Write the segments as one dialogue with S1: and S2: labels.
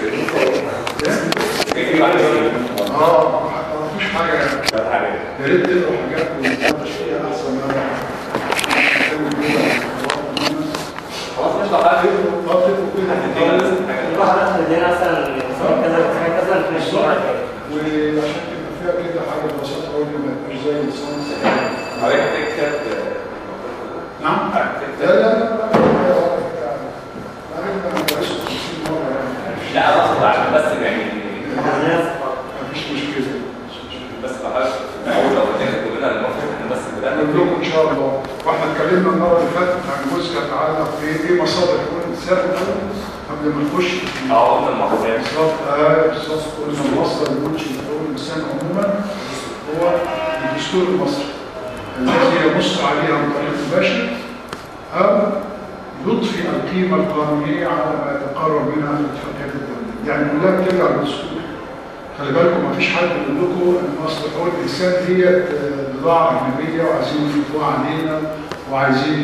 S1: مفيش حاجه يعني. يا ريت تقروا حاجات ونتناقش فيها احسن ما
S2: خلاص نشرح بقى فيه
S3: عندنا مثلا كذا كذا
S1: وعشان تبقى فيها كده حاجه بسيطه قوي ما يبقاش زي الصنص.
S2: حضرتك تكتب.
S1: نعم؟ لا
S2: لا اقصد عشان بس يعني
S1: مفيش مشكله.
S2: بس حضرتك في الاول لو تكتب لنا المفروض احنا بس بدانا
S1: نقول لكم ان شاء الله. واحنا اتكلمنا المره اللي فاتت عن جزء يتعلق بايه مصادر حقوق الانسان قبل ما نخش
S2: قلنا المحاضرات
S1: بالظبط قلنا المصدر المنشئ لحقوق الانسان عموما هو الدستور المصري الذي ينص عليه عن طريق مباشر او يضفي القيمه القانونيه على ما يتقرر منها في اتفاقيات الدوليه، يعني كلها بترجع للدستور. خلي بالكم ما فيش حد يقول لكم ان اصل حقوق الانسان هي بضاعه اجنبيه وعايزين يفرضوها علينا وعايزين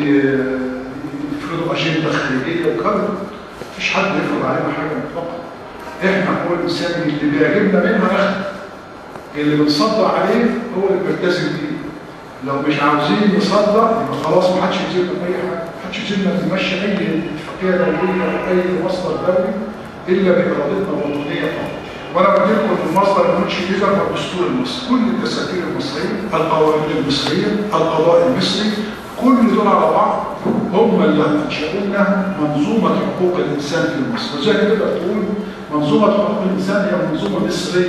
S1: يفرضوا اجنده خارجيه وكذا. ما فيش حد يفرض علينا حاجه مطلقا. احنا حقوق الانسان اللي بيعجبنا منها ناخد، اللي بنصدق عليه هو اللي بنلتزم بيه. لو مش عاوزين نصدق يبقى خلاص ما حدش يلزمنا باي حاجه، ما حدش يلزمنا نمشي اي اتفاقيه دوليه او اي مصدر دولي الا بارادتنا الوطنيه فقط. وانا قلت لكم ان المصدر المنشئ اذا هو الدستور المصري، كل الدساتير المصريه، القوانين المصريه، القضاء المصري، كل دول على بعض هم اللي انشأوا لنا منظومه حقوق الانسان في مصر. وزي كده تقول منظومه حقوق الانسان هي منظومه مصريه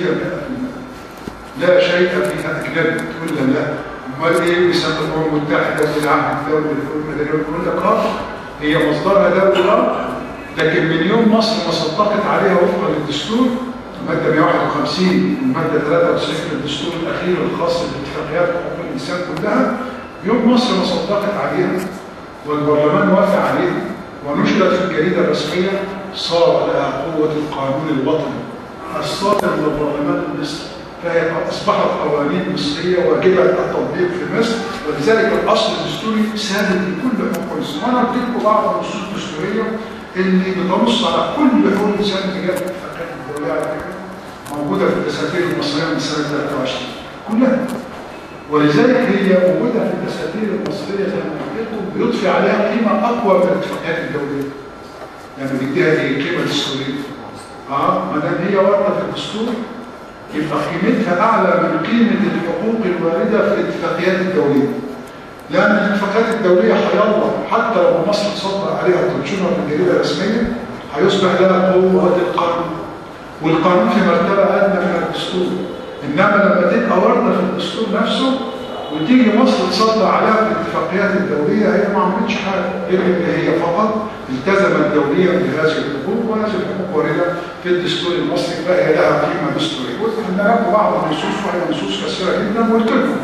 S1: 100%. لا شيء فيها اجنبي. تقول لا امال ايه بيسمى الامم المتحده والعهد الدولي والمدني يقول لك هي مصدرها دولي لكن من يوم مصر ما صدقت عليها وفقا للدستور الماده 151 والماده 93 في الدستور الاخير الخاص باتفاقيات حقوق الانسان كلها، يوم مصر ما صدقت عليها والبرلمان وافق عليها ونشرت في الجريده الرسميه صار لها قوه القانون الوطني الصادر من البرلمان المصري، فهي اصبحت قوانين مصريه واجبه التطبيق في مصر، ولذلك الاصل الدستوري ثابت لكل حقوق الانسان. وانا قلت لكم بعض النصوص الدستوريه اللي بتنص على كل حقوق الانسان تجاه الاتفاقيات الدوليه على فكره موجوده في الدساتير المصريه من سنه 23 كلها. ولذلك هي موجوده في الدساتير المصريه زي ما قلت لكم بيضفي عليها قيمه اقوى من الاتفاقيات الدوليه. يعني بيديها ايه؟ قيمه دستوريه. ما دام هي وارده في الدستور يبقى قيمتها اعلى من قيمه الحقوق الوارده في الاتفاقيات الدوليه. لان الاتفاقيات الدوليه هيلا حتى لو مصر تصدق عليها وتنشرها في الجريده الرسميه هيصبح لها قوه القانون. والقانون في مرتبه ادنى من الدستور. انما لما تبقى وارده في الدستور نفسه وتيجي مصر تصدق عليها في الاتفاقيات الدوليه هي ما عملتش حاجه غير ان هي فقط التزمت دوليا بهذه الحقوق، وهذه الحقوق وارده في الدستور المصري فهي لها قيمه دستوريه. وقلنا لكم بعض النصوص وهي نصوص كثيره جدا وقلت لكم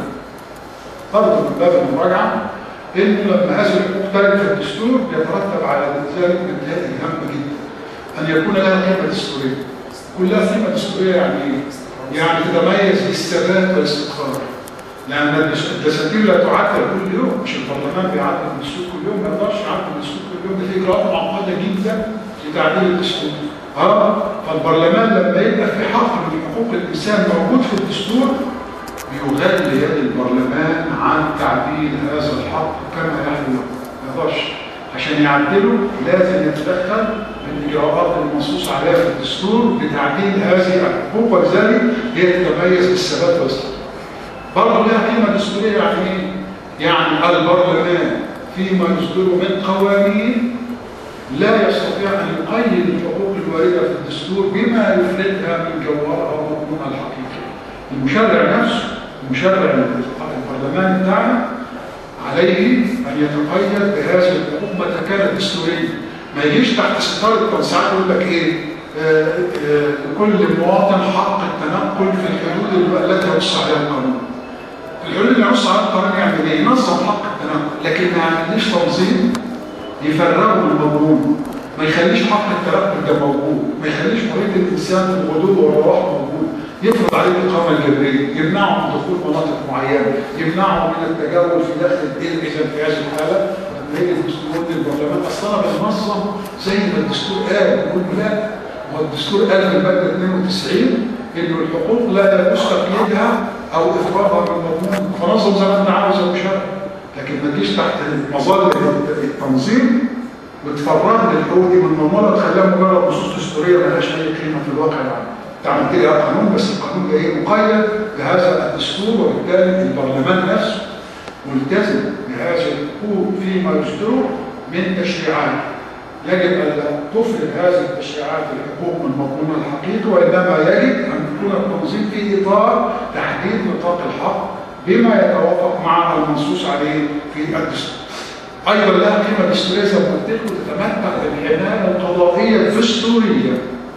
S1: برضه من باب المراجعه انه لما هذه الحقوق ترد في الدستور يترتب على ذلك نتائج هامه جدا ان يكون لها قيمه دستوريه. كلها قيمه دستوريه يعني ايه؟ يعني تتميز بالثبات والاستقرار. لان الدساتير لا تعدل كل يوم، مش البرلمان بيعدل الدستور كل يوم، ما يقدرش يعدل الدستور كل يوم، ده في اجراءات معقده جدا لتعديل الدستور. فالبرلمان لما يبقى في حق من حقوق الانسان موجود في الدستور بيغال يد البرلمان عن تعديل هذا الحق كما يحلو له. ما يقدرش عشان يعدله لازم يتدخل بالاجراءات المنصوص عليها في الدستور لتعديل هذه الحقوق، ولذلك هي تتميز بالثبات والاستقرار. برضه لها قيمه دستوريه يعني ايه؟ يعني البرلمان فيما يصدره من قوانين لا يستطيع ان يقيد الحقوق الوارده في الدستور بما يفردها من جوهرها ومضمونها الحقيقي. المشرع نفسه المشرع البرلمان بتاعنا عليه ان يتقيد بهذه الحقوق متى كانت دستوريه. ما يجيش تحت ستاره تنسيق يقول لك ايه؟ لكل مواطن حق التنقل في الحدود التي ينص عليها القانون. الحدود اللي ينص عليها القانون يعمل ايه؟ ينظم حق التنقل، لكن ما يعملش تنظيم يفرغه المضمون، ما يخليش حق التنقل ده موجود، ما يخليش حريه الانسان في الغدو والرواح موجود، يفرض عليه الاقامه الجبريه، يمنعه من دخول مناطق معينه، يمنعه من التجول في داخل الدين. اذا في هذه الحاله هي الدستور البرلمان اصلا بينظم زي ما الدستور قال، يقول لا والدستور قال في الماده 92 انه الحقوق لا يجوز تقييدها او افرادها من مضمون، فنظم زي ما انت عاوز يا مشارك، لكن ما تجيش تحت مظله التنظيم وتفرغ الحقوق دي من مضمونها وتخليها مجرد نصوص دستوريه مالهاش اي قيمه في الواقع العام. تعمل كده قانون، بس القانون ده ايه؟ مقيد بهذا الدستور، وبالتالي البرلمان نفسه ملتزم بهذه الحقوق فيما يصدره من تشريعات. يجب ألا تفرد هذه التشريعات الحقوق من مضمونها الحقيقي، وإنما يجب أن يكون التنظيم في إطار تحديد نطاق الحق بما يتوافق مع المنصوص عليه في الدستور. أيضا لها قيمة دستورية زي ما قلت لكم، تتمتع بالحماية القضائية الدستورية.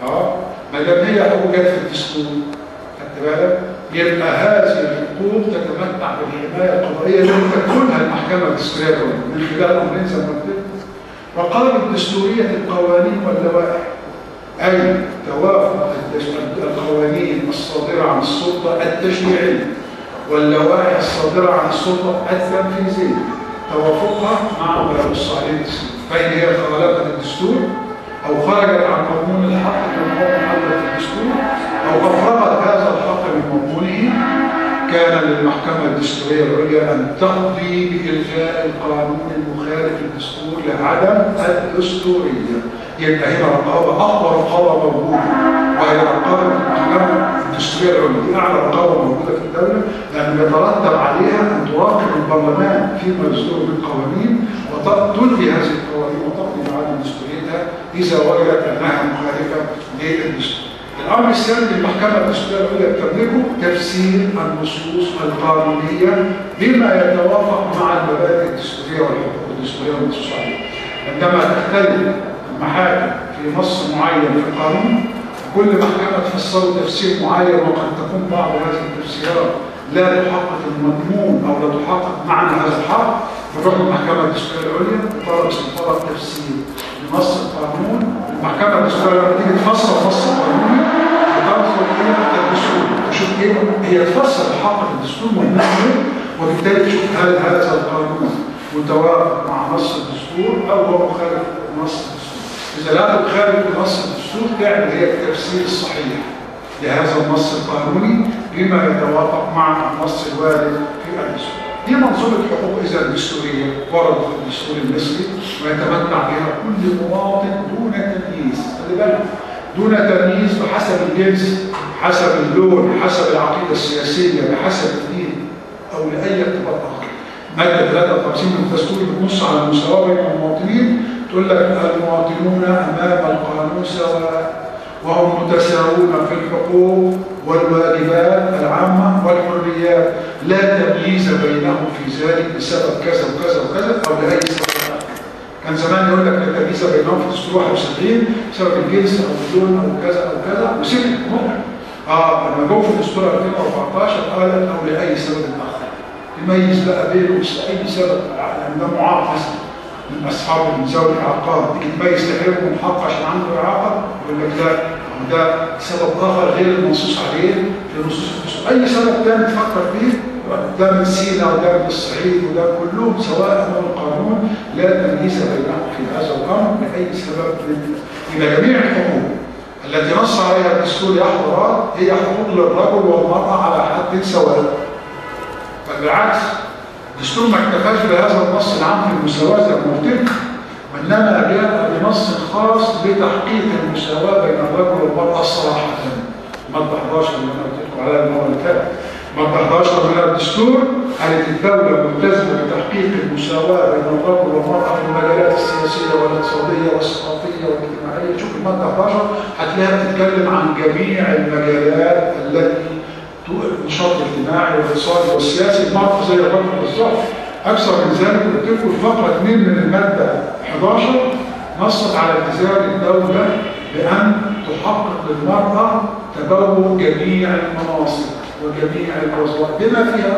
S1: ما دام هي حقوق جت في الدستور، خدت بالك؟ يبقى هذه الحقوق تتمتع بالحماية القضائية التي تكونها المحكمة الدستورية من خلال أمرين زي ما قلت لكم. رقابة دستورية القوانين واللوائح، أي توافق القوانين الصادرة عن السلطة التشريعية واللوائح الصادرة عن السلطة التنفيذية، توافقها مع ما ينص عليه الدستور، فإن هي خالفت الدستور أو خرجت عن مضمون الحق كما هو محدد في الدستور أو أفرغت هذا الحق من مضمونه، كان للمحكمة الدستورية العليا أن تقضي بإلغاء القانون المخالف للدستور لعدم الدستورية. يبقى هنا رقابة، أقوى رقابة موجودة، وهي رقابة المحكمة الدستورية العليا، دي أعلى رقابة موجودة في الدولة، لأن يترتب عليها أن تراقب البرلمان فيما يصدر من قوانين وتلغي هذه القوانين وتقضي بعدم دستوريتها إذا وجدت أنها مخالفة للدستور. الأمر الثاني المحكمة الدستورية العليا تملكه تفسير النصوص القانونية بما يتوافق مع المبادئ الدستورية والحقوق الدستورية والنصوص عليها. عندما تختلف المحاكم في نص معين في القانون، كل محكمة تفسره تفسير معين، وقد تكون بعض هذه التفسيرات لا تحقق المضمون أو لا تحقق معنى هذا الحق، تروح المحكمة الدستورية العليا بطلب استنطاق تفسير لنص القانون. المحكمة الدستورية لما تيجي تفسر نص قانوني بتنظر إلى الدستور، تشوف إيه هي تفسر الحق في الدستور والنظم، وبالتالي تشوف هل هذا القانون متوافق مع نص الدستور أو هو مخالف نص الدستور. إذا لا تخالف نص الدستور تعمل هي التفسير الصحيح لهذا النص القانوني بما يتوافق مع النص الوارد في الدستور. دي منظومة حقوق إذا الدستورية وردت في الدستور المصري ويتمتع بها كل مواطن دون تمييز، خلي بالك، دون تمييز بحسب الجنس، حسب اللون، حسب العقيدة السياسية، بحسب الدين أو لأي ارتباط آخر. مادة 53 من الدستور بتنص على المساواة بين المواطنين، تقول لك المواطنون أمام القانون سواء وهم متساوون في الحقوق والواجبات العامة والحريات، لا تمييز بينهم في ذلك بسبب كذا وكذا وكذا أو لأي سبب. كان زمان يقول لك لا تمييز بينهم في دستور 71 بسبب الجنس أو اللون أو كذا أو كذا، وسكت ممكن. لما جو في دستور 2014 قالت أو لأي سبب آخر، يميز بقى بينه أي سبب، يعني ده معاق مثلا من أصحاب ذوي الإعاقات، تميز تحرمه من حق عشان عنده إعاقة، يقول لك لا ده سبب آخر غير المنصوص عليه في نصوص الدستور. أي سبب تاني تفكر فيه، ده من سينا وده من الصعيد وده كلهم سواء أمام القانون، لا تمييز بينهم في هذا الأمر لأي سبب. يبقى جميع الحقوق التي نص عليها الدستور يا حضرات هي حقوق للرجل والمرأة على حد سواء. فبالعكس الدستور ما اكتفاش بهذا النص العام في المساواة زي ما قلت لك، وإنما جاء بنص خاص لتحقيق المساواة بين الرجل والمرأة صراحة. مادة 11 اللي أنا قلت لكم عليها المرة اللي فاتت، مادة 11 من الدستور قالت الدولة ملتزمة بتحقيق المساواة بين الرجل والمرأة في المجالات السياسية والاقتصادية والثقافية والاجتماعية. شوف المادة 11 هتلاقيها بتتكلم عن جميع المجالات التي النشاط الاجتماعي والاقتصادي والسياسي، المرأة زي الرجل بالظبط. أكثر من ذلك قلت لكم الفقرة 2 من المادة 11 نصت على التزام الدولة بأن تحقق للمرأة تبوء جميع المناصب وجميع الوظائف بما فيها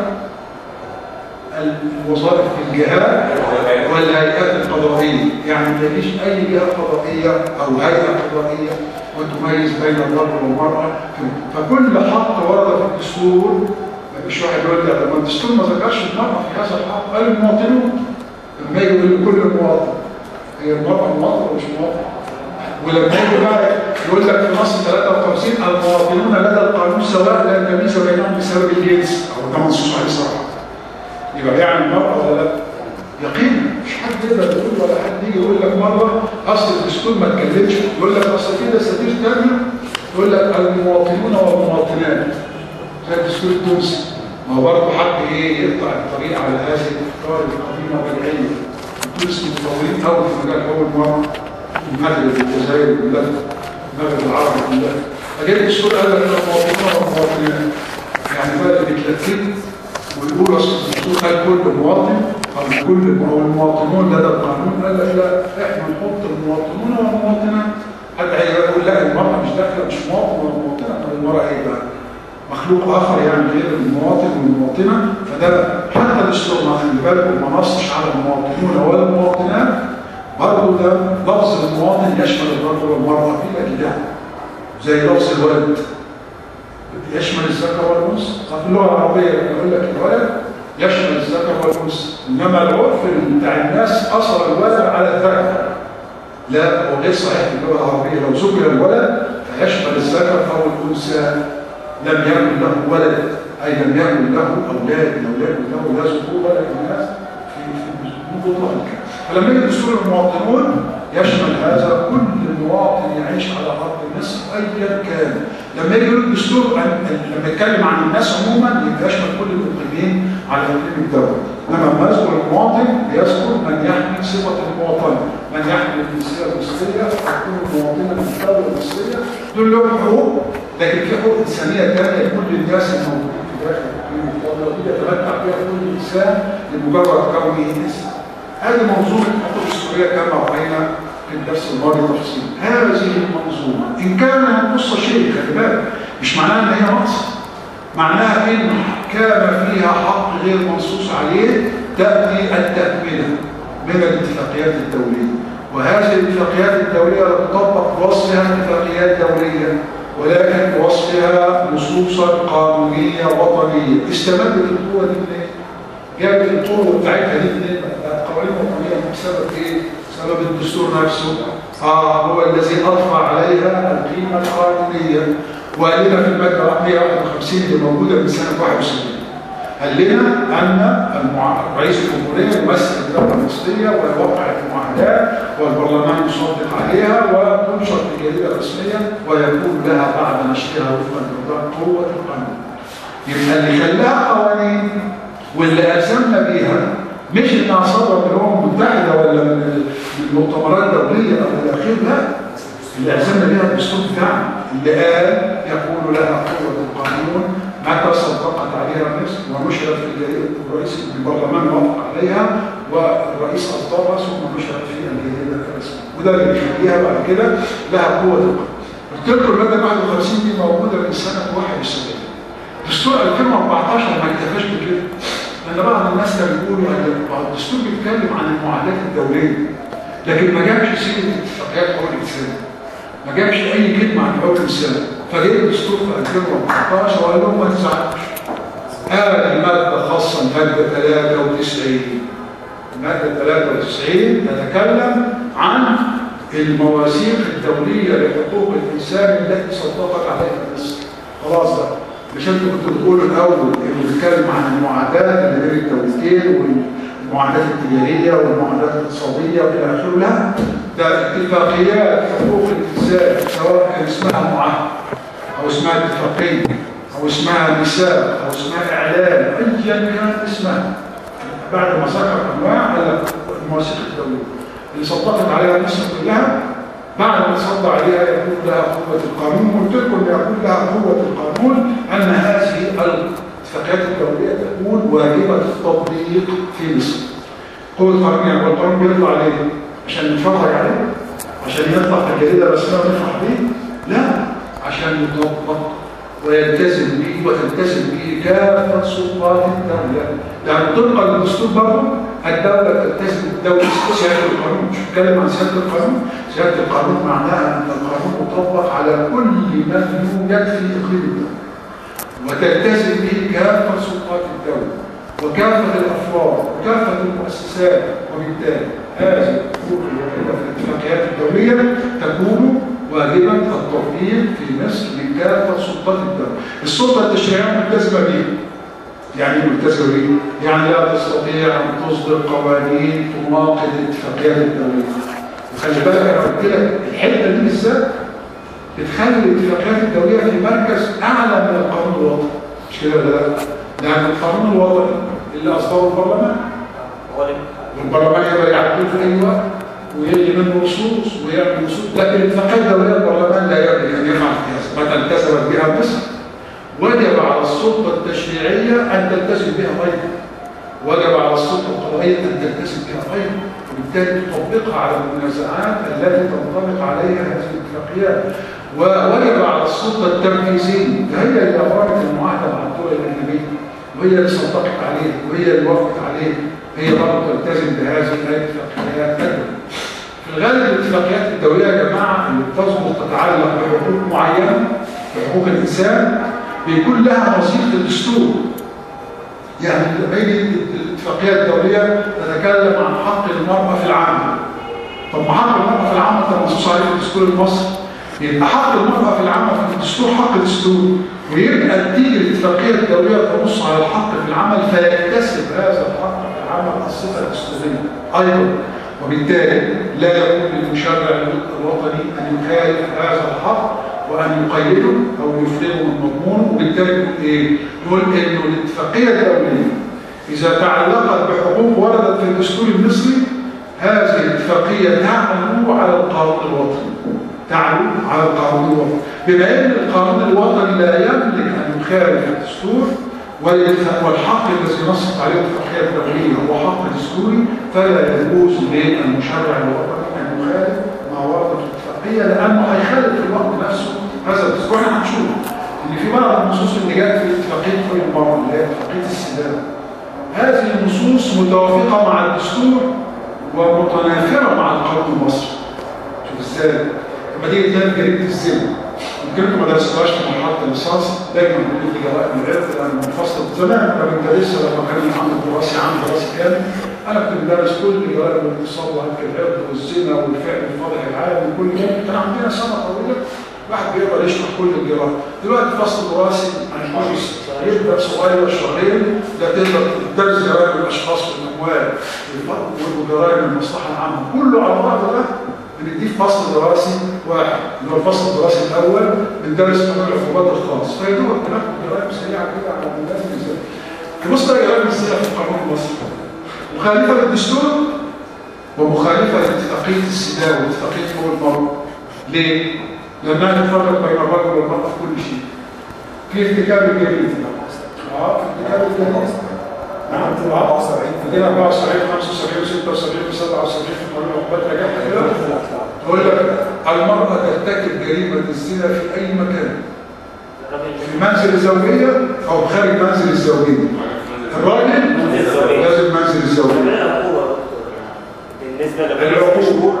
S1: الوظائف في الجهات والهيئات القضائية. يعني ما يجيش أي جهة قضائية أو هيئة قضائية وتميز بين الرجل والمرأة. فكل حق ورد في الدستور، مش واحد يقول لي لما الدستور ما ذكرش المرأة في هذا الحق، قال المواطنون. لما يجي يقول لكل مواطن، هي المرأة مواطنة ومش مواطنة؟ ولما يجي بقى يقول لك في مصر 53 المواطنون لدى القانون سواء لا تمييز بينهم بسبب الجنس، او ده منصوص عليه صراحه. يبقى يعني المرأة ولا لا؟ يقينا مش حد يقدر يقول ولا حد يجي يقول لك مره اصل الدستور ما اتكلمش، يقول لك اصل في دساتير ثانيه يقول لك المواطنون والمواطنات زي الدستور التونسي. ما هو برضه حد يقطع الطريق على هذه الافكار القديمه والبدعيه. التونس متطورين قوي في مجال حقوق المرأة، المغرب والجزائر كلها، المغرب العربي كلها. فجاء الدستور قال لك المواطنون والمواطنات، يعني بقى اللي بيتلكك ويقول اصل الدستور قال كل مواطن او كل المواطنون لدى القانون، قال لك لا احنا نحط المواطنون والمواطنات. حد هيقول لا المرأة مش داخله مش مواطن ولا مواطنه، المرأة ايه بقى؟ مخلوق اخر يعني غير المواطن والمواطنه. فده حتى الدستور ما خلي بالكم ما نصش على المواطنون ولا المواطنات، برضه ده لفظ المواطن يشمل الرجل والمرأة في الأجنحة، زي لفظ الولد يشمل الذكر والأنثى. في اللغة العربية يقول لك الولد يشمل الذكر والأنثى، إنما العرف بتاع الناس أصل الولد على الذكر. لا هو غير صحيح في اللغة العربية، لو ذكر الولد فيشمل الذكر أو الأنثى لم يكن له ولد، أي لم يكن له أولاد، لو يكن له لا ذكور ولا إناث في بطلان الكلام. فلما يجي دستور المواطنون يشمل هذا كل مواطن يعيش على ارض مصر ايا كان. لما يجي يقول الدستور لما يتكلم عن الناس عموما يبقى يشمل كل المقيمين على اقليم الدوله، انما لما يذكر المواطن يذكر من يحمل صفه المواطنه، من يحمل الجنسيه المصريه يكون مواطنا من الدوله المصريه، دول لهم حقوق، لكن في حقوق انسانيه ثانيه لكل الناس الموجودين في داخل اقليم الدوله دي يتمتع بها كل انسان لمجرد كونه انسان. هذه منظومة الحقوق الدستورية كما رأينا في الدرس الماضي تفصيل. هذه المنظومة إن كان نص شيء خلي بالك مش معناها إن هي نقص، معناها إن كان فيها حق غير منصوص عليه تأتي التكملة من الاتفاقيات الدولية، وهذه الاتفاقيات الدولية لا تطبق بوصفها اتفاقيات دولية ولكن بوصفها نصوصا قانونية وطنية. استمدت القوة دي منين؟ جابت القوة بتاعتها دي منين؟ القوانين الوطنية بسبب ايه؟ بسبب الدستور نفسه. هو الذي اضفى عليها القيمة القانونية. وقال لنا في المادة 151 اللي موجودة من سنة 61 قال لنا ان رئيس الجمهورية يمثل الدولة المصرية ويوقع المعاهدات والبرلمان يصدق عليها وتنشر في جريدة رسمية ويكون لها بعد نشرها وفقا لنظام قوة القانون. يبقى اللي خلاها قوانين واللي ألزمنا بيها مش انها صدرت من الامم المتحده ولا من مؤتمرات دوليه او الى اخره، لا اللي ألزمنا بيها الدستور بتاعنا اللي قال يكون لها قوه القانون متى صدقت عليها مصر ونشرت في جريده الرئيس البرلمان وافق عليها والرئيس اصدرها ثم نشرت في الجريده الرسميه، وده اللي بيخليها بعد كده لها قوه القانون. قلت لكم الماده 51 دي موجوده من سنه 71. دستور 2014 ما اكتفاش بكده، لأن بعض الناس كانوا بيقولوا ان الدستور بيتكلم عن المعاهدات الدوليه لكن ما جابش سيره اتفاقيات حقوق الانسان، ما جابش اي كلمه عن حقوق الانسان. فجاء الدستور في 2014 وقال لهم ما تزعلوش، هذه الماده خاصه الماده 93. الماده 93 تتكلم عن المواثيق الدوليه لحقوق الانسان التي صدقت عليها مصر. خلاص بقى، مش انتوا كنتوا بتقولوا الاول انه بيتكلم عن المعاهدات اللي بين الدولتين والمعاهدات التجاريه والمعاهدات الاقتصاديه والى اخره، لا ده اتفاقيات حقوق الانسان سواء كان اسمها معاهده او اسمها اتفاقيه او اسمها ميثاق او اسمها اعلان ايا كان اسمها، بعد ما ذكر انواع على المواثيق الدوليه اللي صدقت عليها مصر كلها، بعد ما صدق عليها يكون لها قوة القانون. قلت لكم ان يكون لها قوة القانون ان هذه الاتفاقيات الدولية تكون واجبة التطبيق في مصر. قوة القانون يعني القانون بيطلع عليه عشان نتفرج عليه، عشان يطلع في الجريدة الرسمية ونفرح بيه، لا عشان يطبق ويلتزم به وتلتزم به كافة سلطات الدولة. يعني طبقا للدستور برضه الدولة تلتزم بالدولة سيادة القانون، مش بتكلم عن سيادة القانون، سيادة القانون معناها أن القانون مطبق على كل من يوجد في إقليم الدولة وتلتزم به كافة سلطات الدولة وكافة الأفراد وكافة المؤسسات، وبالتالي هذه الحقوق الواردة في الاتفاقيات الدولية تكون واجبا التطبيق في مصر من كافة سلطات الدولة. السلطة التشريعية ملتزمة بيه. يعني ملتزمة بيه؟ يعني لا تستطيع أن تصدر قوانين تناقض الاتفاقيات الدولية. وخلي بالك أنا قلت لك الحتة دي بالذات بتخلي الاتفاقيات الدولية في مركز أعلى من القانون الوطني. مش كده ولا لا؟ لأن القانون الوطني اللي أصدره البرلمان والبرلمان يقدر يعدله في أي وقت ويلغي منه نصوص ويعمل نصوص، لكن الاتفاقية الدولية البرلمان لا يملك أن يفعل فيها متى التزمت بها مصر. وجب على السلطة التشريعية أن تلتزم بها أيضا. وجب على السلطة القضائية أن تلتزم بها أيضا، وبالتالي تطبقها على المنازعات التي تنطبق عليها هذه الاتفاقيات. ووجب على السلطة التنفيذية، فهي اللي أقامت المعاهدة مع الدول الأجنبية، وهي اللي صدقت عليه، وهي اللي وافقت عليه، هي برضه تلتزم بهذه الاتفاقيات أيضا. في الغالب الاتفاقيات الدولية يا جماعة اللي بتظبط تتعلق بحقوق معينة، بحقوق الإنسان، بيكون لها نظير في الدستور. يعني لما يجي الاتفاقية الدولية تتكلم عن حق المرأة في العمل. طب ما حق المرأة في العمل ده منصوص عليه في الدستور المصري. يبقى حق المرأة في العمل في الدستور حق دستوري، ويبقى تيجي الاتفاقية الدولية تنص على الحق في العمل فيكتسب هذا الحق في العمل الصفة الدستورية أيضا. وبالتالي لا يكون للمشرع الوطني أن يخالف هذا الحق وأن يقيده أو يفرغه من مضمونه. وبالتالي يقول إيه؟ يقول إنه الاتفاقية الدولية إذا تعلقت بحقوق وردت في الدستور المصري، هذه الاتفاقية تعلو على القانون الوطني. تعلو على القانون الوطني، بما أن القانون الوطني لا يملك أن يخالف الدستور، والحق الذي نصت عليه الاتفاقية الدولية هو حق دستوري، فلا يجوز للمشرع الوطني أن يخالف ما ورد في الاتفاقية، لأنه هيخالف في الوقت نفسه هذا الدستور. احنا هنشوف إن في بعض النصوص اللي جاءت في اتفاقية حقوق المرأة اللي هي اتفاقية السلام، هذه النصوص متوافقة مع الدستور ومتنافرة مع القانون المصري. شوف ازاي؟ لما تيجي تلاقي جريمة الزنا، يمكن انتم ما درستوهاش في مرحلة اللصاص، دايما بنقول في جرائم العرض لأن منفصل زمان كنا بندرسها لما كان عندي دراسي كامل. أنا كنت بدرس كل جرائم الاغتصاب وهتك العرض والزنا والفعل الفاضح العالم وكل ده، كان عندنا سنة طويلة واحد بيقدر يشرح كل الجرائم. دلوقتي فصل دراسي عن الجزء يبدأ صغير شهرين، لا تقدر تدرس جرائم الأشخاص والأموال وجرائم المصلحة العامة كله على بعضه. ده بنديه فصل دراسي واحد اللي هو الفصل الدراسي الأول، بندرس قانون العقوبات الخاص. فيدوب بناخد جرائم سريعة كده على الناس ازاي. تبص على جرائم الزنا في القانون المصري مخالفة للدستور ومخالفة لاتفاقية السداء واتفاقية حقوق المرأة. ليه؟ لأنها تفرق بين الرجل والمرأة في كل شيء. في ارتكاب الجريمة. في ارتكاب الجريمة. نعم، 74 75 76 77 في قانون العقوبات رجعها كده. تقول لك المرأة ترتكب جريمة الزنا في أي مكان. في منزل الزوجية أو خارج منزل الزوجية. الراجل لازم منزل الزوجية. العقوبة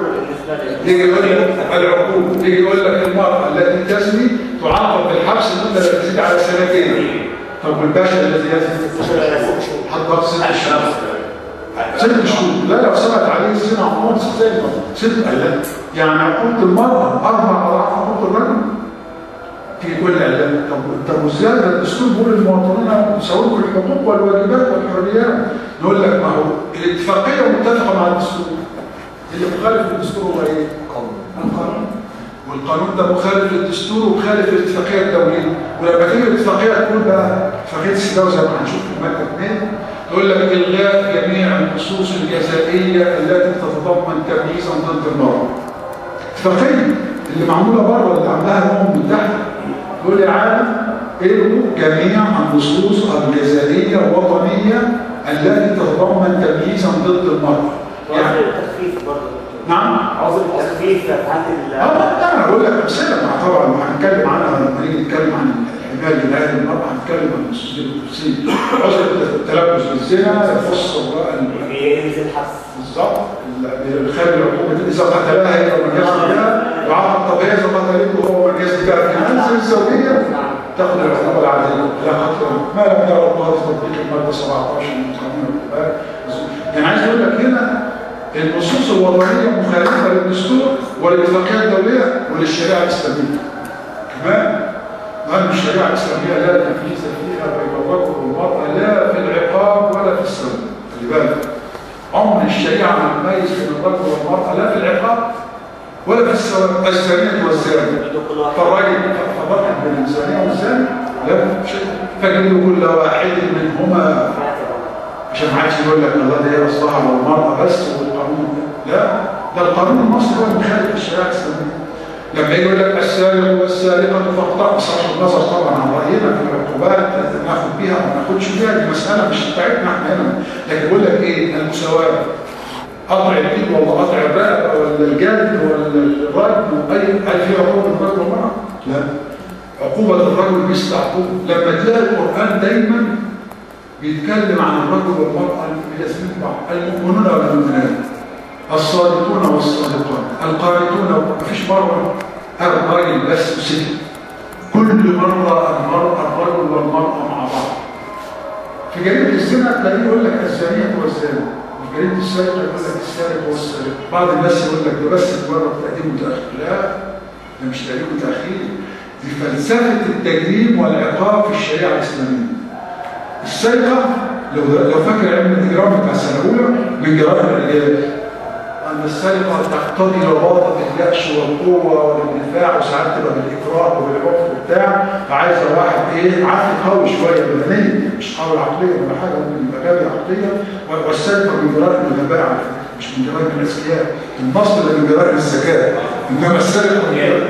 S1: يجي يقول لك المرأة التي تزني تعاقب بالحبس مدة لا تزيد على 2 سنين. طب والباشا الذي يزني حضر 6 شهور. 6 شهور. لا لو ثبت عليه الزنا عموما 6 أيام. يعني عقوبة المرأة 4 أضعاف عقوبة الرجل في كل إعلان. طب وازاي ده الدستور بيقول للمواطنين يساوون الحقوق والواجبات والحريات. نقول لك ما هو الاتفاقية متفقة مع الدستور. اللي مخالف للدستور هو ايه؟ القانون. والقانون ده مخالف للدستور ومخالف للاتفاقية الدولية. ولما تيجي الاتفاقية تقول بقى اتفاقية السداء زي ما هنشوف في المادة 2 تقول لك إلغاء جميع النصوص الجزائية التي تتضمن تمييزا ضد المرأة. اتفاقية اللي معمولة بره اللي عملها الأمم المتحدة تقول يا عالم إلغوا جميع النصوص الجزائية الوطنية التي تتضمن تمييزا ضد المرأة.
S3: يعني التخفيف برضه.
S1: نعم.
S3: عاوز التخفيف في حد
S1: انا بقول لك امثله طبعا هنتكلم عنها لما نيجي نتكلم عن الحمايه الجنائيه للمراه هنتكلم عن النصوص دي بالتفصيل. عذر التلبس بالزنا يفصل بقى
S3: ينزل الحبس
S1: بالظبط بيخلي العقوبه اذا قتلها هي ومجاز بها وعاقب طبيعي اذا قتلته هو ومجاز بها في منزل الزوجيه تاخذ العقوبه العاديه لا قتل ما لم يرى الله في تطبيق الماده 17 من قانون العقوبات. يعني عايز اقول لك هنا النصوص الوطنية مخالفة للدستور وللاتفاقية الدولية وللشريعة الإسلامية. كمان لأن الشريعة الإسلامية لا تمييز فيها بين الرجل والمرأة لا في العقاب ولا في السلب. خلي بالك، عمر الشريعة ما تميز بين الرجل والمرأة لا في العقاب ولا في السلب. الزانية والزاني، فالراجل فرق بين الزانية والزاني لا شيء، فجلدوا كل واحد منهما، عشان ما حدش يقول لك الله ده هي اصلها للمرأة بس والقانون لا، ده القانون المصري هو المخالف للشريعة الإسلامية. لما يقول لك السارق والسارقة فاقطعوا، بصرف النظر طبعا عن رأينا في العقوبات ناخد بيها او ما ناخدش بيها، دي مسألة مش بتاعتنا احنا هنا، لكن بيقول لك ايه؟ المساواة، قطع الايد ولا قطع الرقبة ولا الجلد ولا الرجم، هل في عقوبة الرجل والمرأة؟ لا. عقوبة الرجل مثل عقوبة، لما تلاقي القرآن دايما بيتكلم عن الرجل والمرأة يسمون بعض، المؤمنون والمؤمنات، الصادقون والصادقات، القانتون، مفيش مرة الراجل بس وست، كل مرة الرجل والمرأة مع بعض. في جريمة الزنا تلاقيه يقول لك الزانية والزاني، وفي جريمة السرقة يقول لك السارق والسارق. بعض الناس يقول لك ده بس مجرد تقديم وتأخير، لا ده مش تقديم وتأخير، دي فلسفة التجريم والعقاب في الشريعة الإسلامية. السرقة لو فاكر علم الإجرام بتاع سنة أولى من جرائم الرجال، أن السرقة تقتضي رباطة الجأش والقوة والاندفاع، وساعات تبقى بالإكراه وبالعنف وبتاع، فعايزة واحد إيه؟ عقل قوي شوية بدنيا، مش قوي عقليا ولا حاجة، ممكن يبقى غبي عقليا. والسرقة من جرائم الغباء على فكرة، مش من جرائم الأذكياء. النصب اللي من جرائم الذكاء، إنما السرقة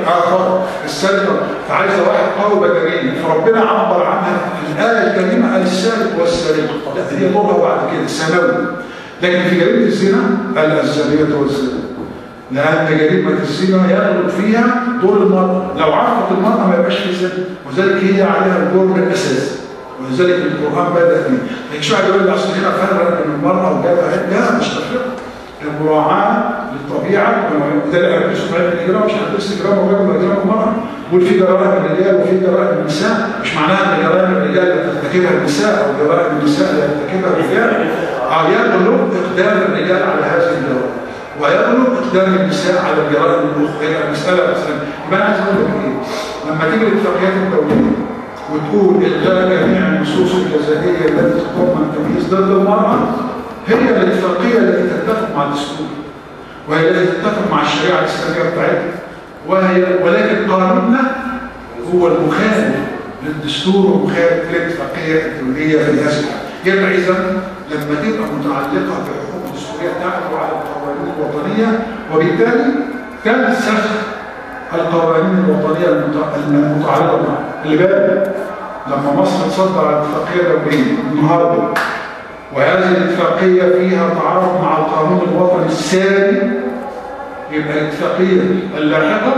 S1: السرقة فعايزة واحد قوي بدنيا، فربنا عبر عنها في الآية الكريمة قال السارق والسارقة، لا هي دورها بعد كده ثانوي. لكن في جريمة الزنا قال الزانية والزنا، لأن جريمة الزنا يغلب فيها دور المرأة، لو عرفت المرأة ما يبقاش في زنا، وذلك هي عليها الدور الأساسي، ولذلك القرآن بدأ فيه. لكن شو يقول لي أصل هنا فرق بين المرأة وجابها، لا مش تفرق، المراعاة للطبيعة، وده اللي هندرسه في علم الإجرام، مش هندرس إجرام الرجل وإجرام المرأة، بقول في جرائم الرجال وفي جرائم النساء، مش معناها ان جرائم الرجال اللي ترتكبها النساء او جرائم النساء اللي ترتكبها الرجال، يغلب اقدام الرجال على هذه الجرائم ويغلب اقدام النساء على الجرائم الاخرى. المساله مثلا يبقى انا عايز اقول لك ايه؟ لما تيجي الاتفاقيات الدوليه وتقول الغاء جميع النصوص الجزائيه التي تضمن تمييز ضد المراه، هي الاتفاقيه التي تتفق مع الدستور، وهي التي تتفق مع الشريعه الاسلاميه بتاعتنا، ولكن قانوننا هو المخالف للدستور ومخالف للاتفاقيه الدوليه في هذا. يبقى اذا لما تبقى متعلقه بالحقوق الدستوريه تعرض على القوانين الوطنيه، وبالتالي تنسخ القوانين الوطنيه المتعارضه معها. اللي بالك لما مصر تصدر على اتفاقيه دوليه النهارده، وهذه الاتفاقيه فيها تعارض مع القانون الوطني الساري، يبقى الاتفاقيه اللاحقه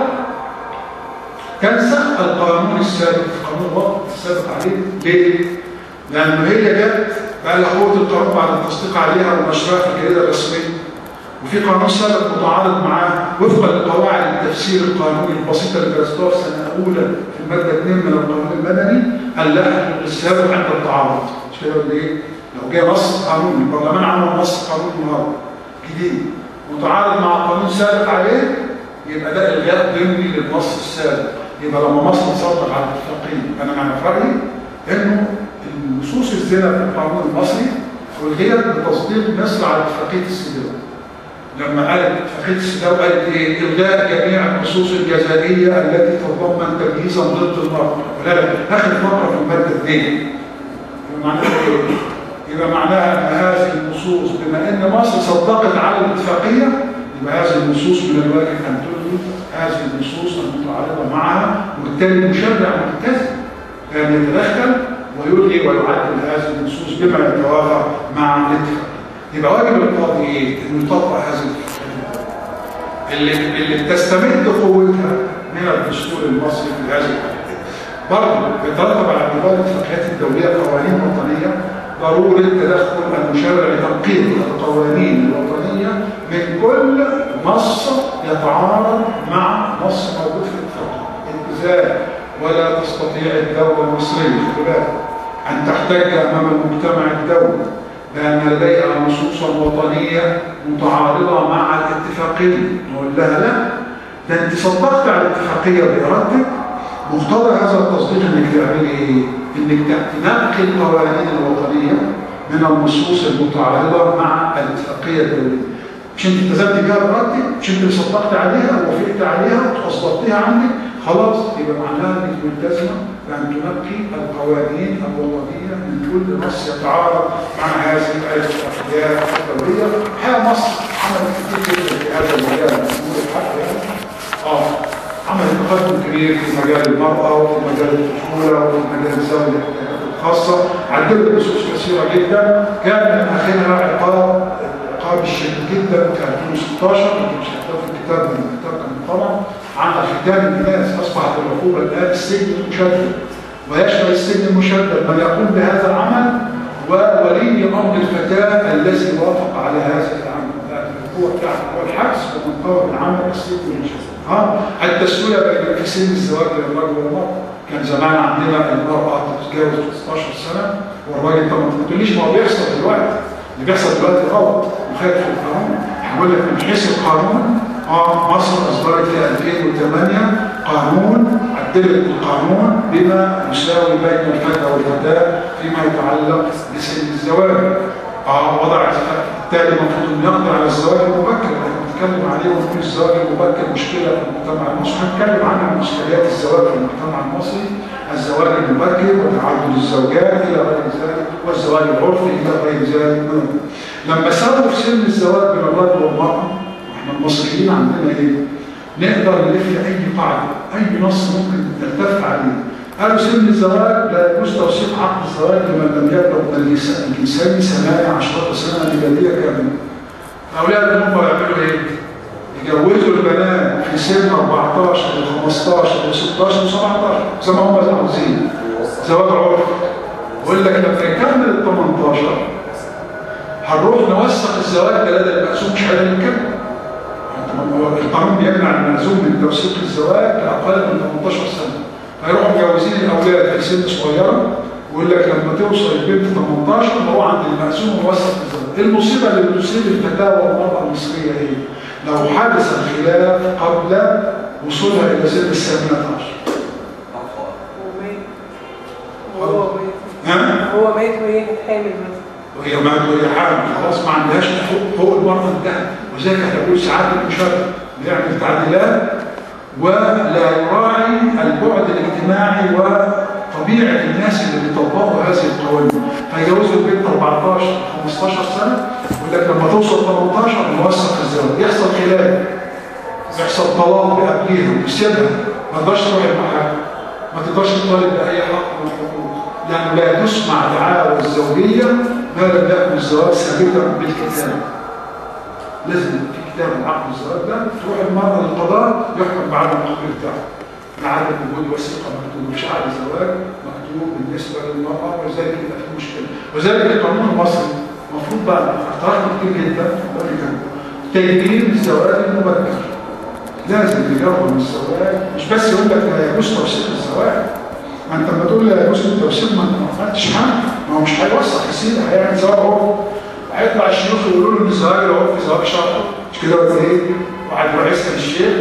S1: تنسخ القانون السابق، القانون الوطني السابق عليه. ليه؟ لأنه هي جت بقى لها قوة القانون بعد التصديق عليها ونشرها في الجريدة الرسمية، وفي قانون سابق متعارض معاه وفقا لقواعد التفسير القانوني البسيطة اللي درستوها في سنة أولى في المادة 2 من القانون المدني، اللاحق السابق عند التعارض. مش كده ولا إيه؟ لو جه نص قانوني، البرلمان عمل نص قانوني النهارده جديد متعارض مع قانون سابق عليه، يبقى ده الغاء ضمني للنص السابق. يبقى لما مصر تصدق على الاتفاقيه، انا معنى في رايي انه نصوص الزنا في القانون المصري الغيت بتصديق مصر على اتفاقيه السيداو. لما قالت اتفاقيه السيداو قالت ايه؟ الغاء جميع النصوص الجزائيه التي تتضمن تمييزا ضد المراه. ولكن اخر فقره في الماده 2 يبقى معناها ايه؟ يبقى معناها ان هذه النصوص بما ان مصر صدقت على الاتفاقيه، يبقى هذه النصوص من الواجب ان تلغي هذه النصوص المتعارضه معها، وبالتالي المشرع ملتزم ان يتدخل ويلغي ويعدل هذه النصوص بما يتوافق مع الاتفاقيه. يبقى واجب القاضي ايه؟ انه يطبق هذه الاتفاقيه اللي بتستمد قوتها من الدستور المصري في هذه الحالة. برضه بيترتب على اعتبار الاتفاقيات الدوليه قوانين وطنيه ضروره تدخل المشرع لتنقيح القوانين الوطنيه من كل نص يتعارض مع نص موجود في الاتفاقيه. ولا تستطيع الدوله المصريه ان تحتج امام المجتمع الدولي بأن لديها نصوصا وطنية متعارضة مع الاتفاقية. نقول لها لا، ده أنت صدقت على الاتفاقية بإرادتك، مقتضى هذا التصديق إنك تعملي إيه؟ إنك تنقي القوانين الوطنية من النصوص المتعارضة مع الاتفاقية الدولية. مش انت التزمت بها بإرادتك، مش انت اللي صدقت عليها ووافقت عليها وأصدرتها عندك، خلاص يبقى معناها انك ملتزمة بأن تنقي القوانين الوطنية من كل نص يتعارض مع هذه الاتفاقيات الدولية. الحقيقة مصر عملت كتير جدا في هذا المجال، أمور الحق يعني. عملت تقدم كبير في مجال المرأة وفي مجال الطفولة وفي مجال ذوي الاحتياجات الخاصة، عدلت نصوص كثيرة جدا، كان من آخرها عقاب الشديد جدا في 2016 اللي مش هتلاقوا في الكتاب من الكتاب كان طبعا عن ختان الناس. أصبحت العقوبة الآن السجن المشدد، ويشمل السجن المشدد من يقوم بهذا العمل وولي أمر الفتاة الذي وافق على هذا العمل. العقوبة بتاعته هو الحبس ومن العمل السجن المشدد. التسوية بين في سن الزواج للرجل والمرأة. كان زمان عندنا المرأة تتجاوز 16 سنة والراجل. طب ما تقوليش ما هو بيحصل دلوقتي، اللي بيحصل دلوقتي غلط مخالف للقانون. هقول لك من حيث القانون مصر اصدرت في 2008 قانون، عدلت القانون بما يساوي بين الفتى والفتاه فيما يتعلق بسن الزواج. وضعت بالتالي المفروض انه يقضي على الزواج المبكر. احنا بنتكلم عليه ونقول الزواج المبكر مشكله في المجتمع المصري. هنتكلم عن مشكلات الزواج في المجتمع المصري، الزواج المبكر وتعدد الزوجات الى غير ذلك، والزواج العرفي الى غير ذلك. لما ساووا في سن الزواج بين الرجل والمراه، واحنا المصريين عندنا ايه؟ نقدر نلف اي قاعده، اي نص ممكن نلتف عليه. قالوا سن الزواج لا يجوز توثيق عقد الزواج لمن لم يبلغ من الانسان 18 سنه ميلاديه كامله. اولاد هم يعملوا ايه؟ يجوزوا البنات في سن 14 و 15 و 16 و 17 زي ما هم عاوزين، زواج عرفي. يقول لك لما يكمل ال 18 هنروح نوثق الزواج ده لدى المأذون، مش هنعمل كده. القانون بيمنع المأذون من توثيق الزواج لأقل من 18 سنة. هيروحوا مجوزين الأولاد في سن صغيرة، ويقول لك لما توصل البنت 18 هو عند المأذون ووثق الزواج. المصيبة اللي بتصيب الفتاة والمرأة المصرية ايه؟ لو حدث الخلاف قبل وصولها إلى سن 18.
S4: هو مات وهي حامل مثلا.
S1: وهي مات وهي حامل، خلاص ما عندهاش حقوق المرأة انتهت. وذلك احنا بنقول ساعات المشرع بيعمل تعديلات ولا يراعي البعد الاجتماعي وطبيعة الناس اللي بيطبقوا هذه القوانين. فيجوزوا البنت 14 15 سنة، يقول لك لما توصل 18 نوثق الزواج. يحصل خلاف، يحصل طلاق بقبليها ويسيبها، ما تقدرش تروح المحاكم، ما تقدرش تطالب بأي حق من الحقوق، لأنه لا تسمع دعاوى الزوجية ما لم يكن الزواج ثابتا بالكتاب. لازم في كتاب عقد الزواج ده تروح المرأة للقضاء يحكم بعد القبول بتاعه. لعدم وجود وثيقة مكتوبة، مش عقد زواج مكتوب بالنسبة للمرأة، ولذلك يبقى في مشكلة. وذلك القانون المصري المفروض بقى اقتراح كتير جدا تجديد الزواج المبكر. لازم يجرب الزواج، مش بس يقول لك لا يجوز توثيق الزواج. ما انت لما تقول لا يجوز التوثيق ما انت ما عملتش حاجه، ما هو مش هيوثق يا سيدي، هيعمل زواج عرفي. هيطلع الشيوخ يقولوا له ان الزواج العرفي زواج شرعي، مش كده ولا ايه؟ وقعد رئيسنا الشيخ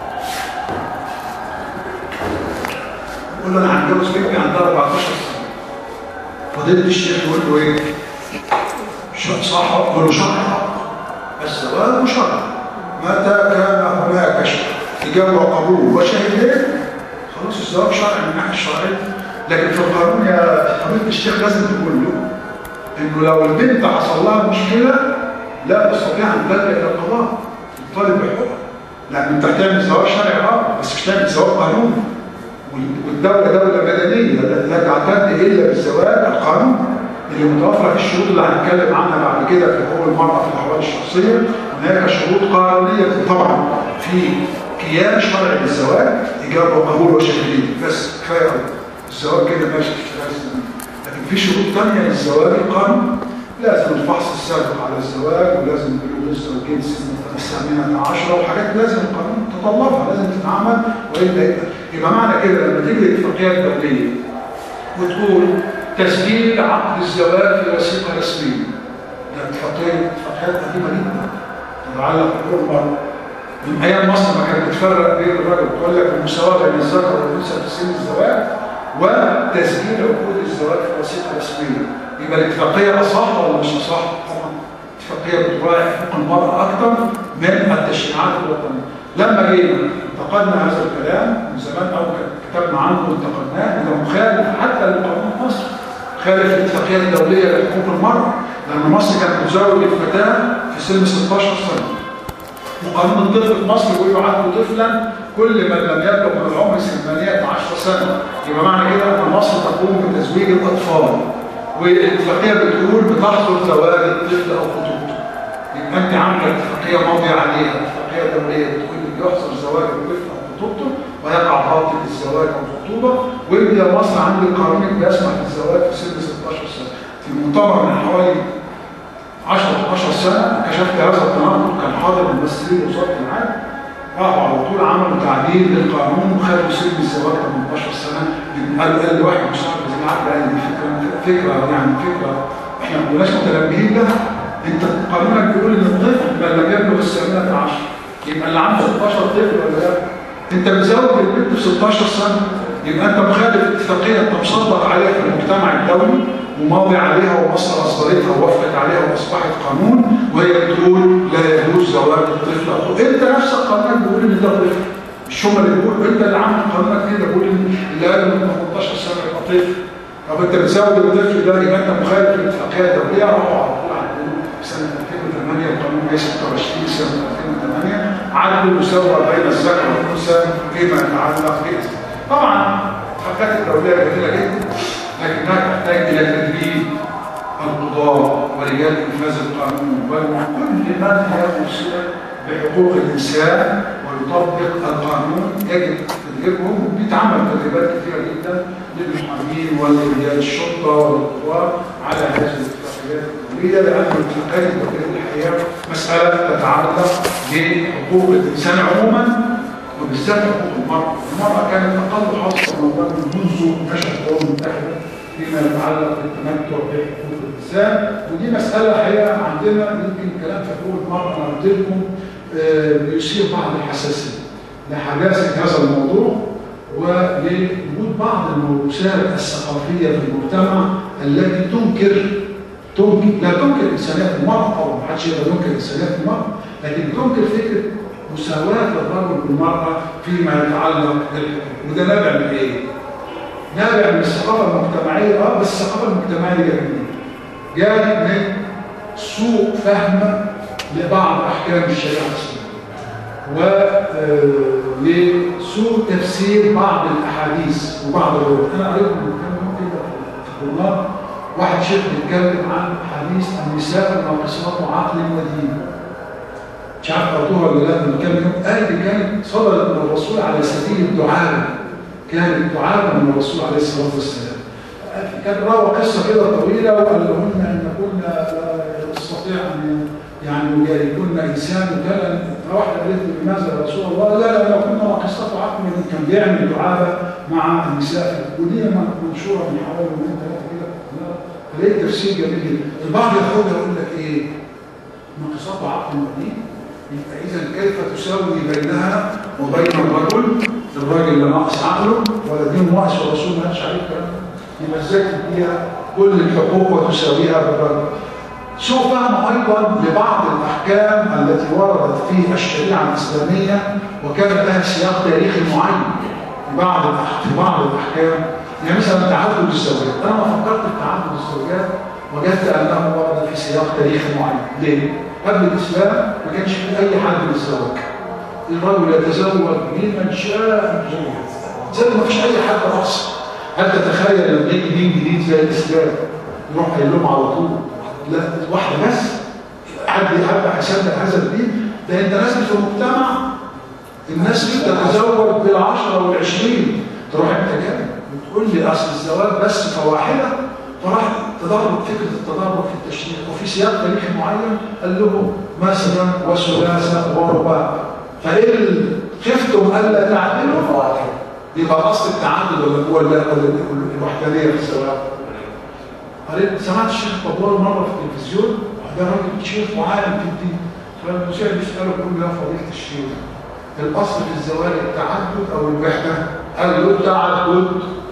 S1: يقول له انا هتجوز بنتي عندها 14 سنه. فضيله الشيخ يقول له ايه؟ صح؟ يقول له شرعي. الزواج شرعي. متى كان هناك إجابة وقبول وشهدين خلاص الزواج شرعي من الناحية الشرعية. لكن في القانون يا فضيلة الشيخ لازم تقول له إنه لو البنت حصل لها مشكلة لا تستطيع أن تلجأ إلى القضاء تطالب بحقوقها. لأن أنت هتعمل زواج شرعي بس مش تعمل زواج قانوني. والدولة دولة مدنية لا تعتد إلا بالزواج القانوني اللي متوفرة في الشروط اللي هنتكلم عنها بعد كده في حقوق المرأة في الأحوال الشخصية. هناك شروط قانونية طبعا في قيام شرعي للزواج، إجابة وقبول وشهادين، بس كفاية الزواج كده ماشي في الثلاث. لكن في شروط ثانية للزواج القانوني، لازم الفحص السابق على الزواج، ولازم بلوغ الزوجين سن 18 وحاجات لازم القانون تتطلبها، لازم تتعمل. وإلا يبقى معنى كده لما تيجي الاتفاقيات الدولية وتقول تسجيل عقد الزواج في وثيقة رسمية اتفاقيات قديمه جدا تتعلق بحقوق المرأة. من ايام مصر ما كانت بتفرق بين الرجل، تقول لك المساواه بين الذكر والانثى في سن الزواج وتسجيل عقود الزواج في وثيقه رسميه. يبقى الاتفاقيه اصح ولا مش اصح؟ طبعا الاتفاقيه بتراعي حقوق المراه اكثر من التشريعات الوطنيه. لما جينا انتقدنا هذا الكلام من زمان او كتبنا عنه وانتقدناه انه مخالف حتى لقانون مصر، خالف الاتفاقيه الدوليه لحقوق المراه، لان مصر كانت تزوج الفتاه في سن 16 سنه. وقانون الطفل في مصر بيقول يعد طفلا كل من لم يبلغ من العمر 18 سنه. يبقى معنى كده ان مصر تقوم بتزويج الاطفال، والاتفاقيه بتقول بتحظر زواج الطفل او خطوبته. يبقى انت عامله اتفاقيه ماضيه عليها، اتفاقيه دوليه بتقول يحظر زواج الطفل او خطوبته ويقع باطل الزواج او الخطوبه، وانت يا مصر عندك قانون بيسمح بالزواج في سن 16 سنه. في مؤتمر من حوالي 10-12 سنه كشفت هذا التناقض، كان حاضر ممثلين وزاره العدل، راحوا على طول عملوا تعديل للقانون وخدوا سن الزواج 18 سنه. قال لي واحد مش عارف زي العقل قال دي فكره احنا ما كناش متنبهين لها. انت قانونك بيقول ان الطفل من لم يبلغ السنه 10، يبقى اللي عنده 16 طفل ولا لا؟ انت بتزوج البنت في 16 سنه، يبقى انت مخالف اتفاقيه انت مصدق عليها في المجتمع الدولي وماضي عليها ومصر اصدرتها ووافقت عليها واصبحت قانون، وهي بتقول لا يجوز زواج الطفل او انت نفسك قانونك بيقول ان ده طفل. مش هم اللي بيقولوا، انت اللي عامل قانونك كده بيقول ان اللي اقل من 18 سنه يبقى طفل. طب انت بتزوج الطفل ده يبقى انت مخالف الاتفاقيه الدوليه. راحوا على طول عدلوا سنه 2008 القانون 126 سنه 2008 عدلوا المساواه بين الذكر والانثى فيما يتعلق باسم. طبعا الاتفاقيات الدوليه جميله جدا، لكنها تحتاج الى تدريب القضاة ورجال انفاذ القانون وكل من هي مسؤول بحقوق الانسان ويطبق القانون يجب تدريبهم. بيتعمل تدريبات كثيره جدا للمحامين ولرجال الشرطه والقضاة على هذه الاتفاقيات الدوليه، لان الاتفاقيات الدوليه الحقيقه مساله تتعلق بحقوق الانسان عموما وبالذات حقوق المرأة. المرأة كانت أقل حظا منذ نشأة الأمم المتحدة فيما يتعلق بالتمتع بحقوق الإنسان، ودي مسألة حقيقة عندنا يمكن كلام في حقوق المرأة أنا قلت لكم بيثير بعض الحساسية لحداثة هذا الموضوع ولوجود بعض الموروثات الثقافية في المجتمع التي لا تنكر إنسانية المرأة. طبعا ما حدش يقدر ينكر إنسانية المرأة، لكن تنكر فكرة مساواة الرجل والمرأة فيما يتعلق بالحقوق. وده نابع من ايه؟ نابع من الثقافة المجتمعية، بس الثقافة المجتمعية جاية منين؟ جاية من سوء فهم لبعض أحكام الشريعة الإسلامية ولسوء تفسير بعض الأحاديث وبعض الروايات. أنا قريت ممكن في القرآن واحد شيخ بيتكلم عن حديث النساء ناقصات عقل ودين. مش عارف قرأتوها ولا لا من كام يوم. قال دي كانت صدرت من الرسول على سبيل الدعابة، كانت دعابة من الرسول عليه الصلاة والسلام. كان روى قصة كده طويلة وقال لهن أن كنا لا نستطيع أن يكون إنسان وكان واحدة قالت له لماذا يا رسول الله؟ لا لو كنا ناقصات عقل كان بيعمل دعابة مع النساء، ودي منشورة من حوالي يومين ثلاثة كده. فلقيت تفسير جميل جدا. البعض ياخدها يقول لك إيه؟ ناقصات عقل ودين. يبقى إذا كيف تساوي بينها وبين الراجل اللي ناقص عقله ولا دين ناقص والرسول ما قالش عليه الكلام ده؟ يبقى ازاي تديها كل الحقوق وتساويها بالراجل؟ سوء فهم ايضا لبعض الاحكام التي وردت في الشريعه الاسلاميه وكانت لها سياق تاريخي معين في بعض الاحكام. يعني مثلا تعدد الزوجات، انا ما فكرت في تعدد الزوجات وجدت انه ورد في سياق تاريخي معين. ليه؟ قبل الاسلام ما كانش في اي حد للزواج، الرجل يتزوج ممن شاء زي ما فيش اي حد اصلا. هل تتخيل لما يجي دين جديد زي الاسلام يروح قايل لهم على طول لا واحده بس؟ حد هيصدق هذا الدين؟ ده انت نازل في مجتمع الناس دي تتزوج بال10 وال20، تروح انت جاي وتقول لي اصل الزواج بس فواحده، فراح تدرج فكره التدرج في التشريع وفي سياق تاريخي معين قال لهم مثلا وثلاثه ورباع، فايه خفتم الا تعدلوا فواحده. يبقى اصل التعدد ولا الوحدانيه في الزواج. قريت سمعت الشيخ طبور مره في التلفزيون ده راجل شيخ وعالم في الدين. فالمذيع بيساله كل يا فضيله الشيخ الاصل في الزواج التعدد او الوحده؟ قال له التعدد.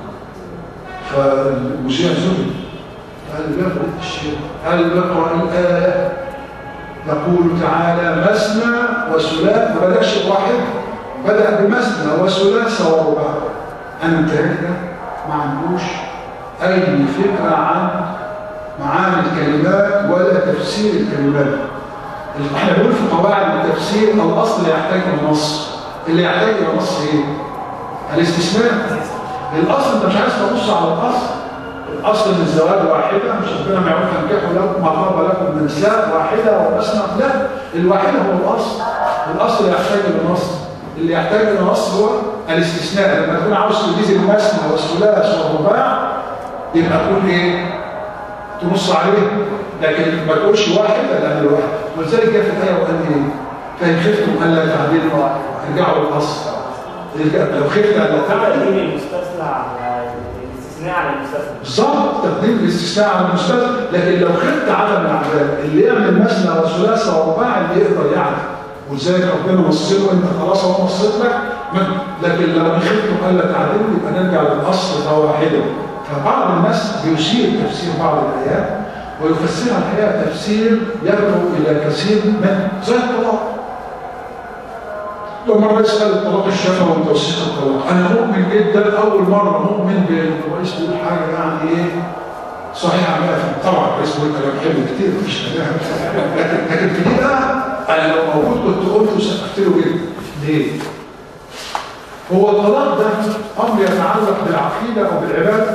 S1: فالمذيع زهد قال له يا فضيله الشيخ، قال له اقرا الايه يقول تعالى مثنى وثلاث، ما بداش بواحد، بدا بمثنى وثلاث ورباع. انا متهيألي ما عندوش اي فكره عن معاني الكلمات ولا تفسير الكلمات. احنا بنقول في قواعد التفسير الاصل يحتاج الى نص. اللي يحتاج الى نص ايه؟ الاستثناء. الاصل انت مش عايز تبص على الاصل. الاصل ان الزواج واحده، مش ربنا ما يعرف تنكحوا لكم ما طاب لكم من نساء واحده ومثنى، لا، الواحده هو الاصل. الاصل يحتاج الى نص. اللي يحتاج الى نص هو الاستثناء. لما تكون عاوز تجيز المثنى والثلاث والرباع يبقى تقول ايه؟ تنص عليه، لكن ما تقولش واحده لان الواحد. ولذلك جاء في الايه وقال ايه؟ فان خفتم الا تعدلوا ارجعوا للاصل. لو خفت الا تعدلوا
S3: تقديم المستثنى على الاستثناء على المستثنى.
S1: بالظبط، تقديم الاستثناء على المستثنى. لكن لو خفت عدم العداله، اللي يعمل مثنى وثلاثه ورباع اللي يقدر يعدل. ولذلك ربنا وصل له انت خلاص هو وصلت لك. لكن لو خفتم الا تعدلوا يبقى نرجع للاصل فواحده. فبعض الناس بيشير تفسير بعض الايات ويفسرها الحقيقه تفسير يدعو الى كثير من زي الطلاق. لو مرة يسأل الطلاق الشفوي وتوثيق الطلاق، أنا مؤمن جدا أول مرة مؤمن بأن الرئيس بيقول حاجة يعني إيه صحيحة 100%. طبعا الرئيس بيقول كلام حلو كتير مفيش كلام، لكن في دي بقى أنا لو موجود كنت قلت وسقفت له جدا. ليه؟ هو الطلاق ده أمر يتعلق بالعقيدة أو بالعبادة؟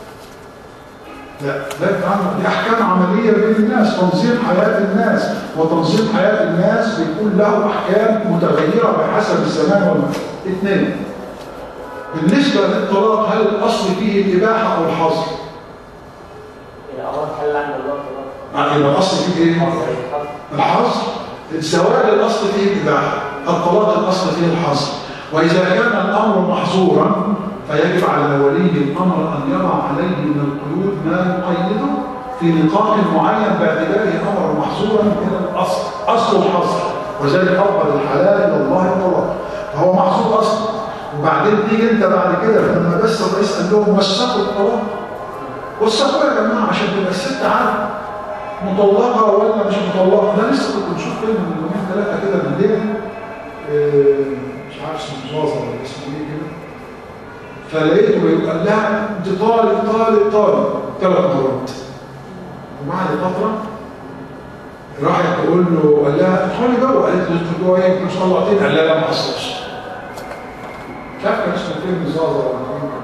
S1: لا يتعلق بأحكام عملية بين الناس، تنظيم حياة الناس، وتنظيم حياة الناس بيكون له أحكام متغيرة بحسب الزمان والمكان. اثنين، بالنسبة للطلاق هل الأصل فيه الإباحة أو الحظر؟
S3: الأمر حل عند الله طلاق.
S1: يبقى الأصل فيه إيه؟ الحظر. الزواج الأصل فيه الإباحة، الطلاق الأصل فيه الحظر. وإذا كان الأمر محظورا فيجب على ولي الأمر أن يضع عليه من القيود ما يقيده في نطاق معين باعتباره أمر محظورا إلى الأصل، أصل الحظر. وذلك أفضل الحلال إلى الله الطلاق، فهو محظور أصلا. وبعدين تيجي أنت بعد كده لما بس الرئيس قال لهم وثقوا الطلاق، وثقوا يا جماعة عشان تبقى الست عارفة مطلقة ولا مش مطلقة. ده لسه كنت بشوف فيلم من يومين ثلاثة كده بالليل، مش عارف اسمه زازا ولا اسمه إيه كده، فلقيته بيقول لها انت طالب 3 مرات. وبعد فتره راحت تقول له، قال لها ادخلي جوه، قالت له ادخلي جوه ايه؟ مش طلعتين؟ قال لها لا ما حصلش. مش عارف كان اسمه فيلم زازا ولا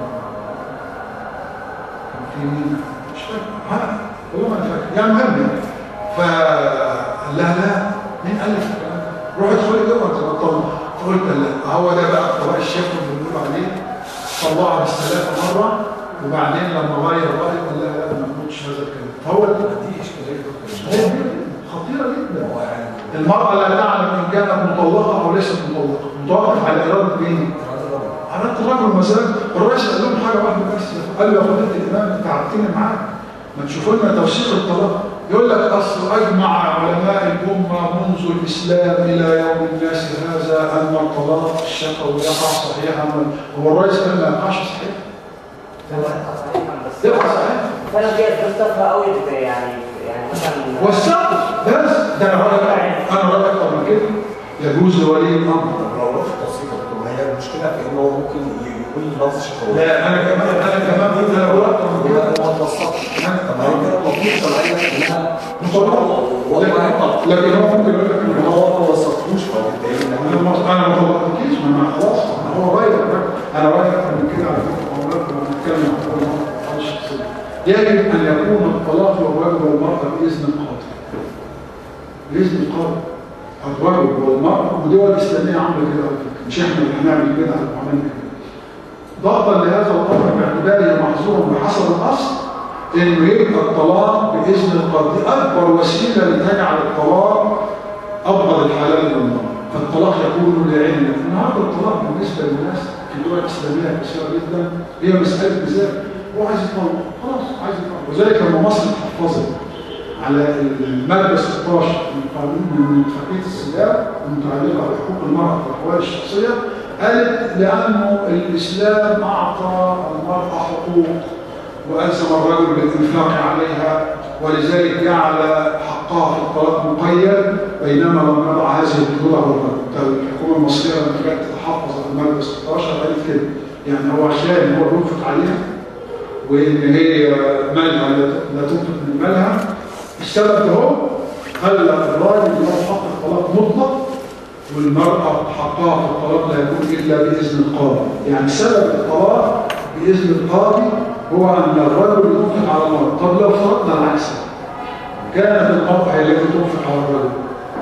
S1: كان في مين؟ مش فاكر، والله ما فاكر، يعني المهم يعني. فقال لها لا، مين قال لك الكلام ده؟ روحي ادخلي جوه انت بطلت. فقلت لا، هو ده بقى الطلاق الشفوي اللي بنقول عليه. طلعها بالثلاثة مرة وبعدين لما غير رأيه قال لا ما نقولش هذا الكلام. فهو دي إشكالية خطيرة جدا. المرأة لا تعلم إن كانت مطلقة أو ليست مطلقة، متوقف على إرادة مين؟ إرادة الرجل. مثلا الرئيس قال لهم حاجة واحدة بس، قال له يا فضيلة الإمام أنت عرفتني معاك، ما تشوفوا لنا توثيق الطلاق. يقول لك أصل أجمع علماء الأمة منذ الإسلام إلى يوم الناس هذا أن الطلاق الشفوي يقع صحيحا. هو الرئيس قال ما يقعش صحيح؟ يقع صحيح.
S3: فأنا دي أستفها قوي يعني مثلا
S1: والسقف بس ده أنا رأيك أكتر من كده. يجوز لولي الأمر
S5: لو رفض توثيق الطلاق، هي المشكلة في إنه ممكن يقول لفظ شفوي.
S1: لا أنا كمان أنا بقول أكتر من كده.
S5: ما توثقش. طب ما هي كده المفروض طلعت إنها
S1: مطلقة، لكن هو ممكن يقول لك
S5: إن هو ما وثقتوش، فبالتالي
S1: أنا ما طلقتكيش، ما أنا خلاص هو رايك. أنا رايك أكتر من كده على فكرة. هو رايك لما بنتكلم عن الشخصية يجب أن يكون الطلاق للرجل والمرأة بإذن القاضي. بإذن القاضي الرجل والمرأة، ودول الإسلامية عاملة كده على فكرة، مش إحنا اللي هنعمل كده على عملنا كده. ضغطا لهذا الأمر باعتباره محظور بحسب الأصل إنه يبقى الطلاق بإذن القاضي أكبر وسيلة لتجعل الطلاق أفضل الحلال للمرأة. فالطلاق يكون لعلة. النهارده الطلاق بالنسبة للناس في دول إسلامية كثيرة جدا هي مسألة مزاج. هو عايز يطلق، خلاص عايز يطلق. وذلك لما مصر اتحفظت على المادة 16 من قانون من اتفاقية السلام المتعلقة بحقوق المرأة في الأحوال الشخصية، قالت لأنه الإسلام أعطى المرأة حقوق وألزم الرجل بالإنفاق عليها، ولذلك جعل حقها في الطلاق مقيد، بينما لم يضع هذه الحدود على الرجل. الحكومة المصرية لما كانت تتحفظ على المادة 16 قالت كده، يعني هو عشان هو بينفق عليها وإن هي مالها لا تنفق من مالها، السبب ده هو خلى الراجل له حق الطلاق مطلق، والمرأة حقها في الطلاق لا يكون إلا بإذن القاضي. يعني سبب الطلاق بإذن القاضي هو أن الرجل ينفق على المرأة. طب لو فرضنا العكس، كانت المرأة هي التي تنفق على الرجل،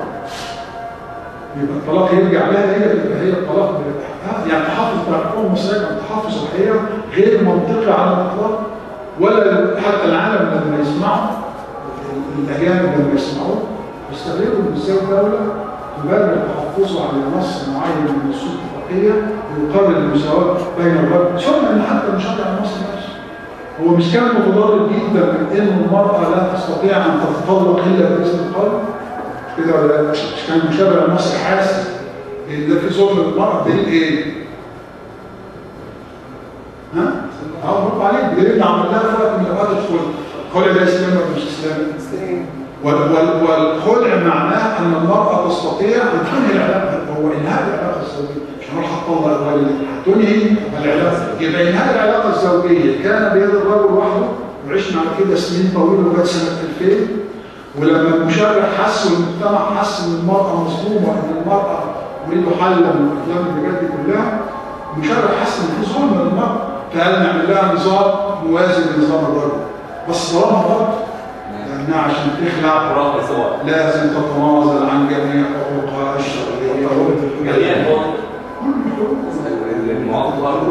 S1: يبقى الطلاق يرجع لها هي، يبقى هي الطلاق يعني تحفظ الحكومة المصرية كان تحفظ الحقيقة غير منطقي على الإطلاق، ولا حتى العالم لما يسمعوا الأجانب لما يسمعوه يستغربوا إن إزاي الدولة تبرر تحفظه على نص معين من النصوص الاتفاقية يقابل المساواة بين الرجل، ثم إن حتى المشرع المصري نفسه هو مش كان متضرر جدا من إن المرأة لا تستطيع أن تتطلق إلا بإذن القاضي كده، ولا مش كان المشرع المصري حاسس إن ده في ظلم للمرأة؟ دليل إيه؟ ها؟ برافو عليك، بدليل عملناها في وقت من الأوقات الخلع. الخلع ده إسلامي ولا مش إسلامي؟ والخلع معناه أن المرأة تستطيع أن تنهي العلاقة، هو إنهاء العلاقة الزوجية، مش هنروح هتطلق الراجل، هتنهي العلاقة. يبقى إنهاء العلاقة الزوجية كان بيد الرجل وحده، وعشنا على كده سنين طويلة لغاية سنة 2000، ولما المشرع حس والمجتمع حس إن المرأة مظلومة وإن المرأة يريدوا حلا من الأفلام الحاجات دي كلها، المشرع حس إن في ظلم للمرأة، فقال نعمل لها نظام موازي لنظام الرجل، بس طالما غلط لأنها عشان تخلع لازم تتنازل عن جميع حقوقها الشرعية.
S2: المعطر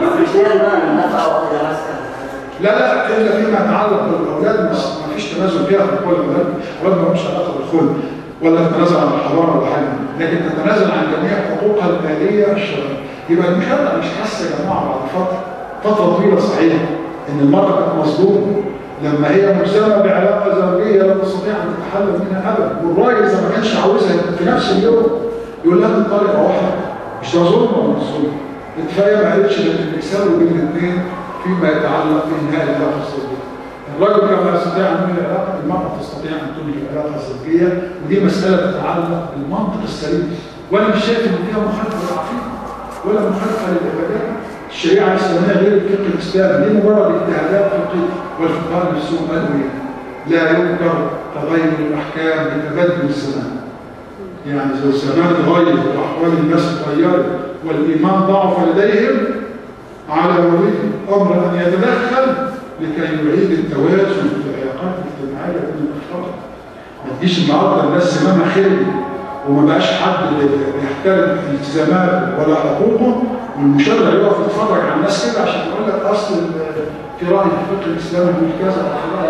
S1: لا إلا فيما يتعلق بالأولاد ما فيش تنازل فيها في الخلع، الأولاد ما لهمش علاقة بالخلع ولا تتنازل عن الحضانة ولا حاجة، لكن تتنازل عن جميع حقوقها المالية الشرعية. يبقى المشرع مش حاسة يا جماعة بعد فترة طويلة صحيح إن المرأة كانت مظلومة لما هي ملزمة بعلاقة زوجية لا تستطيع أن تتحلل منها أبدا، والراجل إذا ما كانش عاوزها في نفس اليوم يقول لها بطريقة واحدة، مش ده ظلم ولا مش ظلم؟ الاتفاقية ما قالتش إن يساوي بين الاثنين فيما يتعلق بإنهاء العلاقة الزوجية. الرجل كما يستطيع أن ينهي العلاقة، المرأة تستطيع أن تنهي العلاقة الزوجية، ودي مسألة تتعلق بالمنطق السليم، وأنا مش شايف إن فيها مخالفة للعقيدة ولا مخالفة للعبادات. الشريعة الإسلامية غير الفقه الإسلامي، دي مجرد اجتهادات فقهية، والفقهاء نفسهم قالوا إيه؟ لا ينكر تغير الأحكام بتبدل الزمان. يعني إذا الزمان اتغير وأحوال الناس اتغيرت والإيمان ضعف لديهم، على ولي أمر أن يتدخل لكي يعيد التوازن في العلاقات الاجتماعية بين الأفراد. ما تجيش النهارده الناس زمانها خير وما بقاش حد بيحترم التزاماته ولا حقوقه، والمشرع يقف يتفرج على الناس كده عشان يقول لك اصل في راي الفقه الاسلامي بيقول كذا.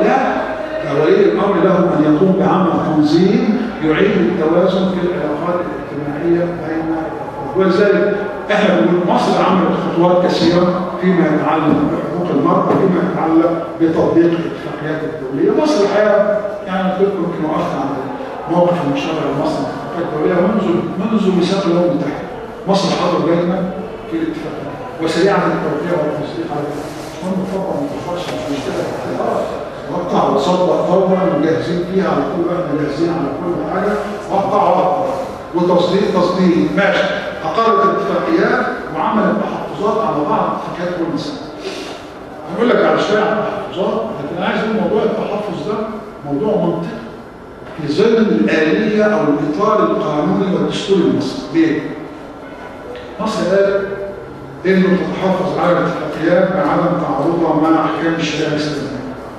S1: لا، ولي الامر له ان يقوم بعمل تنظيم يعيد التوازن في العلاقات الاجتماعيه بين الافراد. ولذلك احنا بنقول مصر عملت خطوات كثيره فيما يتعلق بحقوق المراه وفيما يتعلق بتطبيق الاتفاقيات الدوليه. مصر الحقيقه يعني قلت لكم يمكن وقفنا عند موقف المشرع المصري في الاتفاقيات الدوليه منذ ميثاق الامم المتحده. مصر حاضر دايما في الاتفاقات وسريعه التوقيع والتصديق عليها. هم طبعا ما تخافش مش مشكله، وقع وصدق فورا وجاهزين فيها على طول، احنا جاهزين على كل حاجه، وقع وتصديق ماشي. اقرت الاتفاقيات وعملت تحفظات على بعض الاتفاقيات كل سنه. هنقول لك على شويه عن التحفظات، لكن انا عايز اقول موضوع التحفظ ده موضوع منطقي في ظل الآلية او الاطار القانوني والدستوري المصري. ليه؟ مصر قالت انه تتحفظ على الاتفاقيات بعدم تعارضها مع احكام الشريعه الاسلاميه.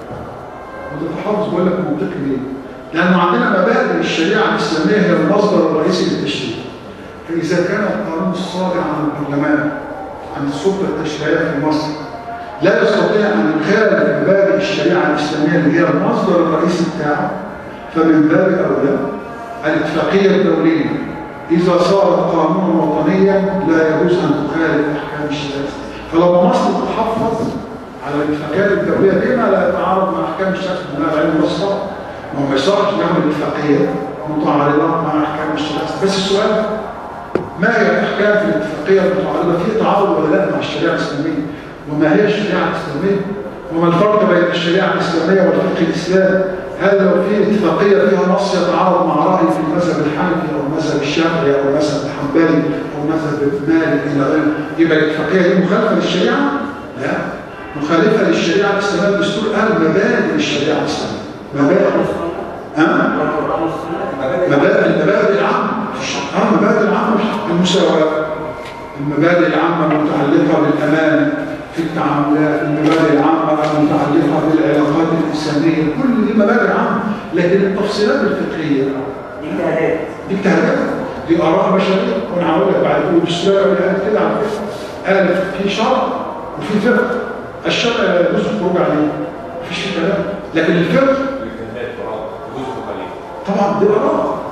S1: وتتحفظ بقول لك منطقي ليه؟ لانه عندنا مبادئ الشريعه الاسلاميه هي المصدر الرئيسي للتشريع. فاذا كان القانون الصادر عن البرلمان عن السلطه التشريعيه في مصر لا يستطيع ان يخالف مبادئ الشريعه الاسلاميه اللي هي المصدر الرئيسي بتاعه، فمن باب اولى الاتفاقيه الدوليه إذا صارت قانونا وطنيا لا يجوز أن تخالف أحكام الشريعة. فلما مصر تتحفظ على الاتفاقيات الدولية بما لا يتعارض مع أحكام الشريعة من العلم والصلاة، ما يصحش نعمل اتفاقيه متعارضه مع احكام الشريعه. بس السؤال ما هي الاحكام في الاتفاقيه المتعارضه؟ في تعارض ولا لا مع الشريعه الاسلاميه؟ وما هي الشريعه الاسلاميه؟ وما الفرق بين الشريعه الاسلاميه والفقه الاسلامي؟ هل لو في اتفاقيه فيها نص يتعارض مع راي في المذهب الحنفي او المذهب الشافعي او المذهب الحنبلي او مذهب مالك الى غيره، يبقى الاتفاقيه دي مخالفه للشريعه؟ لا، مخالفه للشريعه الاسلاميه. الدستور قال مبادئ الشريعه الاسلاميه. مبادئ المبادئ العامه. المبادئ العامه المساواه، المبادئ العامه المتعلقه بالامان في التعاملات، المبادئ العامه المتعلقه بالعلاقات الانسانيه، كل دي مبادئ عامه. لكن التفصيلات الفقهيه دي اجتهادات، دي اراء بشريه. وانا هقول لك بعد كده الدستور قالت كده على فكره، قالت في شرع وفي فقه. الشرع لا يجوز الخروج عليه، مفيش فيه كلام، لكن الفقه طبعا دي اراء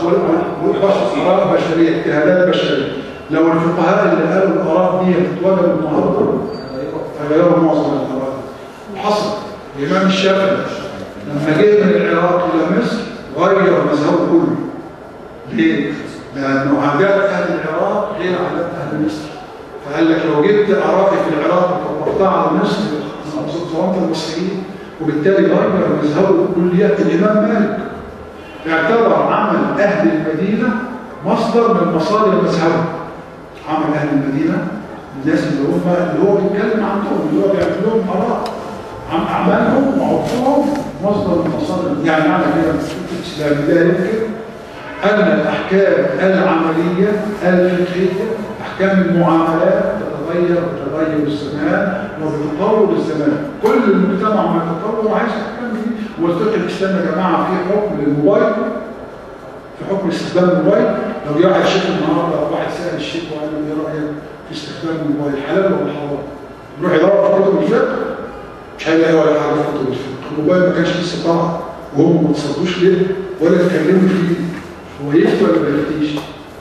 S1: بشريه، اجتهادات بشريه. لو الفقهاء اللي قالوا الاراء دي تتوجد النهارده فغيروا معظم الاراء. وحصل الامام الشافعي لما جه من العراق الى مصر غير مذهبه كله. ليه؟ لانه عادات اهل العراق غير عادات اهل مصر. فقال لك لو جبت ارائي في العراق وطبقتها على مصر ظلمت المصريين، وبالتالي غير مذهبه كليات. الامام مالك اعتبر عمل اهل المدينه مصدر من مصادر مذهبه. عمل اهل المدينه الناس اللي هو بيتكلم عنهم، اللي هو بيعمل لهم اراء عن اعمالهم وعرفهم مصدر من مصادر. يعني معنى كده الاسلام لا يمكن ان الاحكام العمليه الفقهيه، احكام المعاملات تتغير بتغير الزمان وبتطور الزمان. كل المجتمع ما يتطور عايز احكام دي. والفقه الاسلامي يا جماعه في حكم للموبايل، في حكم استخدام الموبايل. لو جه واحد شيخ النهارده او واحد سال الشيخ وقال له ايه رايك في استخدام الموبايل، حلال ولا حرام؟ يروح يدور في كتب الفقه مش هيلاقي ولا حاجه في كتب الفقه. الموبايل ما كانش لسه طالع وهم ما تصدوش ليه ولا اتكلموا فيه. هو يفتي ولا ما يفتيش؟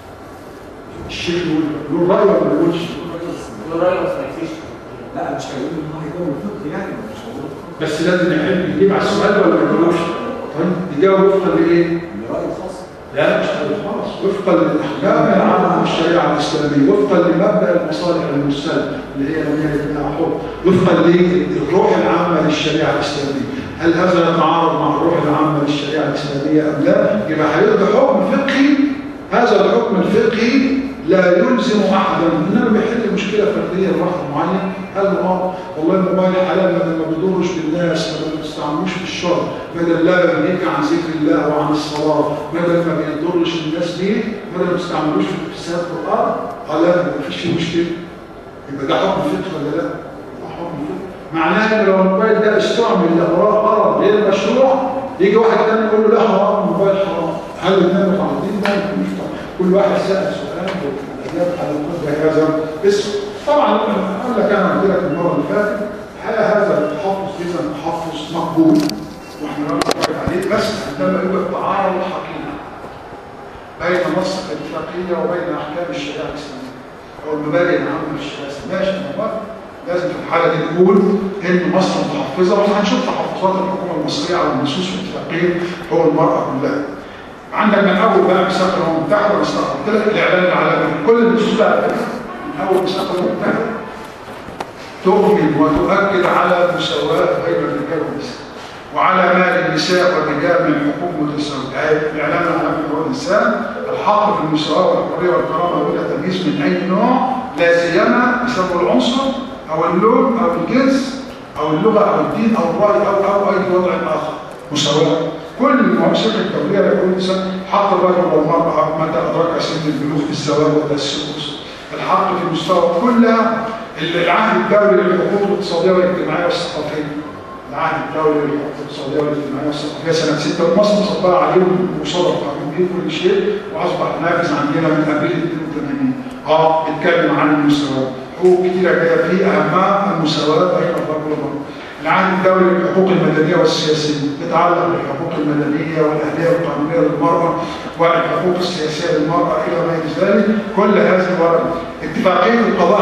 S1: الشيخ يقول رايه ولا ما يقولش؟
S3: يقول رايه بس ما يفتيش.
S5: لا مش هيقول ان هو هيجاوب الفقه يعني مش هيقول.
S1: بس لازم يجيب على السؤال ولا ما يجاوبش؟ طيب يجاوب وفقا لايه؟
S5: لرأي خاص.
S1: لا مش خالص، وفقا للاحكام العامه في الشريعه الاسلاميه، وفقا لمبدا المصالح المرسله اللي هي لم يرد لها حكم، وفقا للروح العامه للشريعه الاسلاميه. هل هذا يتعارض مع الروح العامه للشريعه الاسلاميه ام لا؟ يبقى هيرد حكم فقهي. هذا الحكم الفقهي لا يلزم احدا، انما بيحل مشكله فرديه لواحد معين. قال له والله الموبايل حلال بدل ما بيضرش بالناس، بدل ما تستعملوش في الشر، بدل لا ينهيك عن ذكر الله وعن الصلاه، بدل ما بيضرش الناس بيه، بدل ما تستعملوش في الفساد في الارض. قال لا ما فيش فيه مشكله. يبقى ده حكم فقهي ولا لا؟ ده حكم فقهي. معناه ان لو الموبايل ده استعمل لاغراض غرض غير مشروع، يجي واحد ثاني يقول له لا حرام الموبايل حرام. هل الاثنين متعارضين؟ ده مش كل واحد سأل سؤال والإجابة على قدر هذا اسم. طبعا أقول لك أنا قلت لك المرة اللي فاتت الحقيقة هذا التحفظ إذا تحفظ مقبول وإحنا نرجع عليه، بس عندما يوجد تعارض حقيقي بين نص الاتفاقية وبين أحكام الشريعة الإسلامية أو المبادئ العامة للشريعة الإسلامية. ماشي، لازم في الحالة دي نقول إن مصر متحفظة، وهنشوف تحفظات الحكومة المصرية على النصوص الاتفاقية هو المرأة كلها. عندك من اول بقى ميثاق الامم المتحده قلت لك الاعلان العالمي، كل النصوص بقى من اول ميثاق الامم المتحده تؤمن وتؤكد على المساواه بين الرجال والنساء، وعلى مال النساء والرجال من حقوق متساويه. الاعلان العالمي لحقوق الانسان الحق في المساواه والحريه والكرامه بلا تمييز من اي نوع، لا سيما بسبب العنصر او اللون او الجنس او اللغه او الدين او الراي او اي وضع اخر. مساواه. كل المؤسسات الدوليه يقول الانسان حق الرجل والمراه متى ادرك سن البلوغ في الزواج والتسوس، الحق في المستوى كلها. العهد الدولي للحقوق الاقتصاديه والاجتماعيه والثقافيه، العهد الدولي للحقوق الاقتصاديه والاجتماعيه والثقافيه سنه 6 مصر مصدره عليهم وصدر قانون به كل شيء واصبح نافذ عندنا من ابريل 82. بيتكلم عن المساواه، حقوق كثيره جايه فيه اهمها المساواه بين الرجل والمراه. العهد الدولي للحقوق المدنيه والسياسيه تتعلق بالحقوق المدنيه والاهليه والقانونيه للمراه والحقوق السياسيه للمراه الى غير ذلك. كل هذه الورقه اتفاقيه القضاء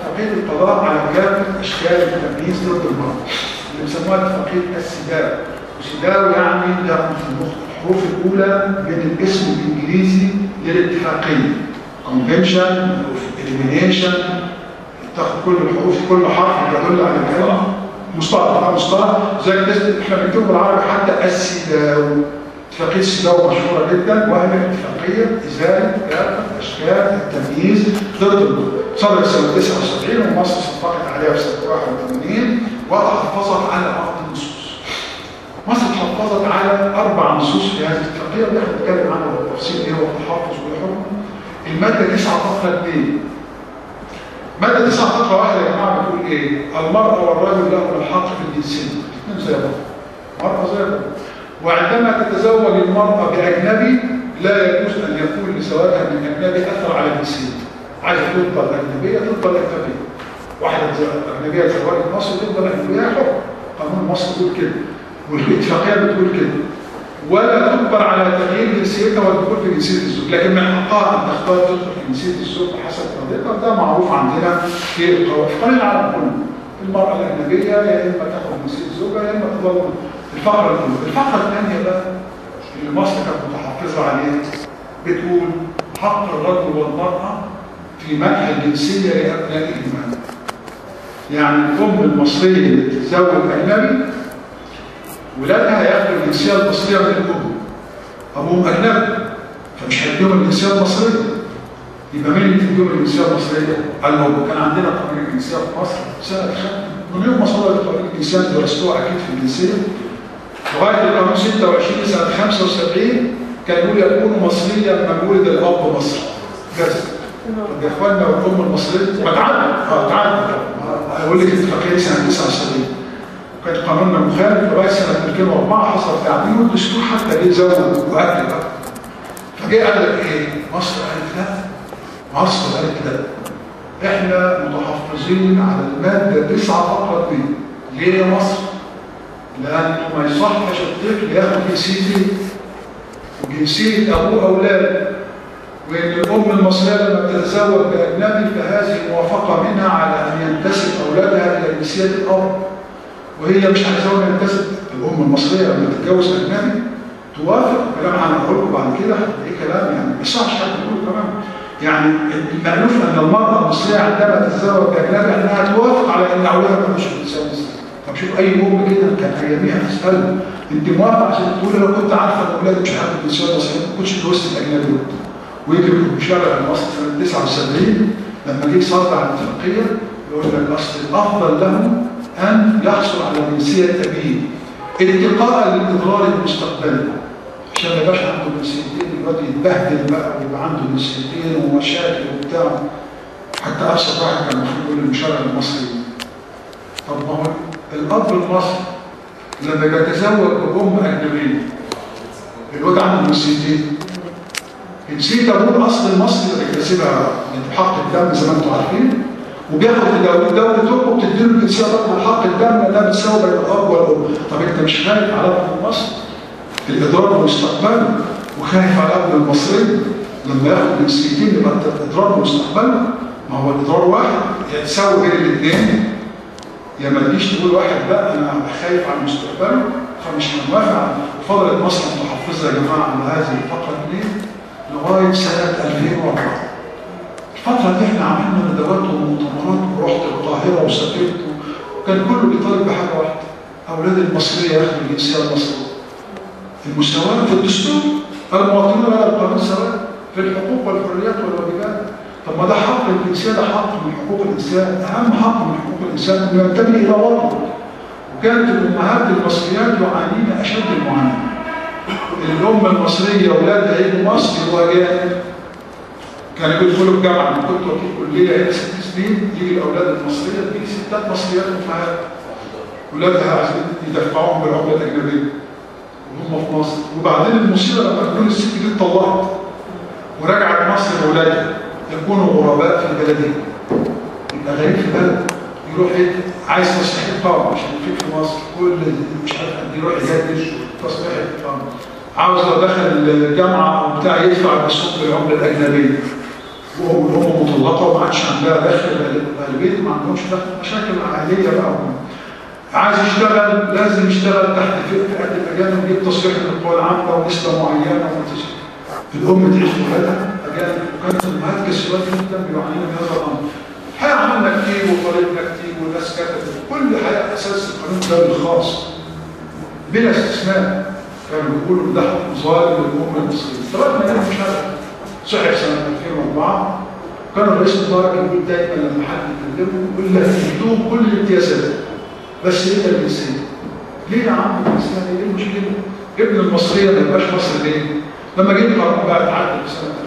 S1: على كافه اشكال التمييز ضد المراه اللي بيسموها اتفاقيه السداد. وسيداو يعني ده الحروف الأولى من الاسم الإنجليزي للاتفاقية. convention، elimination، تاخد كل الحروف، كل حرف يدل على الكلمة. مصطلح زي احنا بنكتبه بالعربي حتى السيداو. اتفاقية السيداو مشهورة جدا، وهي اتفاقية إزالة كافة أشكال التمييز ضد صدرت سنة 79 ومصر صدقت عليها في سنة 81 وحافظت على بعض النصوص. مصر حافظت على 4 نصوص في هذه الاتفاقية اللي احنا بنتكلم عنها بالتفصيل ايه هو التحفظ والحكم. المادة 9 فقرة 2. مادة 9 فقرة 1 يا جماعة بتقول ايه؟ المرأة والرجل لهم الحق في الجنسية. الاثنين زي بعض. مرأة زي بعض. وعندما تتزوج المرأة بأجنبي لا يجوز أن يكون لزواجها من أجنبي أثر على الجنسية. عايزة تفضل أجنبية تفضل أجنبية. واحدة أجنبية تزوجت مصر تفضل أجنبية حر. قانون مصر بيقول كده. والاتفاقية بتقول كده. ولا تجبر على تغيير جنسيتها والدخول في جنسية الزوج، لكن من حقها أن تختار تدخل في جنسية الزوج بحسب رغبتها، وده معروف عندنا في قانون العالم كله. المرأة الأجنبية يا إما تاخد جنسية الزوجة يا إما تظل. الفقرة الأولى. الفقرة الثانية بقى اللي مصر كانت متحفظة عليها بتقول حق الرجل والمرأة في منح الجنسية لأبنائهما. يعني الأم المصرية اللي بتتزوج أجنبي ولادها ياخدوا الجنسية المصرية من الأم. أبوهم أجنبي فمش هيديهم الجنسية المصرية. يبقى مين اللي بيديهم الجنسية المصرية؟ الأم. كان عندنا قانون الجنسية في مصر سنة من يوم ما صدرت قانون الجنسية درستوها أكيد في الجنسية. لغاية القانون 26 سنة 75 كان يقول يكون مصريا من ولد الأب مصري. بس يا إخواننا والأم المصرية ما تعدل أقول لك اتفاقية سنة 79 وكان قانوننا مخالف لغاية سنة 2004 حصل تعديل والدستور حتى جه زود وأكل بقى. فجاء قال لك إيه؟ مصر قالت لا. مصر قالت لا. إحنا متحفظين على المادة 9 فقرة 2. ليه يا مصر؟ لأنه ما يصحش الطفل ياخد جنسيتين وجنسية أبوه أولاده، وإن الأم المصرية لما بتتزوج بأجنبي فهذه موافقة منها على أن ينتسب أولادها إلى جنسية الأب، وهي مش عايزاهم ينتسب. الأم المصرية لما تتجوز أجنبي توافق. كلام هنقول لكم بعد كده إيه كلام يعني ما يصحش حد يقول كمان. يعني المألوف أن المرأة المصرية عندما تتزوج بأجنبي أنها توافق على أن أولادها ما يكونوش جنسية مصرية. طب شوف اي ام كده كان اياميها تساله انت موافقه عشان تقول لو كنت عارفه ان اولادي مش هياخدوا الجنسيه المصريه ما كنتش اتجوزت الاجنبي. ويجي بشارع مصر سنه 79 لما جه صادر على الاتفاقيه يقول لك اصل الافضل لهم ان يحصل على جنسيه ابيه اتقاء للاضرار المستقبلي عشان ما يبقاش عنده جنسيتين يقعد يتبهدل بقى ويبقى عنده جنسيتين ومشاكل وبتاع. حتى ابسط واحد كان المفروض يقول للمشرع المصري طب ما هو الأب المصري لما بيتزوج بأم أجنبية الواد عنده جنسيتين. جنسية أبوه الأصل المصري اللي بيكتسبها بحق الدم زي ما أنتم عارفين وبياخد دولة أمه بتديله الجنسية برضه بحق الدم ده بتساوي بين الأب والأم. طب أنت مش خايف على ابن مصر الإضرار مستقبله وخايف على ابن المصري لما ياخد جنسيتين يبقى الإضرار مستقبله؟ ما هو الإضرار واحد يتساوي بين الاثنين. يا ما تجيش تقول واحد لا انا خايف على مستقبله فمش هنوافق. وفضلت مصر متحفظه يا جماعه على هذه الفقره 2 لغايه سنه 2004. الفتره دي احنا عملنا ندوات ومؤتمرات ورحت القاهره وسافرت وكان كله بيطالب بحاجه واحده اولاد المصريه ياخدوا الجنسيه المصريه. المساواه في الدستور المواطنين على القانون سواء في الحقوق والحريات والواجبات. طب ما ده حق الإنسان، ده حق من حقوق الإنسان، أهم حق من حقوق الإنسان أنه ينتمي إلى وطنه. وكانت الأمهات المصريات يعانين أشد المعاناة. الأم المصرية أولادها يجوا مصر يبقوا أجانب. كانوا يدخلوا الجامعة، أنا كنت وكيل كلية هنا 6 سنين، يجي الأولاد المصرية تيجي ستات مصريات أمهات. أولادها عايزين يدفعوهم بالعملة الأجنبية. وهم في مصر، وبعدين المصيبة لما تكون الست دي اتطلقت ورجعت مصر بأولادها. يكونوا غرباء في بلدهم. يبقى غريب في بلد يروح عايز تصريح إقامة عشان يفيد في مصر كل مش عارف قد يروح يجدد تصريح إقامة. عاوز لو دخل الجامعة أو بتاع يدفع بالسوق بالعملة الأجنبية. وهم مطلقة وما عادش عندها دخل غالبية ما عندهمش دخل مشاكل عائلية بقى. عايز يشتغل لازم يشتغل تحت فئة الأجانب ويجيب تصريح من القوى العامة ونسبة معينة الأم تعيش ولادها أجانب. وكانت الأمهات كثيرات جدا بيعانين من هذا الأمر. الحقيقة عملنا كتير وطالبنا كتير والناس كتبت كل حاجة أساس القانون الدولي الخاص بلا استثناء. كانوا بيقولوا ده حكم ظالم للأمة المصرية. طلبنا إنه مش هذا. صحيح سنة 2004 كان الرئيس مبارك يقول دايما لما حد يكلمه يقول لك يدوم كل الامتيازات بس إلا الجنسية. ليه يا عم الجنسية؟ إيه المشكلة؟ ابن المصرية ما يبقاش مصري ليه؟ لما جه القانون بقى اتعدل في سنة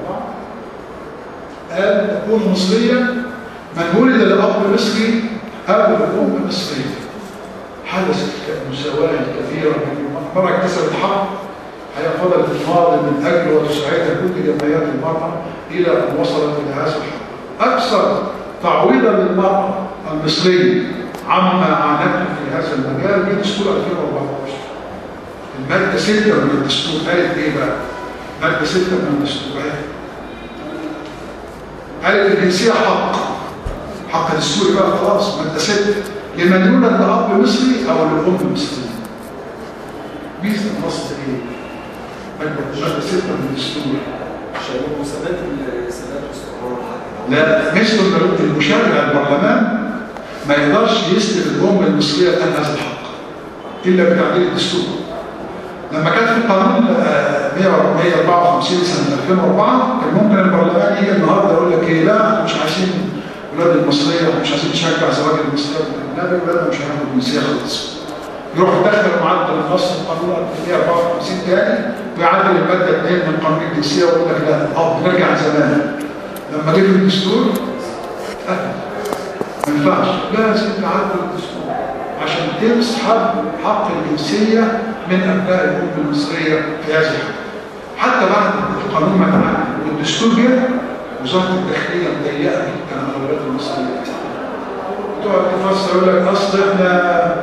S1: 2004 قال تكون مصريا من ولد لأب مصري أو لأم مصرية. حدثت مساواة كبيرة بين المرأة اكتسبت حق هي فضلت تناضل من أجل وتساعدها كل جمعيات المرأة إلى أن وصلت إلى هذا الحق. أكثر تعويضا للمرأة المصرية عما عانته في هذا المجال في دستور 2014. المادة 6 من الدستور قالت إيه بقى؟ مادة 6 من الدستور قالت الجنسية حق دستوري بقى خلاص. مادة 6 لمن يولد لأب مصري أو لأم مصرية. ميزة النص إيه؟ مادة 6 من الدستور
S5: عشان المساندات واستقرار
S1: لا مثل المشرع البرلمان ما يقدرش يسلب الأم المصرية الآن هذا الحق إلا بتعديل الدستور. لما كان في القانون 154 سنة 2004 كان ممكن البرلمان يجي النهارده يقول لك ايه لا مش عايزين ولاد المصرية مش عايزين نشجع زواج المصرية والأجنبي ولادنا مش هياخدوا الجنسية خالص. يروح يدخل معدل النص القانون 154 تاني ويعدل المادة 2 من قانون الجنسية ويقول لك لا نرجع زمان. لما جه في الدستور ما ينفعش لازم تعدل الدستور عشان تسحب حق الجنسية من أبناء الأم المصرية في هذه الحالة. حتى بعد القانون ما تعدل والدستور جه وزارة الداخلية مضيقة جدا على الأولاد المصرية. تقعد تفسر يقول لك أصل إحنا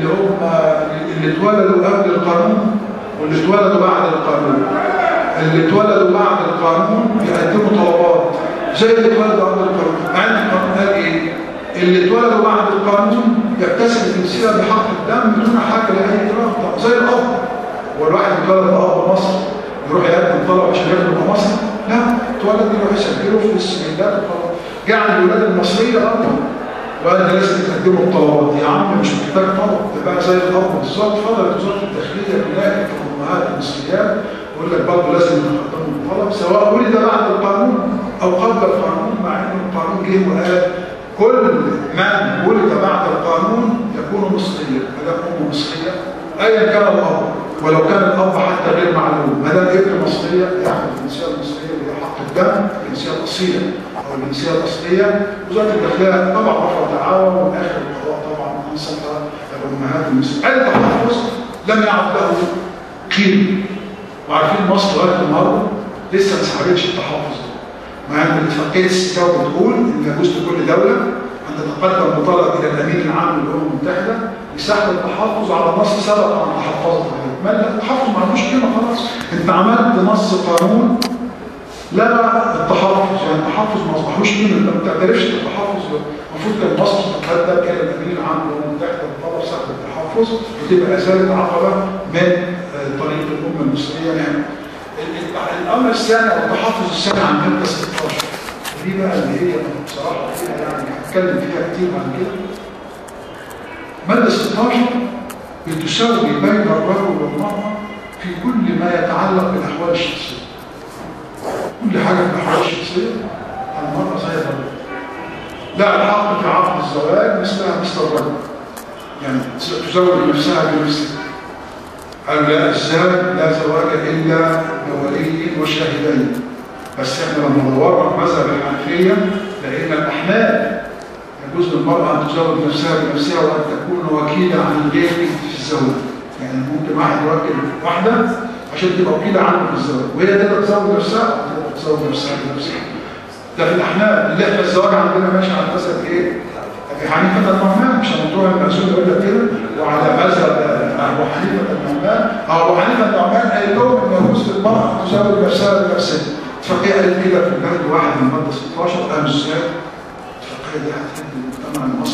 S1: اللي اتولدوا قبل القانون واللي اتولدوا بعد القانون. اللي اتولدوا بعد القانون بيقدموا طلبات زي اللي اتولدوا قبل القانون. مع ان القانون قال ايه؟ اللي اتولدوا بعد القانون يكتسب الجنسيه بحق الدم بدون حاجه لاي اجراء زي الاب. هو الواحد اتولد اب مصري يروح يقدم طلب عشان يبقى مصري؟ لا، اتولد يروح يسجله في السجلات الطلب. جه عند الولاد المصريه وقال لازم تقدموا الطلبات. يا عم مش محتاج طلب تبقى زي الاب بالظبط. فضلت وزاره الداخليه تلاقي في الامهات المصريات يقول لك برضه لازم تقدموا الطلب سواء ولد بعد القانون او قبل القانون. مع ان القانون جه وقال كل من ولد بعد القانون يكون مصريا ما دام امه مصريه ايا كان الاب ولو كان الاب حتى غير معلوم ما دام ابن مصريه ياخذ الجنسيه المصريه اللي هي حق الدم الجنسيه الاصيله او الجنسيه الاصليه. وزاره الداخليه طبعا رفع تعاون واخر القضاء طبعا انصف الامهات المصريات. التحفظ لم يعد له قيمه. وعارفين مصر لغايه النهارده لسه ما سحبتش التحفظ ده. مع ان اتفاقيه السكاو بتقول ان يجوز لكل دوله ان تتقدم بطلب الى الامين العام للامم المتحده لسحب التحفظ على نص سبق عن تحفظت عليه. ما التحفظ ما عندوش قيمه خلاص. انت عملت نص قانون لغى التحفظ، يعني التحفظ ما اصبحوش قيمه. انت ما بتعترفش بالتحفظ. المفروض كان مصر تتقدم الى الامين العام للامم المتحده بطلب سحب التحفظ وتبقى ازاله عقبه من طريق الامه المصريه. يعني الامر الثاني او التحفظ الثاني عن ماده 16 دي بقى اللي هي بصراحه فيها يعني هتكلم فيها كتير عن كده. ماده 16 بتساوي بين الرجل والمراه في كل ما يتعلق بالاحوال الشخصيه. كل حاجه في الاحوال الشخصيه المراه زي الرجل. لا الحق في عقد الزواج مثلها مثل الرجل، يعني تزوج نفسها بنفسها. قالوا لا الزواج لا زواج الا بولي وشاهدين. بس احنا لما دورنا في مذهب الحنفيه لقينا الاحناف يجوز للمراه ان تزوج نفسها بنفسها وان تكون وكيله عن غيره في الزواج. يعني ممكن واحد يوكل واحده عشان تبقى وكيله عنه في الزواج وهي تقدر تزوج نفسها او تقدر تزوج نفسها بنفسها. ده في الاحناف. اللي احنا الزواج عندنا ماشي على مذهب ايه؟ ابي حنيفه النعمان مش هنطلع المأذون يقول لك كده. وعلى مذهب ابو حنيفه النعمان ابو حنيفه النعمان قال لهم ان يجوز للمراه ان تزوج نفسها بنفسها. الاتفاقيه قالت كده في البند 1 من ماده 16. قالوا ازاي؟ الاتفاقيه دي هتهد المجتمع المصري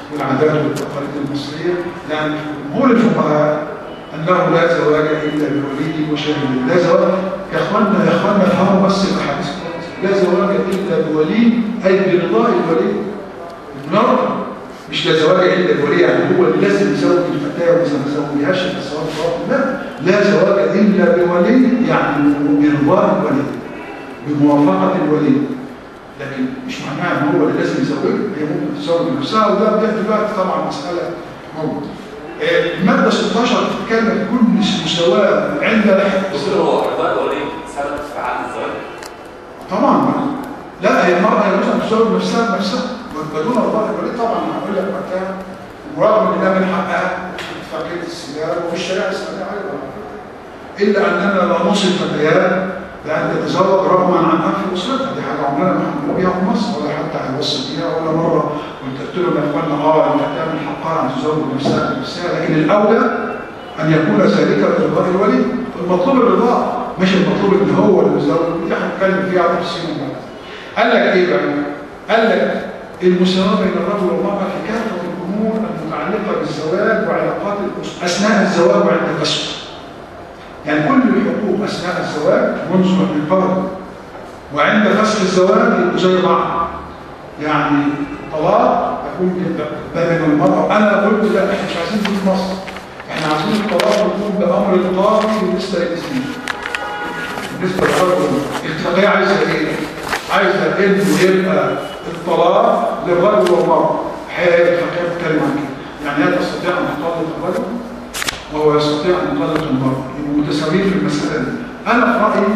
S1: والعادات والتقاليد المصريه، يعني جمهور الفقهاء انه لا زواج الا بولي وشاهد. لا زواج يا اخوانا افهموا بس الاحاديث، لا زواج الا بولي اي برضاء الولي. المرأة مش لا زواج الا بولي يعني هو اللي لازم يزوج الفتاه وما يزوجهاش في الصلاه الفاضل، لا زواج الا بولي يعني برضاء الولي بموافقه الولي، لكن مش معناها ان هو اللي لازم يزوجها، هي ممكن تزوج نفسها، وده دلوقتي طبعا مساله موجوده. الماده 16 بتتكلم كل مساواه عند
S2: دكتور هو رضا الولي سبب في عقد الزواج؟
S1: طبعا لا، هي المراه يجوز ان تزوج نفسها بنفسها بدون رضا الولي طبعا. هقول لك مكان ورغم ان ده من حقها اتفاقيه السلام وفي الشريعه الاسلاميه ايضا، الا اننا لا نوصي الفتيات لأن تتزوج رغما عن أنف أسرتها، دي حاجة عمرنا ما هنقول بيها في مصر ولا حتى هنوصي بيها ولا مرة. كنت قلت لهم يا إخوانا الفتاة من حقها أن تزوج نفسها بنفسها، لكن الأولى أن يكون ذلك برضاء الولي. المطلوب الرضا مش المطلوب إن هو اللي يزوج، دي هنتكلم فيها تفصيلا بعد. قال لك إيه بقى؟ قال لك المساواة بين الرجل والمرأة في كافة الأمور المتعلقة بالزواج وعلاقات الأسرة أثناء الزواج وعند الكسر. يعني كل الحقوق أثناء الزواج منذ الإنقاذ وعند فسخ الزواج يبقوا زي بعض. يعني طلاق يكون بين المرأة، أنا قلت لا إحنا مش عايزين في مصر، إحنا عايزين الطلاق يكون بأمر القاضي بالنسبة للإسلام. بالنسبة للرجل الاتفاقية عايزة إيه؟ عايزة إنه يبقى الطلاق للرجل والمرأة. الحقيقة هي الاتفاقية بتتكلم عن كده، يعني هي تستطيع أن تطلق الرجل وهو يستطيع أن يطلق المرأة، يبقوا متساويين في المسألة دي. أنا في رأيي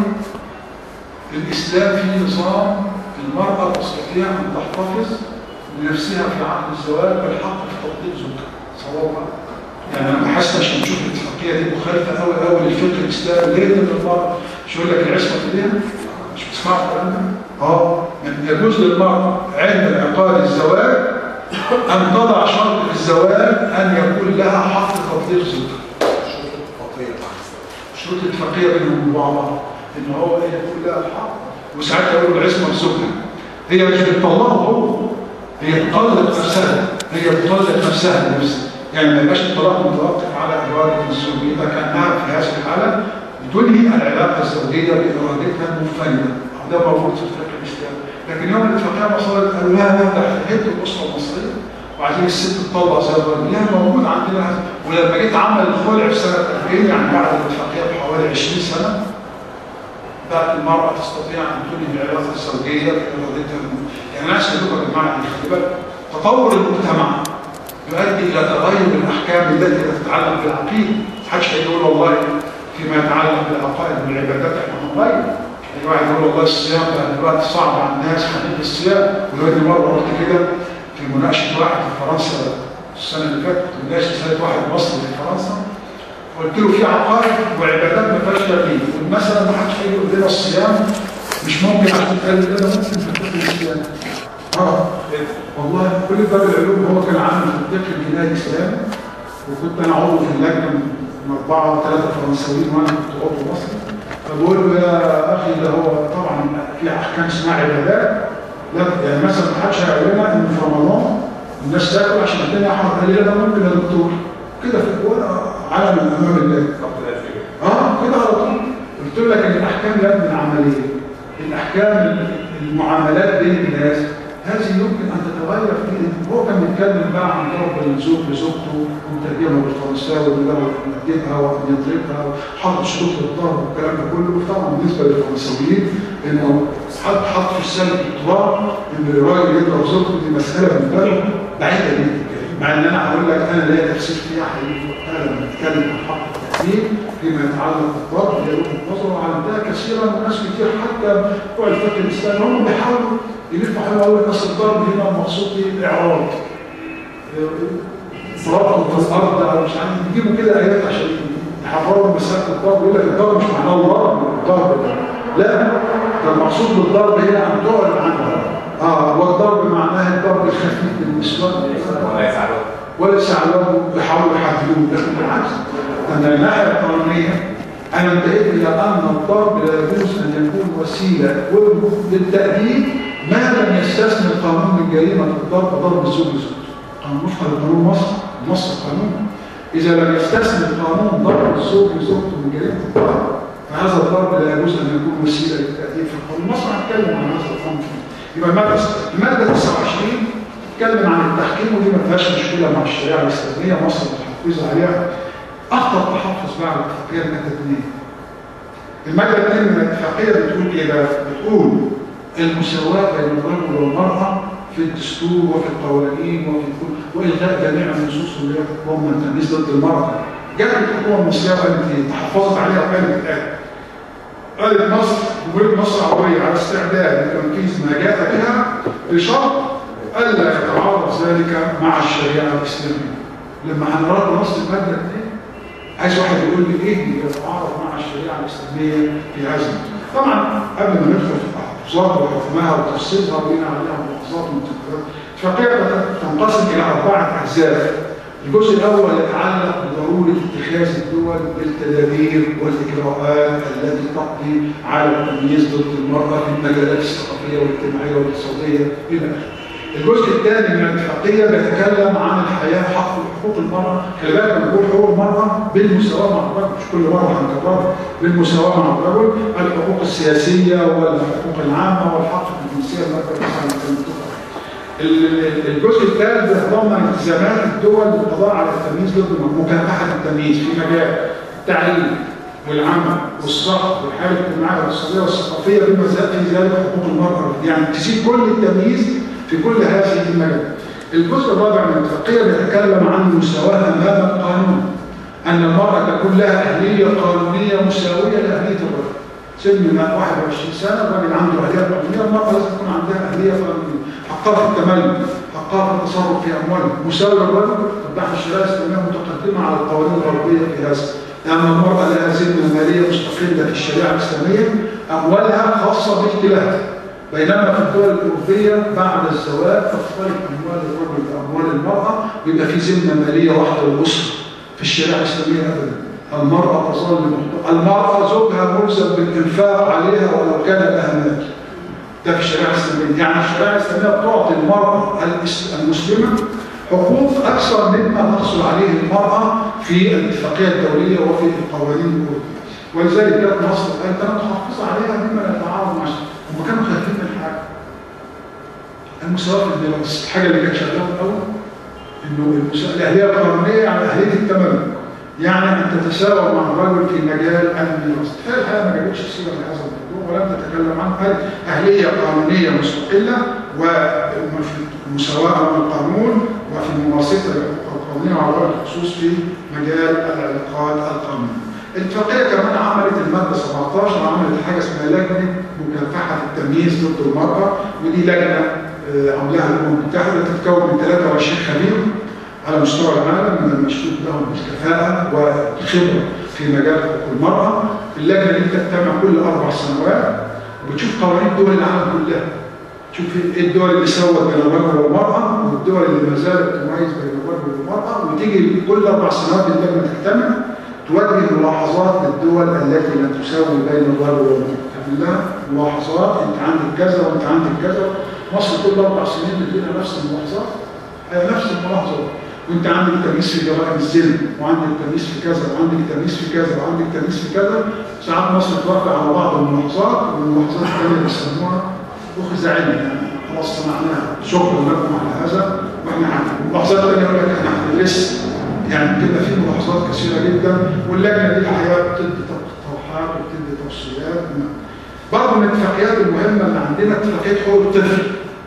S1: الإسلام فيه نظام المرأة تستطيع أن تحتفظ بنفسها في عقد الزواج بالحق في تطليق زوجها. صوابها يعني أنا بحس عشان نشوف الاتفاقية دي مخالفة أوي للفقه الإسلامي. ليه إن المرأة مش يقول لك العصمة في ايديها؟ مش بتسمعوا الكلام ده؟ يعني يجوز للمرأة عند انعقاد الزواج أن تضع شرط في الزواج أن يكون لها حق تطليق زوجها. شروط الاتفاقية بينهم وبعضها إن هو يكون لها الحق، وساعتها يقولوا العصمة لزوجها. هي مش بتطلقه هو، هي بتطلق نفسها، بنفسها. يعني ما يبقاش الطلاق متوقف على إرادة الزوج، يبقى كأنها في هذه الحالة بتنهي العلاقة الزوجية بإرادتها المنفردة. ده موجود في الفقه الإسلامي. لكن يوم الاتفاقية وصلت قالوا لا ده هتهد الأسرة المصرية وعايزين الست تطلق زي الراجل. لا، موجود عندنا. ولما جيت عمل الخلع في سنة 2000 يعني بعد الاتفاقية بحوالي 20 سنة بقت المرأة تستطيع أن تنهي العلاقة الزوجية بإرادتها. يعني أنا أسأل لكم يا جماعة خلي بالك، تطور المجتمع يؤدي إلى تغير الأحكام التي تتعلق بالعقيدة. محدش هيقول والله فيما يتعلق بالعقائد والعبادات احنا هنغير. واحد يقول والله الصيام بقى دلوقتي صعب على الناس، هنيجي الصيام. ولادي مرة قلت كده في مناقشة واحد في فرنسا السنة اللي فاتت، مناقشة سنة واحد مصري في فرنسا، قلت له في عقائد وعبادات ما فيهاش تغيير. مثلا ما حدش هيجي يقول لنا الصيام مش ممكن عشان تقلل لنا ممكن في الفقه الإسلامي. والله كل باب العلوم هو كان عامل في الفقه الجنائي الإسلامي، وكنت أنا عضو في اللجنة من 4 و3 فرنساويين وأنا كنت عضو مصري. فبقول له يا أخي ده هو طبعا في أحكام اسمها عبادات، لا يعني مثلا ما حدش هيقول لنا إن في رمضان الناس تاكل عشان الدنيا حر. قال لي لا ده ممكن يا دكتور كده في علم أمام الله. كده على طول. قلت له لكن الأحكام لا من العملية، الأحكام المعاملات بين الناس هذه يمكن أن تتغير فيه. هو كان بيتكلم بقى عن ضرب الزوج لزوجته وترجمها بالفرنساوي ويقدر يمددها وأن يضربها وحط شروط للضرب والكلام ده كله. طبعا بالنسبة للفرنساويين إنه حط في السنة الإطلاق إن الراجل يضرب زوجته دي مسألة بالنسبة له بعيدة جدا. مع إن أنا هقول لك أنا لا تفسير فيها حقيقي. أنا لما بتكلم عن حق التأثير فيما يتعلق بالضرب هي وجهة نظر وعلمتها كثيرا وناس كتير حتى بتوع الفقه الإسلامي هم بيحاولوا يلفوا حلوة أقول لك أصل الضرب هنا المقصود إيه؟ إعراض. ضربهم في الأرض أو مش عارف يجيبوا كده آيات عشان يحرروا مسألة الضرب. يقول لك الضرب مش معناه الضرب لا، ده المقصود بالضرب هنا أن تعرض عنها. والضرب معناه الضرب الخفيف بالنسبة وليس عليهم يحاولوا يحددوه. لكن بالعكس أن الناحية القانونية أنا انتهيت إلى أن الضرب لا يجوز أن يكون وسيلة للتأديب ما لم يستثني القانون من جريمة الضرب ضرب الزوج لزوجته. وفقا لقانون مصر، نص القانون، إذا لم يستثني القانون ضرب الزوج لزوجته من جريمة الضرب، فهذا الضرب لا يجوز أن يكون وسيلة للتأديب في القانون. مصر هتكلم عن هذا الأمر. يبقى المادة 29 تتكلم عن التحكيم، ودي ما فيهاش مشكلة مع الشريعة الإسلامية، مصر متحفظة عليها. أخطر تحفظ بعد الاتفاقية المادة 2. المادة 2 من الاتفاقية بتقول إيه بقى؟ بتقول المساواة بين الرجل والمرأة في الدستور وفي القوانين وفي كل، والغاء جميع النصوص اللي هي تقوم من التمييز ضد المرأة. جت الحكومة المصرية وقالت ايه؟ تحفظت عليها وقالت ايه؟ قالت مصر جمهورية مصر العربية على استعداد لتنفيذ ما جاء بها بشرط ألا يتعارض ذلك مع الشريعة الإسلامية. لما هنرى نص المادة دي عايز واحد يقول لي ايه اللي يتعارض مع الشريعة الإسلامية في هذا؟ طبعا قبل ما ندخل في التحفظات وحكمها وتفصيلها وبناء عليها ملاحظات وانتقادات، الاتفاقية تنقسم إلى 4 أجزاء. الجزء الأول يتعلق بضرورة اتخاذ الدول بالتدابير والإجراءات التي تقضي على التمييز ضد المرأة في المجالات الثقافية والاجتماعية والاقتصادية إلى آخره. الجزء الثاني من الاتفاقية بيتكلم عن الحياة حقوق المرأة. خلي بالك لما بنقول حقوق المرأة بالمساواة مع الرجل، مش كل مرة هنكررها، بالمساواة مع الرجل، الحقوق السياسية والحقوق العامة والحق الجنسية المادة 9. الجزء الثالث بيتضمن التزامات الدول بالقضاء على التمييز ضد مكافحة التمييز في مجال التعليم والعمل والصحة والحياة الاجتماعية والاقتصادية والثقافية بما في ذلك حقوق المرأة، يعني تزيد كل التمييز في كل هذه المجالات. الجزء الرابع من الاتفاقية بيتكلم عن المساواة أمام القانون، أن المرأة تكون لها أهلية قانونية مساوية لأهلية الرجل. سن 21 سنة الراجل عنده أهلية قانونية، المرأة لازم تكون عندها أهلية قانونية، حقها في التملك، حقها في التصرف في أموالها، مساوي للرجل. تبع الشريعة الإسلامية متقدمة على القوانين الغربية في هذا، لأن المرأة لها ذمة مالية مستقلة في الشريعة الإسلامية، أموالها خاصة باختلافها. بينما في الدول الأوروبية بعد الزواج تختلف أموال الرجل بأموال المرأة، بيبقى في ذمة مالية واحدة للأسرة. في الشريعة الإسلامية أبدا، المرأة تظل المرأة زوجها ملزم بالإنفاق عليها ولو كان لها مال. ده في الشريعة الإسلامية، يعني الشريعة الإسلامية بتعطي المرأة المسلمة حقوق أكثر مما تحصل عليه المرأة في الاتفاقية الدولية وفي القوانين الأوروبية. ولذلك كانت مصر قالت أنا محافظة عليها مما يتعارض مع الشريعة. هم كانوا خايفين من حاجة، المساواة في الدراسة. الحاجة اللي كانت شغالة الأول إنه الأهلية القانونية يعني أهلية التملك، يعني أن تتساوى مع الرجل في مجال الميراث. فالحقيقة ما جابتش سيرة لهذا الموضوع ولم تتكلم عنه. أهلية قانونية مستقلة وفي المساواة أمام القانون وفي ممارستها الحقوق القانونية على وجه الخصوص في مجال العلاقات القانونية. الاتفاقية كمان عملت المادة 17 عملت حاجة اسمها لجنة مكافحة التمييز ضد المرأة، ودي لجنة عملها الأمم المتحدة تتكون من 23 خبير على مستوى العالم من المشهود لهم بالكفاءة والخبرة في مجال حقوق المرأة. اللجنة دي بتجتمع كل 4 سنوات وبتشوف قوانين دول العالم كلها، تشوف ايه الدول اللي سوت بين الرجل والمرأة والدول اللي ما زالت تميز بين الرجل والمرأة، وتيجي كل 4 سنوات اللجنة تجتمع توجه ملاحظات للدول التي لا تساوي بين الرجل والمرأة، تعمل لها ملاحظات انت عندك كذا وانت عندك كذا. مصر كل 4 سنين بتدينا نفس الملاحظات، نفس الملاحظات، وانت عندك تمييز في جرائم الزنا وعندك تمييز في كذا وعندك تمييز في كذا وعندك تمييز في كذا. ساعات مصر توافق على بعض الملاحظات والملاحظات الثانيه بيسموها اخذ علمي، يعني خلاص سمعناها شكرا لكم على هذا واحنا الملاحظات الثانيه يقول لك احنا هندرس، يعني بتبقى في ملاحظات كثيره جدا. واللجنه دي الحقيقه بتدي توضيحات وبتدي توصيات. برضه من الاتفاقيات المهمه اللي عندنا اتفاقيه حقوق الطفل،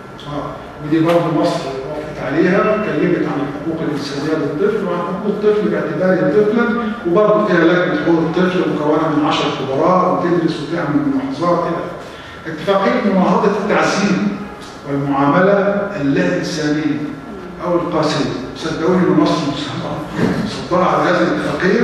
S1: ودي برضه مصر عليها، اتكلمت عن الحقوق الانسانيه للطفل وعن حقوق الطفل باعتباره طفلا، وبرضه فيها لجنه حقوق الطفل مكونه من 10 خبراء وتدرس وتعمل ملاحظات الى اخره. اتفاقيه مناهضه التعذيب والمعامله اللا انسانيه او القاسيه، صدقوني ان مصر صدقها على هذه الاتفاقيه.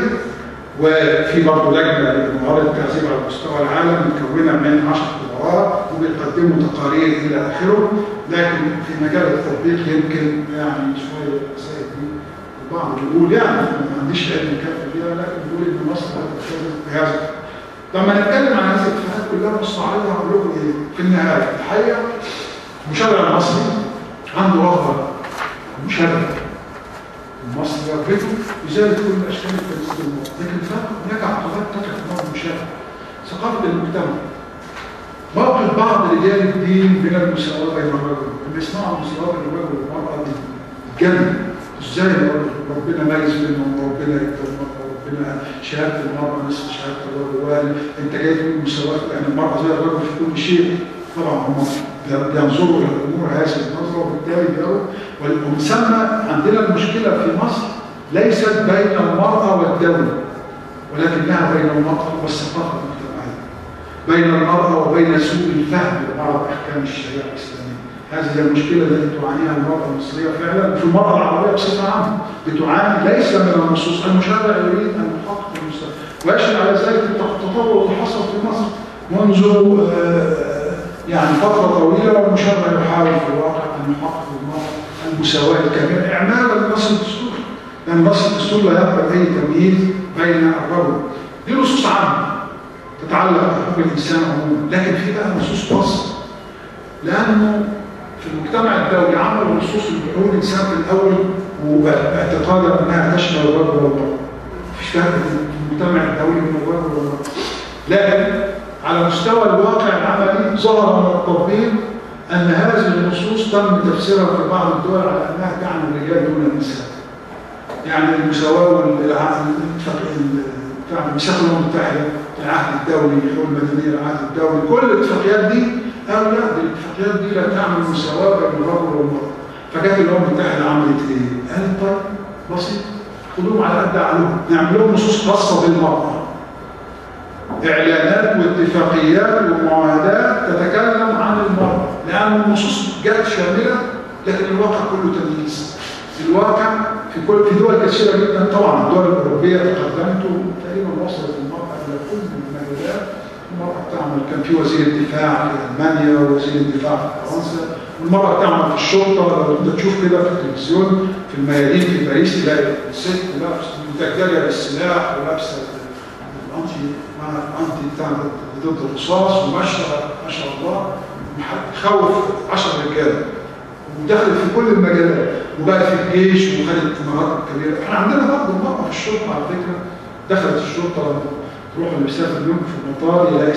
S1: وفي برضه لجنه لمناهضه التعذيب على مستوى العالم مكونه من 10 خبراء وبيقدموا تقارير الى اخره. لكن في مجال التطبيق يمكن يعني شويه الرسائل دي البعض بيقول يعني ما عنديش علم كافي فيها، لكن بيقول ان مصر هتتكلم بهذا. لما نتكلم عن هذه الاتفاقات كلها بصوا عليها هقول لكم ايه؟ في النهايه الحقيقه المشرع المصري عنده رغبه مشرعه المصري يرفضه بذلك كل اشكال التمثيل المصري، لكن هناك عقبات تقع في بعض المشاكل. ثقافه المجتمع، موقف بعض رجال الدين من المساواه بين الرجل، لما يسمعوا المساواه بين الرجل والمراه دي الجنه، ازاي ربنا ميز بينهم وربنا يكرمهم وربنا شهاده المراه نصف شهاده الرجل، انت جاي تقول المساواه يعني المراه زي الرجل في كل شيء. طبعا هم بينظروا الى الامور هذه النظره وبالتالي بيروا. ومسمى عندنا المشكله في مصر ليست بين المراه والدوله، ولكنها بين المراه والثقافه المجتمعيه، بين المراه وبين سوء الفهم لبعض احكام الشريعه الاسلاميه. هذه هي المشكله التي تعانيها المراه المصريه فعلا، وفي المراه العربيه بصفه عامه بتعاني ليس من النصوص. المشرع يريد ان يحقق المستقبل، ويشهد على ذلك التطور اللي حصل في مصر منذ يعني فترة طويلة، والمشرع يحاول في الواقع أن يحقق المساواة الكاملة إعمالا لنص الدستور، لأن نص الدستور لا يقبل أي تمييز بين الرجل. دي نصوص عامة تتعلق بحقوق الإنسان عموما، لكن في بقى نصوص خاصة، لأنه في المجتمع الدولي عملوا نصوص لحقوق الإنسان في الأول واعتقادا أنها تشمل الرجل والمرأة. مفيش فرق بين المجتمع الدولي من الرجل والمرأة، لكن على مستوى الواقع العملي ظهر من التطبيق أن هذه النصوص تم تفسيرها في بعض الدول على أنها تعني الرجال دون النساء. يعني المساواة والميثاق الأمم المتحدة، العهد الدولي، الحقوق المدنية، العهد الدولي، كل الاتفاقيات دي قالوا لا، الاتفاقيات دي لا تعمل مساواة بين الرجل والمرأة. فجت الأمم المتحدة عملت إيه؟ قالت طيب بسيط، خدوهم على قد عقلهم، نعمل لهم نصوص خاصة بالمرأة. إعلانات واتفاقيات ومعاهدات تتكلم عن المرأة، لأن النصوص جت شاملة، لكن الواقع كله تمييز. الواقع في دول كثيرة جدا، طبعا الدول الأوروبية تقدمت وتقريبا وصلت المرأة إلى كل المجالات. المرأة بتعمل، كان في وزير الدفاع في ألمانيا ووزير الدفاع في فرنسا، والمرأة بتعمل في الشرطة. لو أنت تشوف كده في التلفزيون في الميادين في باريس تلاقي الست لابسة متجرية بالسلاح ولابسة أنتي بتاع ضد الرصاص وماشية ما شاء الله تخوف 10 رجاله، ودخلت في كل المجالات، وبقت في الجيش وخدت مهارات كبيره. احنا عندنا برضه المرأة في الشرطه على فكره، دخلت الشرطه لما تروح المسافر اليوم في المطار يلاقي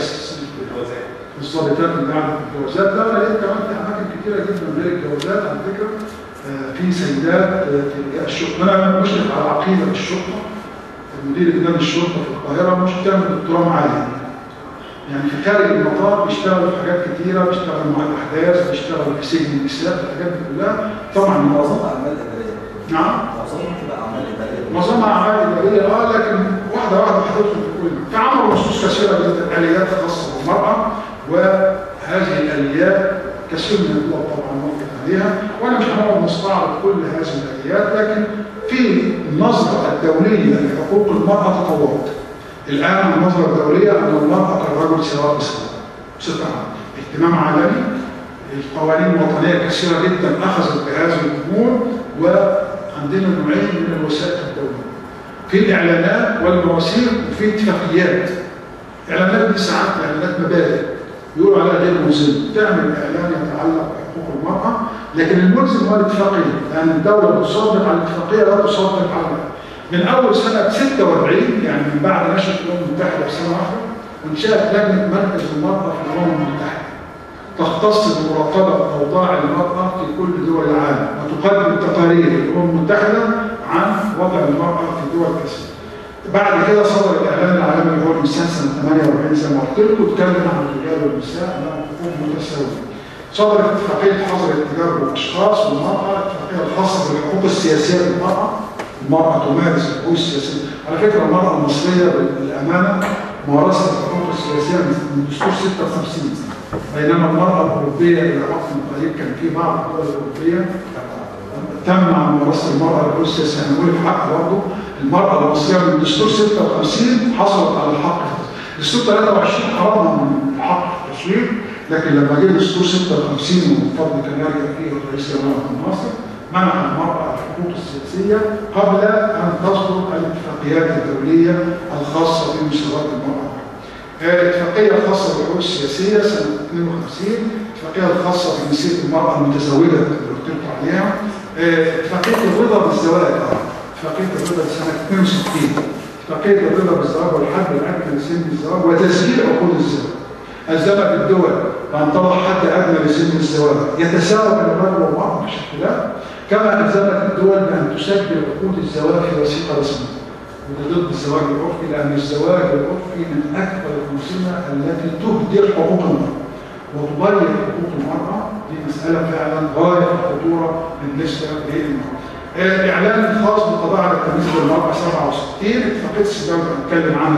S1: الضابطات اللي قاعده في الجوازات. لا انا لقيت كمان في اماكن كثيره جدا غير الجوازات على فكره في سيدات في الشرطه. انا مشرف على عقيده الشرطه، مدير إدارة الشرطة في القاهرة، مش بتعمل دكتوراه معايا. يعني في خارج المطار بيشتغلوا في حاجات كتيرة، بيشتغلوا مع الأحداث، بيشتغلوا في سجن النساء، الحاجات دي كلها. طبعا
S5: معظمها أعمال إدارية.
S1: نعم؟
S5: معظمها بتبقى أعمال إدارية.
S1: معظمها أعمال إدارية لكن واحدة واحدة هتدخل في كل. في عملوا نصوص كثيرة جدا، آليات خاصة بالمرأة، وهذه الآليات كثير من الدول طبعا وقفت عليها، وأنا مش هنقعد نستعرض كل هذه الآليات، لكن في النظرة الدولية لحقوق المرأة تطورت. الآن النظرة الدولية أن المرأة كالرجل سواء بسواء بصفة عامة، اهتمام عالمي، القوانين الوطنية كثيرة جدا أخذت بهذه الأمور، وعندنا نوعين من الوسائل الدولية، في الإعلانات والمواسير وفي اتفاقيات. إعلانات دي ساعات إعلانات مبادئ يقولوا عليها غير ملزمة، تعمل إعلان يتعلق بحقوق المرأة، لكن الملزم هو الاتفاقية، لأن الدولة تصدق على الاتفاقية لا تصدق على من أول سنة 46 يعني من بعد نشأة الأمم المتحدة بسنة واحدة، وانشأت لجنة مركز المرأة في الأمم المتحدة تختص بمراقبة أوضاع المرأة في كل دول العالم، وتقدم تقارير للأمم المتحدة عن وضع المرأة في دول كثيرة. بعد كده صدر الإعلان العالمي اللي هو الإنسان سنة 48 زي ما قلت لكم، واتكلم عن الرجال والنساء لهم حقوق متساوية. صدرت اتفاقية حظر التجارة بالأشخاص والمرأة، الاتفاقية الخاصة بالحقوق السياسية للمرأة، المرأة تمارس الحقوق السياسية. على فكرة المرأة المصرية بالأمانة ممارسة الحقوق السياسية من دستور 56، بينما المرأة الأوروبية إلى وقت قريب كان في بعض الدول الأوروبية تمنع ممارسة المرأة الحقوق السياسية. أنا بقول الحق برضه، المرأة المصرية من دستور 56 حصلت على الحق. دستور 23 حرمها من الحق التصويت، لكن لما جه دستور 56 وبفضل كان يرجع فيه الرئيس جمال عبد الناصر منع المرأة الحقوق السياسية قبل أن تصدر الاتفاقيات الدولية الخاصة بمساواة المرأة. الاتفاقية الخاصة بالحقوق السياسية سنة 52، الاتفاقية الخاصة بمسيرة المرأة المتزوجة اللي قلت لكم عليها، اتفاقية الرضا بالزواج اتفاقيه الرضا لسنه 62، اتفاقيه الرضا بالزواج والحد الادنى لسن الزواج وتسجيل عقود الزواج. الزمت الدول بان تضع حد ادنى لسن الزواج يتساوى بين الرجل والمراه مفيش اختلاف، كما الزمت الدول بان تسجل عقود الزواج في وثيقه رسميه. وده ضد الزواج العرفي، لان الزواج العرفي من اكبر الانظمه التي تهدر حقوق المراه وتضيع حقوق المراه. دي مساله فعلا غايه في الخطوره بالنسبه للمراه. الاعلان الخاص بالقضاء على التمييز للمراه 67، اتفاقيه السيداوي بنتكلم عنها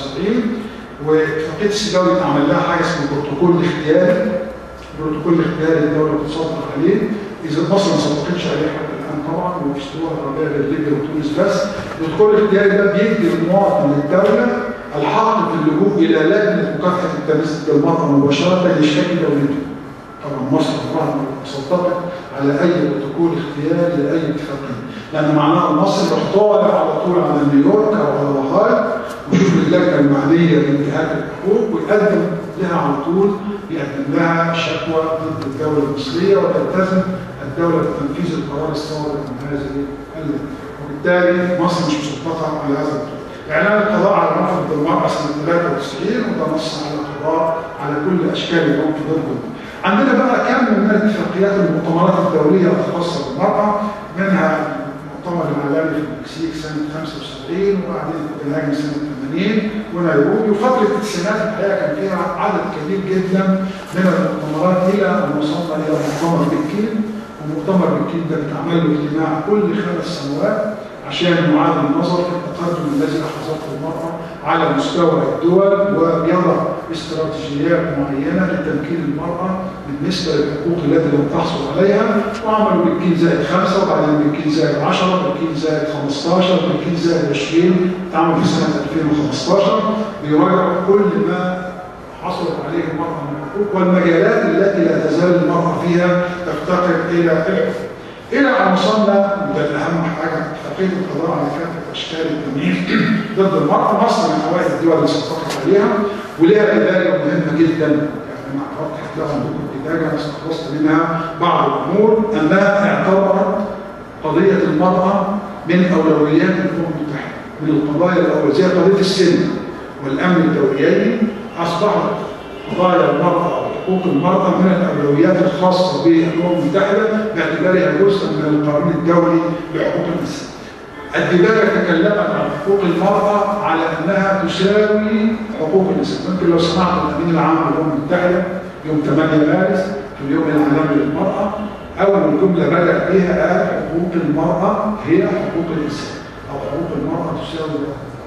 S1: 79، واتفاقيه السيداوي اتعمل لها حاجه اسمها البروتوكول الاختياري. البروتوكول الاختياري الدوله بتصدق عليه، اذا مصر ما صدقتش عليه حتى الان طبعا، وفي دول عربيه غير ليبيا وتونس بس. البروتوكول الاختياري ده بيدي للمواطن للدوله الحق في اللجوء الى لجنه مكافحه التمييز للمراه مباشره لشكل دولته. طبعا مصر طبعا صدقت على اي بروتوكول اختياري لاي اتفاقيه، لان معناه مصر يروح طالع على طول على نيويورك او على لاهاي ويشوف اللجنه المعنيه لانتهاك الحقوق ويقدم لها على طول، يقدم لها شكوى ضد الدوله المصريه وتلتزم الدوله بتنفيذ القرار الصادر من هذه اللجنه، وبالتالي مصر مش مصدقه على هذا الطريق. اعلان القضاء على رفض المراه سنه 93، وده نص على القضاء على كل اشكال العنف ضد المراه. عندنا بقى كم من الاتفاقيات والمؤتمرات الدوليه الخاصه بالمراه، منها المؤتمر العالمي في المكسيك سنه 75، وبعدين كوبنهاجن سنه 80، ونيروبي. وفتره التسعينات الحقيقه كان فيها عدد كبير جدا من المؤتمرات الى ان وصلنا الى مؤتمر بكين. ومؤتمر بكين ده بيتعمل له اجتماع كل 5 سنوات عشان يعاد النظر في التقدم الذي احرزته المراه على مستوى الدول، ويضع استراتيجيات معينه لتمكين المراه بالنسبه للحقوق التي لم تحصل عليها. وعملوا بكين زائد 5، وبعدين بكين زائد 10، بكين زائد 15، بكين زائد 20 اتعمل في سنه 2015، بيراجع كل ما حصلت عليه المراه من الحقوق والمجالات التي لا تزال المراه فيها تفتقر الى الحقوق. الى ان وصلنا، وده الاهم حاجه، اتفاقيه القضاء على كافه اشكال التمييز ضد المراه. مصر من اوائل الدول اللي صدقت عليها، ولها بدايه مهمه جدا، يعني مع وضح لها عندكم البدايه انا استخلصت منها بعض الامور، انها اعتبرت قضيه المراه من اولويات الامم المتحده، من القضايا الاوليه زي قضيه السن والامن الدوليين. اصبحت قضايا المراه وحقوق المراه من الاولويات الخاصه بالامم المتحده باعتبارها جزء من القانون الدولي لحقوق الانسان. الدباجه تكلمت عن حقوق المراه على انها تساوي حقوق الانسان. ممكن لو سمعت الامين العام للامم المتحده يوم 8 مارس في اليوم العالمي للمراه، اول جمله بدا بها قال حقوق المراه هي حقوق الانسان، او حقوق المراه تساوي.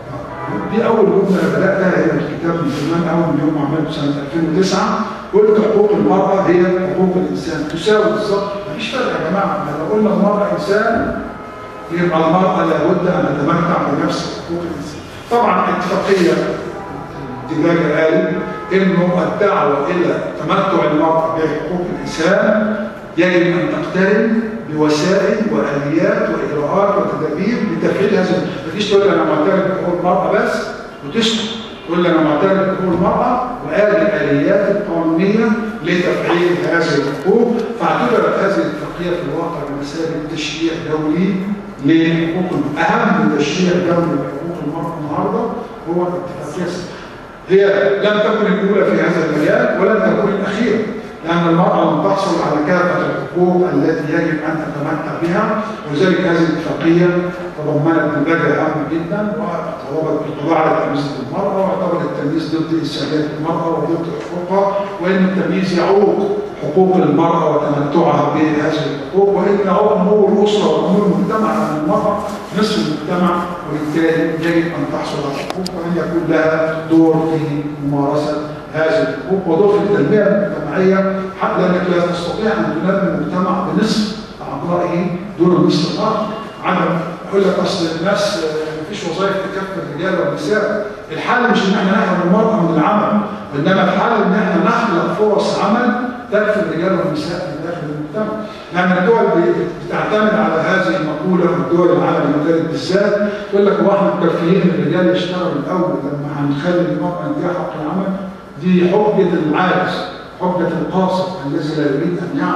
S1: دي اول جمله بداتها هي الكتاب من زمان، اول من يوم ما عملته سنه 2009 قلت حقوق المراه هي حقوق الانسان تساوي بالظبط. مفيش فرق يا جماعه، لو قلنا المراه انسان يبقى المراه لابد ان تتمتع بنفس حقوق الانسان. طبعا اتفاقيه الدباجه قالت انه الدعوه الى تمتع المراه بحقوق الانسان يجب ان تقترن بوسائل واليات واجراءات وتدابير لتفعيل هذا. مفيش تقول انا معترف بحقوق المراه بس وتسكت، تقول انا معترف بحقوق المراه وادي الاليات القانونيه لتفعيل هذه الحقوق. فاعتبرت هذه الاتفاقيه في الواقع بمثابه تشريع دولي لحقوق المراه. اهم تشريع دولي لحقوق المراه النهارده هو الاتفاقيه. هي لم تكن الاولى في هذا المجال ولن تكون الاخيره، لأن المرأة لم تحصل على كافة الحقوق التي يجب أن تتمتع بها، ولذلك هذه الاتفاقية تضمنت مبادئ هامة جدا، وطلبت بالقضاء على التمييز ضد المرأة، واعتبرت التمييز ضد إنسانية المرأة وضد حقوقها، وأن التمييز يعوق حقوق المرأة وتمتعها بهذه الحقوق، وأن يعوق أمور الأسرة وأمور المجتمع، لأن المرأة نصف المجتمع، وبالتالي يجب أن تحصل على الحقوق وأن يكون لها دور في ممارسة هذه الحقوق ودور في التنميه المجتمعيه، حتى لانك لا تستطيع ان تنمي المجتمع بنصف اعضائه دون النصف الاخر. عدم يقول لك اصل الناس مفيش وظائف تكفي الرجال والنساء. الحل مش ان احنا نحرم المراه من العمل، وانما الحل ان احنا نخلق فرص عمل تكفي الرجال والنساء في داخل المجتمع. لان الدول بتعتمد على هذه المقوله، الدول العالم الثالث بالذات تقول لك هو احنا مكفيين الرجال يشتغلوا الاول لما هنخلي المراه عندها حق العمل؟ دي حجة العاجز، حجة القاصر الذي لا يريد أن يعمل.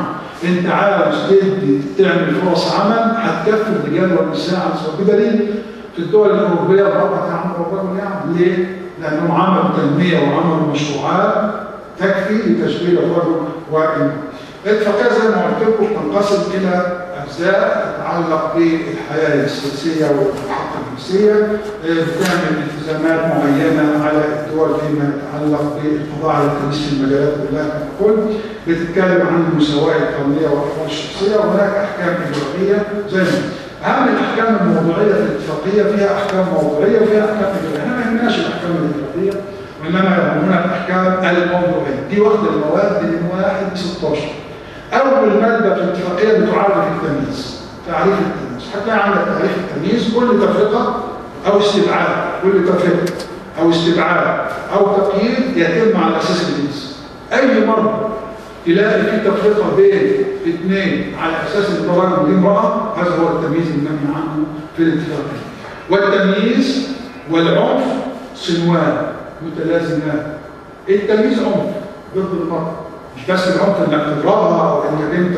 S1: انت عاوز تدي تعمل فرص عمل هتكفي الرجال والنساء عن سواء بدليل في الدول الاوروبيه المراه تعمل والرجل يعمل ليه؟ لانهم عملوا تنميه وعملوا مشروعات تكفي لتشغيل الرجل والمراه. الاتفاقيه زي ما قلت لكم تنقسم الى اجزاء تتعلق بالحياه السياسيه والحق الجنسيه، بتعمل التزامات معينه على الدول فيما يتعلق بالقضاء على التمييز في المجالات كلها ككل، بتتكلم عن المساواه القانونيه والاحوال الشخصيه، وهناك احكام اجرائيه زي ما اهم الاحكام الموضوعيه في الاتفاقيه فيها احكام موضوعيه وفيها احكام اجرائيه، احنا ما يهمناش الاحكام الاجرائيه وانما يهمنا الاحكام الموضوعيه، دي واخده المواد من 1 ل 16. أول مادة في الاتفاقية بتعرف التمييز، تعريف التمييز، هتلاقي عندك تعريف التمييز كل تفرقة أو استبعاد، كل تفرقة أو استبعاد أو تقييد يتم على أساس الجنس. أي مرة تلاقي في تفرقة بين اثنين على أساس إن ده راجل ودي امرأة، هذا هو التمييز المنهي عنه في الاتفاقية. والتمييز والعنف صنوان متلازمان. التمييز عنف ضد المرأة. مش بس العنف انك تضربها او انك انت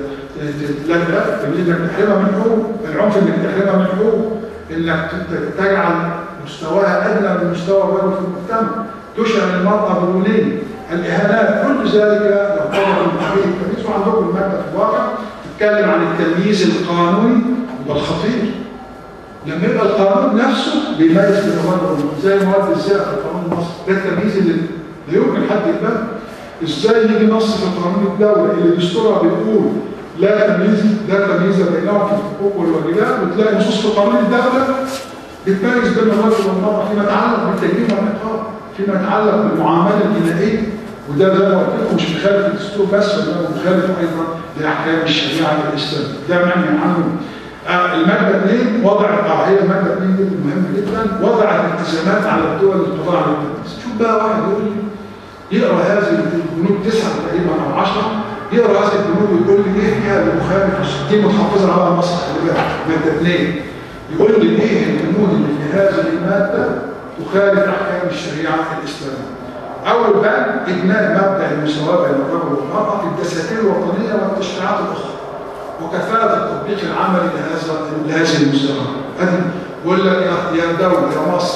S1: لا التمييز انك تحرمها من حقوق، العنف انك تحرمها من حقوق، انك تجعل مستواها ادنى من مستوى الرجل في المجتمع، تشعر المراه بالولي، الاهانات، كل ذلك يعتبر من تحرير التمييز. وعندكم الماده في الواقع تتكلم عن التمييز القانوني والخطير. لما يبقى القانون نفسه بيميز بين الرجل والمراه، زي مواد الزنا في القانون المصري، ده التمييز اللي لا يمكن حد يقبله. ازاي يجي نص في قانون الدوله اللي دستورها بيقول لا تمييز بينهم في الحقوق والواجبات، وتلاقي نصوص في قانون الدوله بتميز بين الرجل والمراه فيما يتعلق بالتجريم والعقاب، فيما يتعلق بالمعامله الجنائيه، وده زي ما قلت لكم مش مخالف الدستور بس، وانما مخالف ايضا لاحكام الشريعه الاسلاميه، ده منهي عنه. الماده 2 وضعت هي الماده 2 دي مهمه جدا، وضعت التزامات على الدول للقضاء على التمييز. شوف بقى واحد يقول لي يقرا هذه البنود 9 تقريبا او 10، يقرا هذه البنود ويقول لي ايه فيها المخالف، دي متحفظه على مصر خلي بالك، ماده 2 يقول لي ايه البنود اللي في هذه الماده تخالف احكام الشريعه الاسلاميه. اول بند ادماج مبدا المساواه بين الرجل والمراه في الدساتير الوطنيه والتشريعات الاخرى، وكفاءه التطبيق العملي لهذه المساواه. ادي بقول لك يا دوله يا مصر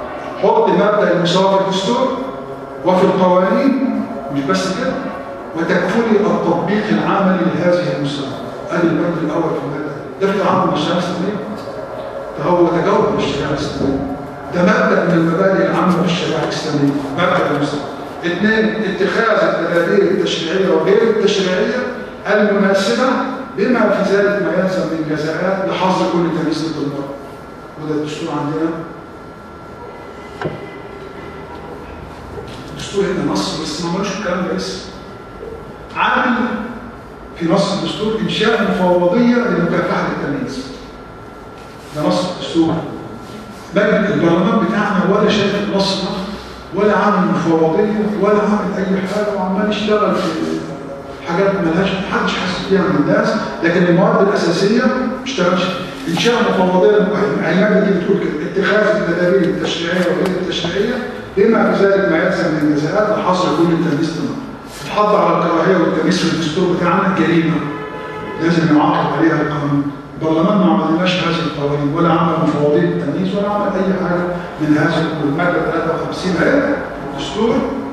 S1: حط مبدا المساواه في الدستور وفي القوانين، مش بس كده، وتكفلي التطبيق العملي لهذه المساواه. ادي البند الاول في الماده، ده في تعامل مع الشريعه الاسلاميه، ده هو تجاوب بالشريعه الاسلاميه، ده مبدا من المبادئ العامه في الشريعه الاسلاميه، مبدا المساواه. 2 اتخاذ التدابير التشريعيه وغير التشريعيه المناسبه بما في ذلك ما يلزم من جزاءات لحظر كل تمييز ضد المراه. وده الدستور عندنا، الدستور هنا نص بس ما مالوش الكلام ده لسه. عامل في نص الدستور انشاء مفوضيه لمكافحه التمييز. ده نص الدستور. مجلس البرلمان بتاعنا ولا شايف النص ده ولا عامل مفوضيه ولا عامل اي حاجه، وعمال يشتغل في حاجات مالهاش محدش حاسس بيها من الناس، لكن المواد الاساسيه ما اشتغلش. انشاء مفوضيه الماده دي بتقول كده: اتخاذ التدابير التشريعيه وغير التشريعيه بما في ذلك ما يلزم من جزاءات لحظر كل التمييز ضمن. الحظ على الكراهيه والتمييز في الدستور بتاعنا جريمه لازم يعاقب عليها القانون. البرلمان ما عملناش هذه القوانين ولا عمل مفوضيه التمييز ولا عمل اي حاجه من هذا. الماده 53 اهي الدستور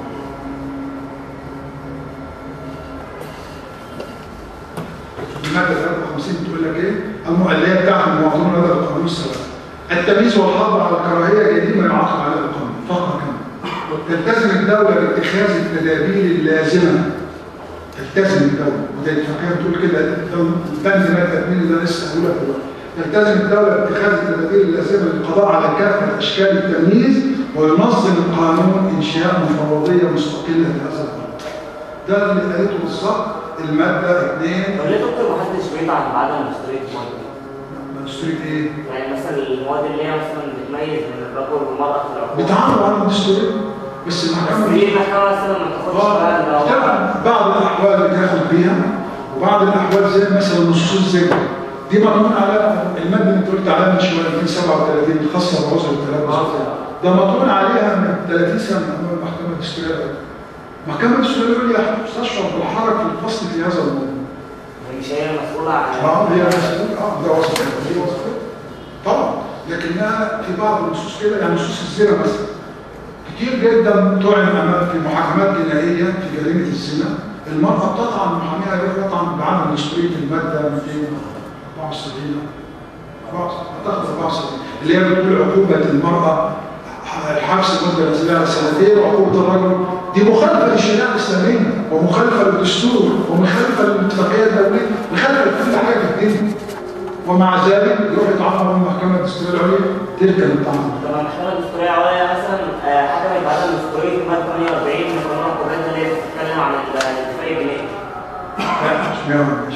S1: الماده 53 بتقول لك ايه؟ اللي هي بتاعت المواطنون لدى القانون السابق. التمييز والحظ على الكراهيه جريمه يعاقب عليها القانون فقط كمان. تلتزم الدوله باتخاذ التدابير اللازمه. تلتزم الدوله، وده الاتفاقيه بتقول كده، البند ماده 2 اللي انا لسه هقولها دلوقتي. تلتزم الدوله باتخاذ التدابير اللازمه للقضاء على كافه اشكال التمييز، وينظم القانون انشاء مفوضيه مستقله لهذا القانون. ده اللي قالته بالظبط الماده 2.
S3: طب ليه دكتور ما حدش بيطعن بعدم مشتريات مواد؟
S1: مشتريات ايه؟
S3: يعني مثلا المواد اللي هي مثلا بتميز بين الرجل والمراه في العقوبه.
S1: بيتعاملوا على المشتريات بس المحكمه
S3: ليه المحكمه مثلا ما تاخدش
S1: بعض الاحوال بتاخد بيها، وبعض الاحوال زي مثلا نصوص الزنا دي مضمون على الماده اللي انت قلت عليها من شويه 237 الخاصه بعذر التلبس، ده مضمون عليها من 30 سنه امام المحكمه الدستوريه. المحكمه الدستوريه تشعر بالحرج في الفصل في هذا الموضوع.
S3: مش هي المسؤولة عن
S1: هي مسؤولة ده وظيفتها هي وظيفتها طبعا، لكنها في بعض النصوص كده، يعني نصوص الزنا مثلا كتير جدا طعن امام في محاكمات جنائيه في جريمه الزنا، المراه بتطعن محاميها بتطعن بعمل دستوريه الماده 274 اعتقد 74 اللي هي بتقول عقوبه المراه الحبس مده نزلها سنتين، وعقوبه الرجل دي مخالفه للشريعه الاسلاميه ومخالفه للدستور ومخالفه للاتفاقيه الدوليه، مخالفه لكل حاجه في الدين، ومع ذلك يروح يتعاقب من المحكمه الدستوريه العليا تركب التعاقب.
S3: طب المحكمة الدستورية العليا مثلا حكمت بعدم دستورية المادة 48 من قانون الحكومات اللي هي بتتكلم عن الاتفاقية الجنائية.
S1: اشمعنى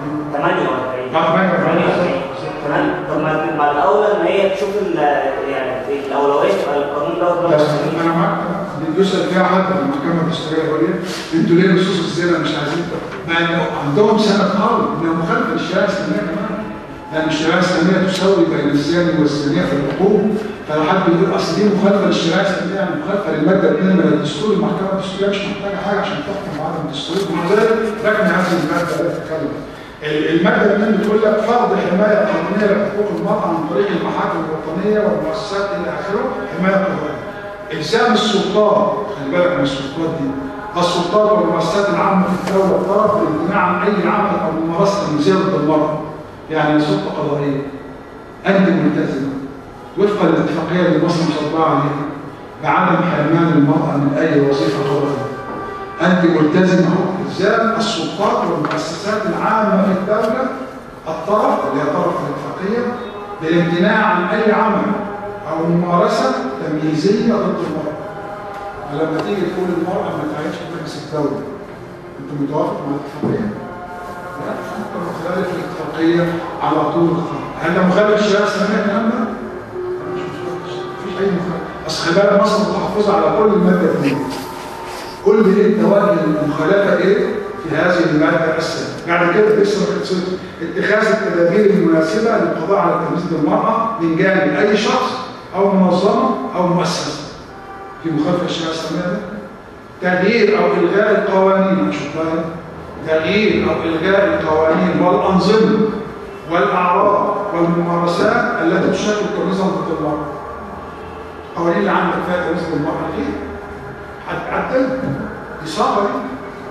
S3: 48 تمام. طب ما الاولى ان هي تشوف يعني الاولويه تبقى القانون ده.
S1: انا معاك بيسال فيها حد في المحكمه الدستوريه العليا انتوا ليه نصوص الزنا مش عايزين، مع انه عندهم سنه قانون انها مخالفه للشريعه الاسلاميه كمان، لان الشريعه الاسلاميه تساوي بين الزاني والزانيه في الحقوق، فلو حد بيقول اصل دي مخالفه للشريعه الاسلاميه يعني مخالفه للماده 2 من الدستور، المحكمه الدستوريه مش محتاجه حاجه عشان تحكم بعدم الدستور، ومع ذلك ركن هذه الماده لا تتكلم. الماده 2 بتقول لك فرض حمايه قانونيه لحقوق المراه عن طريق المحاكم الوطنيه والمؤسسات الى اخره، حمايه قانونيه. الزام السلطات، خلي بالك من السلطات دي، السلطات والمؤسسات العامه في الدوله الطرف بالامتناع عن اي عمل او ممارسه تمثيل ضد المراه، يعني سلطه قضائيه انت ملتزمه وفقا للاتفاقيه اللي مصر مصدقه عليها بعدم حرمان المراه من اي وظيفه وظيفه. انت ملتزمه الزام السلطات والمؤسسات العامه في الدوله الطرف اللي هي طرف الاتفاقيه بالامتناع عن اي عمل او ممارسه تمييزيه ضد المراه. فلما تيجي تقول المراه ما تعيش في مجلس الدوله، انت متوافق مع الاتفاقيه؟ لا، انت مخالف الاتفاقيه على طول الخط. هل ده مخالف الشريعه الاسلاميه الكلام ده؟ مفيش اي مخالفه. اصل خلي بالك مصر متحفظه على كل الماده 2. قول لي انت وجه المخالفه ايه في هذه الماده السابقه؟ بعد كده لسه ما خلصتش. اتخاذ التدابير المناسبه للقضاء على تمييز المراه من جانب اي شخص او منظمه او مؤسسه. في مخالفه الشريعه الاسلاميه ده؟ تغيير او الغاء القوانين، شوفها، تغيير او الغاء القوانين والانظمه والاعراض والممارسات التي تشكل تمييزا ضد المراه. القوانين اللي عندك فيها تمييز ضد المراه دي هتعدل دي صعبه دي.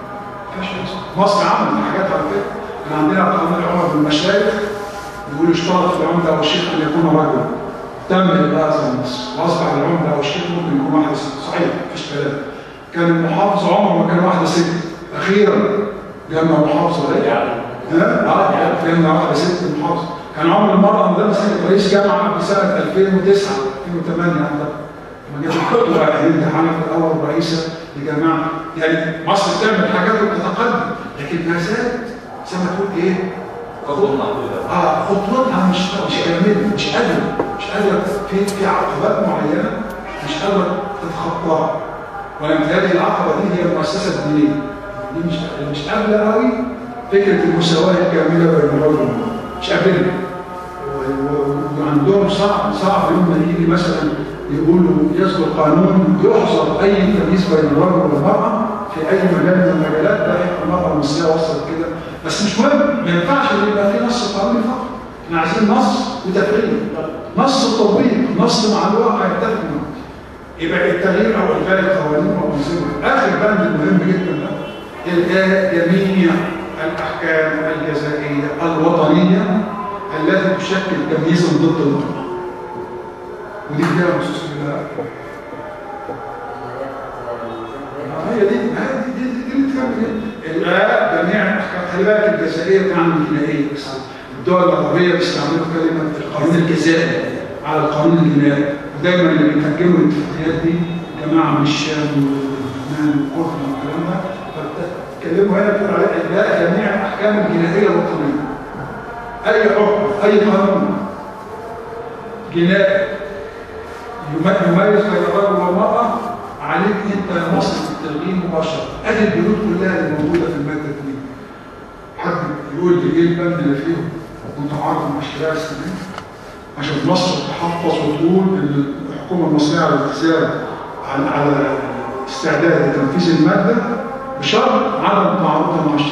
S1: مصر عملت حاجات على فكره، كان عندنا قانون العمر بالمشايخ بيقولوا اشترط في العمده او الشيخ ان يكون رجلا. تم الغاء زي مصر واصبح العمده او الشيخ ممكن يكون واحده ست، صحيح مفيش كلام. كان المحافظ عمره ما كان واحده ست، اخيرا جالنا محافظه جالنا واحده ست محافظه. كان عمر المراه ما مسكت رئيس جامعه في سنه 2009 2008 عندها لما جت الدكتوره هند حنفي اول رئيسه لجامعه. يعني مصر بتعمل حاجات وبتتقدم، لكن ما زالت زي ما تقول ايه؟ خطوتها مش كامله، مش قادره في عقبات معينه مش قادره تتخطاها. وانا متهيألي العقبه دي هي المؤسسه الدينيه. دي مش قابله قوي فكره المساواه الكامله بين الرجل والمراه، مش قابلها. وعندهم صعب لما يجي مثلا يقولوا يصدر قانون يحظر اي تمييز بين الرجل والمراه في اي مجال من المجالات. ده المراه المصريه وصلت كده، بس مش مهم، ما ينفعش ان يبقى في نص قانوني فقط. احنا عايزين نص وتفعيل، نص تطبيق، نص مع الواقع يتفق. يبقى التغيير او الغاء القوانين والانظمه. اخر بند مهم جدا ده الغاء جميع الاحكام الجزائيه الوطنيه التي تشكل تمييزا ضد المراه. ودي فيها نصوص هي دي اللي تكمل الغاء جميع الاحكام. خلي بالك الجزائريه بتعمل جنائيه، بس الدول العربيه بيستعملوا كلمه القانون الجزائري على القانون الجنائي، ودايما اللي بيترجموا الاتفاقيات دي جماعه من الشام ولبنان والاردن والكلام ده، فبتتكلموا هنا بتقول عليها الغاء جميع الاحكام الجنائيه الوطنيه. اي حكم اي قانون جنائي يميز بين الرجل والمراه عليك انت يا مصر بالتلغيه مباشره. ادي البنود كلها اللي موجوده في الماده 2. حد يقول لي ايه البند اللي فيه متعارض مع الشريعه الاسلاميه؟ عشان مصر تحفظ وتقول ان الحكومه المصريه على الالتزام على استعداد لتنفيذ الماده بشرط عدم تعارضها مع الشريعه الاسلاميه.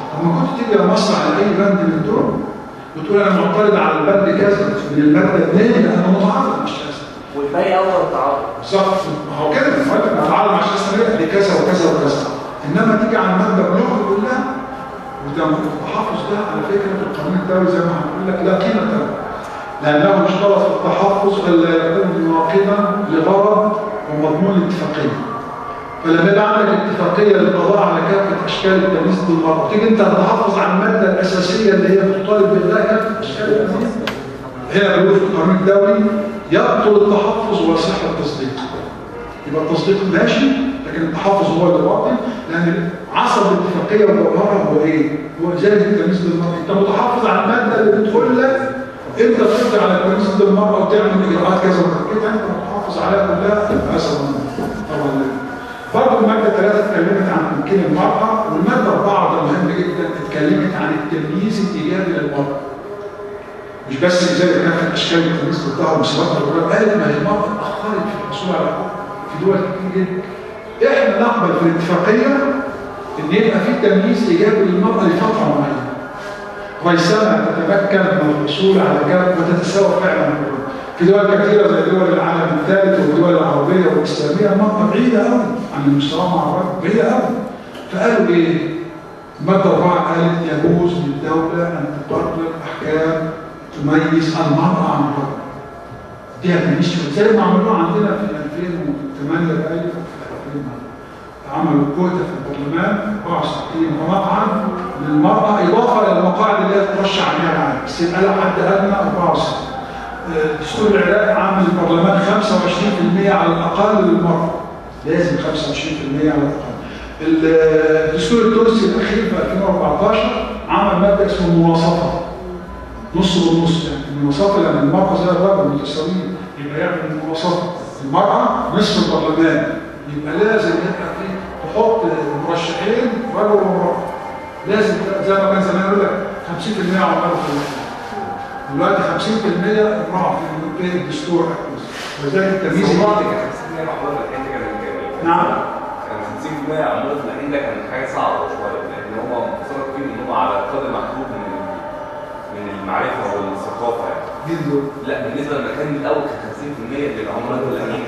S1: لما كنت تيجي يا مصر على اي بند من دول وتقول انا معترض على البند كذا من الماده 2 لانه متعارض مع الشهاده.
S3: والباقي اول التعارض.
S1: بالظبط، ما هو كده متعارض مع الشهاده لكذا وكذا وكذا. انما تيجي على الماده بلوغ كلها والتحفظ ده على فكره في القانون الدولي زي ما هنقول لك لا قيمه له، لانه اشترط في التحفظ الا يكون مناقضا لغرض ومضمون الاتفاقيه. فلما يبقى عندك اتفاقيه للقضاء على كافه اشكال التمييز بالمرأة، تيجي انت تحافظ على الماده الاساسيه اللي هي بتطالب بالغاء كافه اشكال التمييز. هنا بيقول في القانون الدولي يبطل التحفظ ويصح التصديق. يبقى التصديق ماشي لكن التحفظ هو اللي باطل، لان عصب الاتفاقيه وجوهرها هو ايه؟ هو ازاله التمييز بالمرأة. انت متحفظ على الماده اللي بتقول لك انت تقدر على التمييز بالمرأة وتعمل اجراءات كذا وكذا، انت متحفظ عليها كلها مثلا. طبعا برضه المادة 3 اتكلمت عن تمكين المرأة، والمادة 4 ده مهم جدا اتكلمت عن التمييز الإيجابي للمرأة. مش بس إزاي كانت أشكال التمييز ضدها ومسيراتها الرجال، قالت ما هي المرأة اتأخرت في الحصول على حقوق في دول كتير جدا. إحنا نقبل في الاتفاقية إن يبقى في تمييز إيجابي للمرأة لفترة معينة. ريثما تتمكن من الحصول على كافة وتتساوى فعلا في دول كثيرة زي دول العالم الثالث والدول العربية والإسلامية المرأة بعيدة قوي عن المستوى مع الرجل، بعيدة قوي. فقالوا إيه؟ المادة 4 قالت يجوز للدولة أن تقرر أحكام تميز المرأة عن الرجل. دي هتمشي زي ما عملوها عندنا في 2008 بقى عملوا كوتا في البرلمان 64 مقعد للمرأة إضافة إلى المقاعد اللي هي ترشح عليها العالم، بس يبقى لها حد أدنى 64. الدستور العراقي عامل البرلمان 25% على الأقل للمرأة، لازم 25% على الأقل. الدستور التونسي الأخير في 2014 عمل مادة اسمها المواصفة، نص بالنص، يعني المواصفة لأن المرأة زي الرجل متساويين، يبقى يعمل المواصفة المرأة نصف البرلمان، يبقى لازم يبقى فيه تحط مرشحين رجل ومرأة، لازم زي ما كان زمان يقول لك 50% على الأرض في الوحدة. دلوقتي 50% امرأة في الدستور، وذلك التمييز
S2: كان 50% معمول في الحين كان
S1: نعم
S2: كان 50% معمول في الحين ده كان حاجة صعبة شوية، لأن هم مصدر فيه إن هم على قدر محدود من المعرفة والثقافة يعني. لا بالنسبة للمكان الأول كان 50% للعملاء الفلاحين،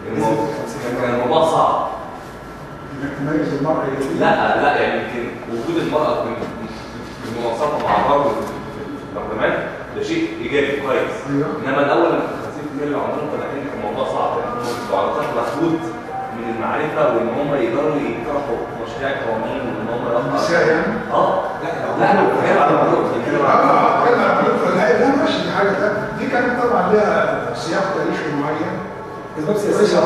S2: كان الموضوع صعب.
S1: انك تميز المرأة
S2: لا يعني يمكن وجود المرأة في المناصفة مع الرجل في البرلمان ده شيء ايجابي كويس.
S1: أيوة.
S2: انما الاول لما 50% اللي عمرهم فلاحين كان الموضوع صعب، يعني هم بيبقوا على قدر محدود من المعرفه وان هم يقدروا يقترحوا مشاريع قوانين وان هم
S1: النساء يعني؟
S2: لا بتكلم على الرجل.
S1: بتكلم على الرجل فلاحين، لا ماشي دي حاجه ثانيه، دي كانت طبعا لها سياق تاريخي معين. رئيس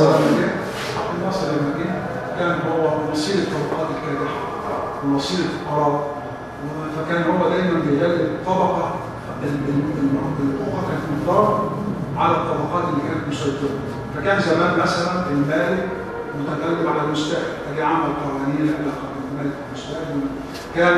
S1: عبد الناصر لما جه كان هو وسيل الطبقات الكادحه ووسيل الفقراء، فكان هو دايما بيجلد الطبقه الحقوق كانت مقدار على الطبقات اللي كانت مسيطره. فكان زمان مثلا المالك متغلب على المستهلك، فجاء عمل قوانين علاقه بالمالك والمستهلك. كان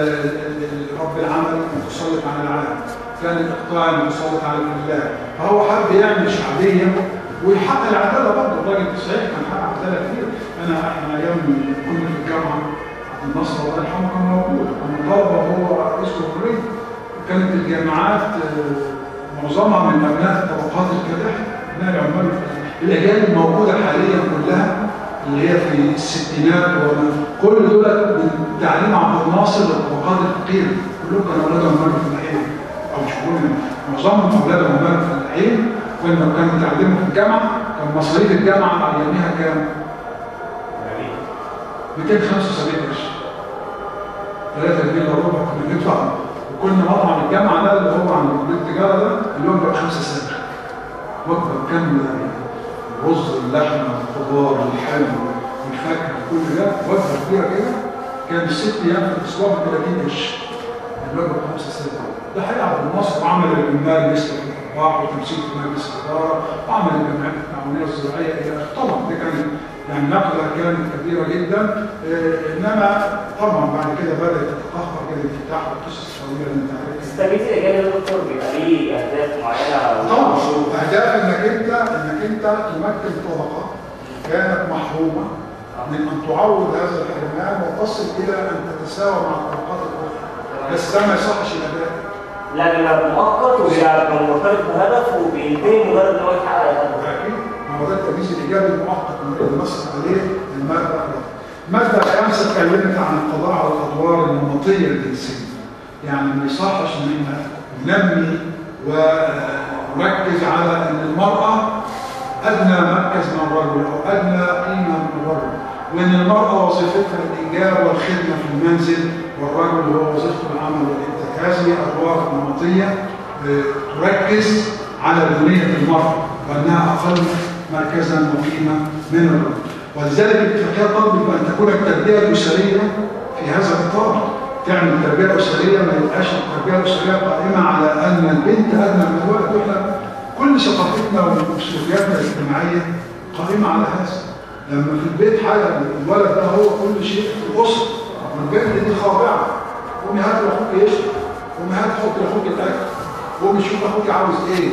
S1: رب العمل متسلط على العالم، كان الاقطاع متسلط على الفلاح، فهو حب يعمل شعبيه ويحقق العداله برضه. الراجل صحيح كان حقق عداله كتير. احنا ايام كنا في الجامعه عبد الناصر الله يرحمه كان موجود، كان طالبه وهو رئيس جمهوريه. كانت الجامعات معظمها من ابناء الطبقات الكادحه، ابناء العمال الاجيال الموجوده حاليا كلها اللي هي في الستينات كل دول من تعليم عبد الناصر للطبقات الفقيره، كلهم كانوا اولاد عمال فلاحين او مش كلهم، معظمهم اولاد عمال فلاحين. كانوا بيتعلموا في الجامعه، كان مصاريف الجامعه اياميها كام؟ 275 قرش، 3 جنيه الا ربع كنا ندفع. وكنا مطعم الجامعه ده اللي هو عند كليه التجاره ده الوجبه ب 5 سنت، وجبه كامله الرز واللحمه والخضار والحلو والفاكهه وكل ده، وجبه كبيره كده، كان 6 ايام في الاسبوع ب 30 قرش، الوجبه ب 5 سنت. ده حقيقه عبد الناصر عمل العمال نسبه في الارباح وتمثيل في مجلس الاداره، وعمل الجمعيات التعاونيه الزراعيه الى طبعا دي كانت يعني نقله كانت كبيره جدا. انما طبعا بعد كده بدات تتاخر كده الانفتاح والقصص الطويله اللي انت عارفها.
S3: التمييز الايجابي يا دكتور بيبقى ليه اهداف معينه؟
S1: طبعا اهداف انك انت تمكن طبقه كانت محرومه من أن تعوض هذا الحرمان وتصل إلى أن تتساوى مع الطبقات الأخرى، بس ده ما يصحش الأداء.
S3: لا بيبقى مؤقت وبيبقى مرتبط بهدف وبينتهي مجرد ان هو يحقق الهدف.
S1: أكيد، ما هو ده التمييز الإيجابي المؤقت اللي نص عليه المادة. المادة الخامسة اتكلمت عن القضاء على الأدوار النمطية الجنسية. يعني ما يصحش إن احنا ننمي ونركز على أن المرأة أدنى مركز من الرجل أو أدنى قيمة من الرجل، وأن المرأة وظيفتها الإنجاب والخدمة في المنزل والرجل هو وظيفته العمل والإنتاج. هذه أدوار نمطية تركز على بنية المرأة وأنها أقل مركزا وقيمة من الرجل. ولذلك الاتفاقية تطلب أن تكون التربية الأسرية في هذا الإطار. تعمل تربية أسرية ما يبقاش التربية الأسرية قائمة على أن البنت أدنى من الولد. وإحنا كل ثقافتنا وسلوكياتنا الاجتماعية قائمة على هذا. لما في البيت حاجة الولد ده هو كل شيء في الأسرة، والبنت دي خاضعة. قومي هات لأخوك يشرب، قومي هات حط لأخوك الأكل، قومي شوف أخوك عاوز إيه.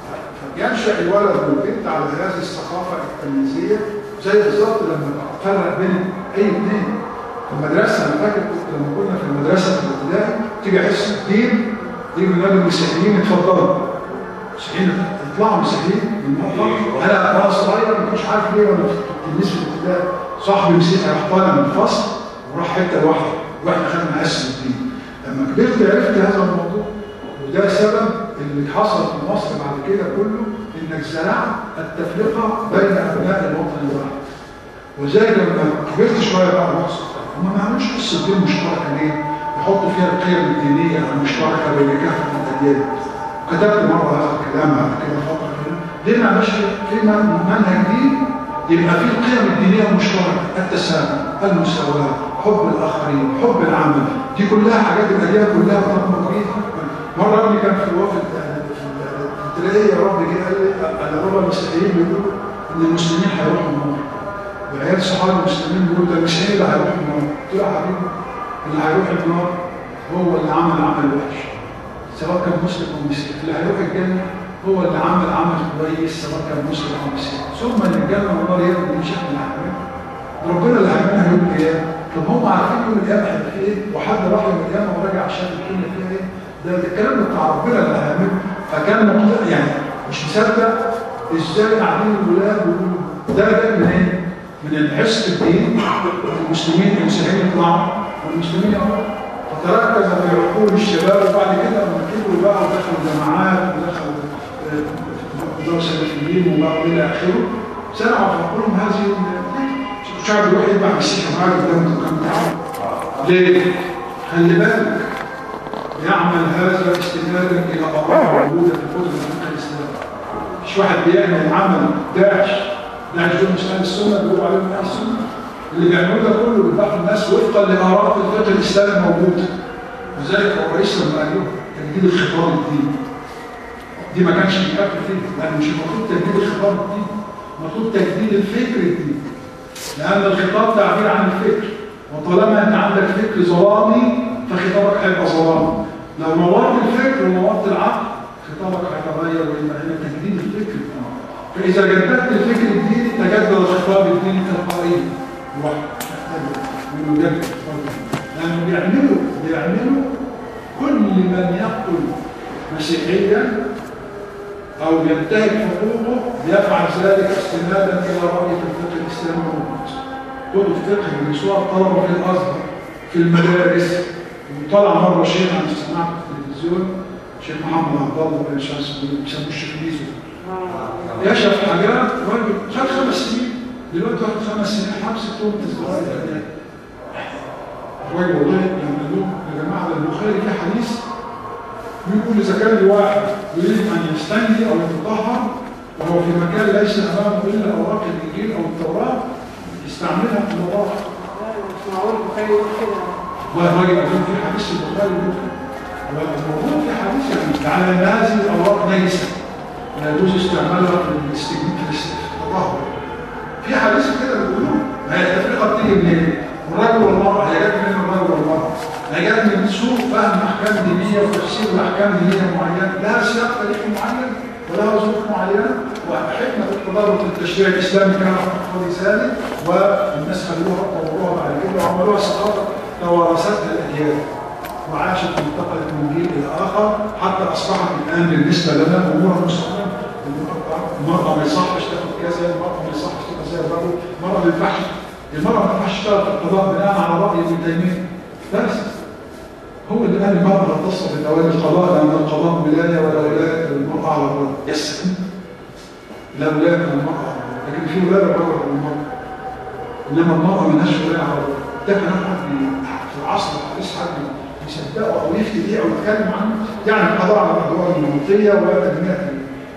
S1: فينشأ الولد والبنت على هذه الثقافة التمييزية، زي بالظبط لما تفرق بين أي اثنين. في المدرسة أنا فاكر لما كنا في المدرسة في الابتدائي تيجي حصة الدين يجي من المسيحيين اتفضلوا. المسيحيين يطلعوا مسيحيين من المطلق. أنا صغير ما كنتش عارف ليه وأنا في تلميذ في الابتدائي صاحبي مسيحي راح طالع من الفصل وراح حتة لوحده وإحنا خدنا حصة الدين. لما كبرت عرفت هذا الموضوع، وده سبب اللي حصل في مصر بعد كده كله، إنك زرعت التفرقة بين أبناء الوطن الواحد. وزي لما كبرت شويه بقى مصر هم ما عملوش قصه دين مشتركه ليه؟ يحطوا فيها القيم الدينيه المشتركه بين كافه الاديان. كتبت مره هذا الكلام بعد كده فتره كده، ليه ما عملش في منهج دين يبقى فيه القيم الدينيه المشتركه، التسامح، المساواه، حب الاخرين، حب العمل، دي كلها حاجات الاديان كلها بتطبق فيها. مره ابني كان في الوقت الابتدائيه يا رب جه قال لي انا بابا المسيحيين بيقولوا ان المسلمين هيروحوا النار. وعيال صحابي المسلمين بيقولوا ده المسيحيين اللي هيروح النار. قلت له يا حبيبي اللي هيروح النار هو اللي عمل وحش سواء كان مسلم او مسيحي، اللي هيروح الجنه هو اللي عمل كويس سواء كان مسلم او مسيحي. ثم ان الجنه والنار يبقى دي شكل الحكمه ربنا اللي هيعملها يوم القيامه. طب هم عارفين يوم القيامه هيبقى فيه ايه؟ وحد راح يوم القيامه وراجع عشان الدنيا فيها ايه؟ ده الكلام بتاع ربنا اللي هيعمله. فكان يعني مش مصدق ازاي قاعدين الولاد بيقولوا ده جاي منين؟ من الحس الدين المسلمين المسيحيين يطلعوا والمسلمين يقعدوا. فتركز على عقول الشباب، وبعد كده لما كبروا بقى ودخلوا جامعات ودخلوا دار سلفيين وبقوا الى اخره، زرعوا في عقولهم هذه الشعب يروح يتبع مسيحي معاه قدام كم تعب. ليه؟ خلي بالك يعمل هذا استنادا الى اراء موجوده في كتب الفقه الاسلامي. مش واحد بيعمل عمل داعش دول مش اهل السنه بيقولوا عليهم اهل السنه. اللي بيعملوه ده كله بيبقى الناس وفقا لاراء الفقه الاسلامي موجوده. وذلك هو الرئيس لما قال له تجديد الخطاب الديني دي ما كانش بيفكر فيه، لان مش المفروض تجديد الخطاب الديني، المفروض تجديد الفكر الديني. لان الخطاب تعبير عن الفكر، وطالما انت عندك فكر ظلامي فخطابك هيبقى ظلامي. لو نورت الفكر ونورت العقل خطابك هيتغير ويبقى هنا تجديد الفكر. فإذا جددت الفكر الديني تجدد الخطاب الديني تلقائيا. ويجدد لأنه بيعملوا كل من يقتل مسيحيا أو ينتهك حقوقه بيفعل ذلك استنادا إلى رأي في الفقه الإسلامي الموجود. كتب الفقه بيدرسوها الطلبة في الأزهر في المدارس. وطلع مرة شيخ أنا سمعت في التلفزيون، شيخ محمد عبد الله بن شمس بيسموه الشيخ ميزو، يشرف حاجات راجل خد 5 سنين، دلوقتي واخد 5 سنين حبس تهمة ازدراء الأديان. الراجل والله لما قال لهم يا جماعة البخاري في حديث بيقول إذا كان لواحد يريد أن يستنجي أو يتطهر وهو في مكان ليس أمامه إلا أوراق الإنجيل أو التوراة يستعملها في المطاهر.
S4: مش معقول البخاري يقول كده.
S1: والراجل قال لهم في حديث البخاري بيقول كده. والموضوع في حديث يعني على هذه الأوراق نجسة لا يجوز استعمالها في التطهر. في حديث كده بيقولوه. ما هي التفرقه بتيجي منين؟ الرجل والمراه، هي جت من الرجل والمراه. هي جت من سوء فهم احكام دينيه وتفسير احكام دينيه معينه، لها سياق تاريخي معين ولها ظروف معينه وحكمه تضرر التشريع الاسلامي كان اقتصادي ثاني، والناس خلوها طوروها بعد كده وعملوها ثقافه توارثتها الاجيال وعاشت وانتقلت من جيل الى اخر حتى اصبحت الان بالنسبه لنا امورها مستقره. المراه ما يصحش تاخد كذا، المراه ما يصحش تبقى زي الرجل، المراه ما ينفعش تشتغل في القضاء بناء على راي ابن تيميه. بس هو اللي قال المراه لا تصل في دوائر القضاء لان القضاء ولايه ولا ولايه للمراه على الرجل. يس لا ولايه للمراه، لكن في ولايه للرجل على المراه. انما المراه ما لهاش ولايه على الرجل. ده كلام حد في العصر الحديث حد يصدقه او يفتي بيه او يتكلم عنه. يعني القضاء على الادوار النمطيه وتنميه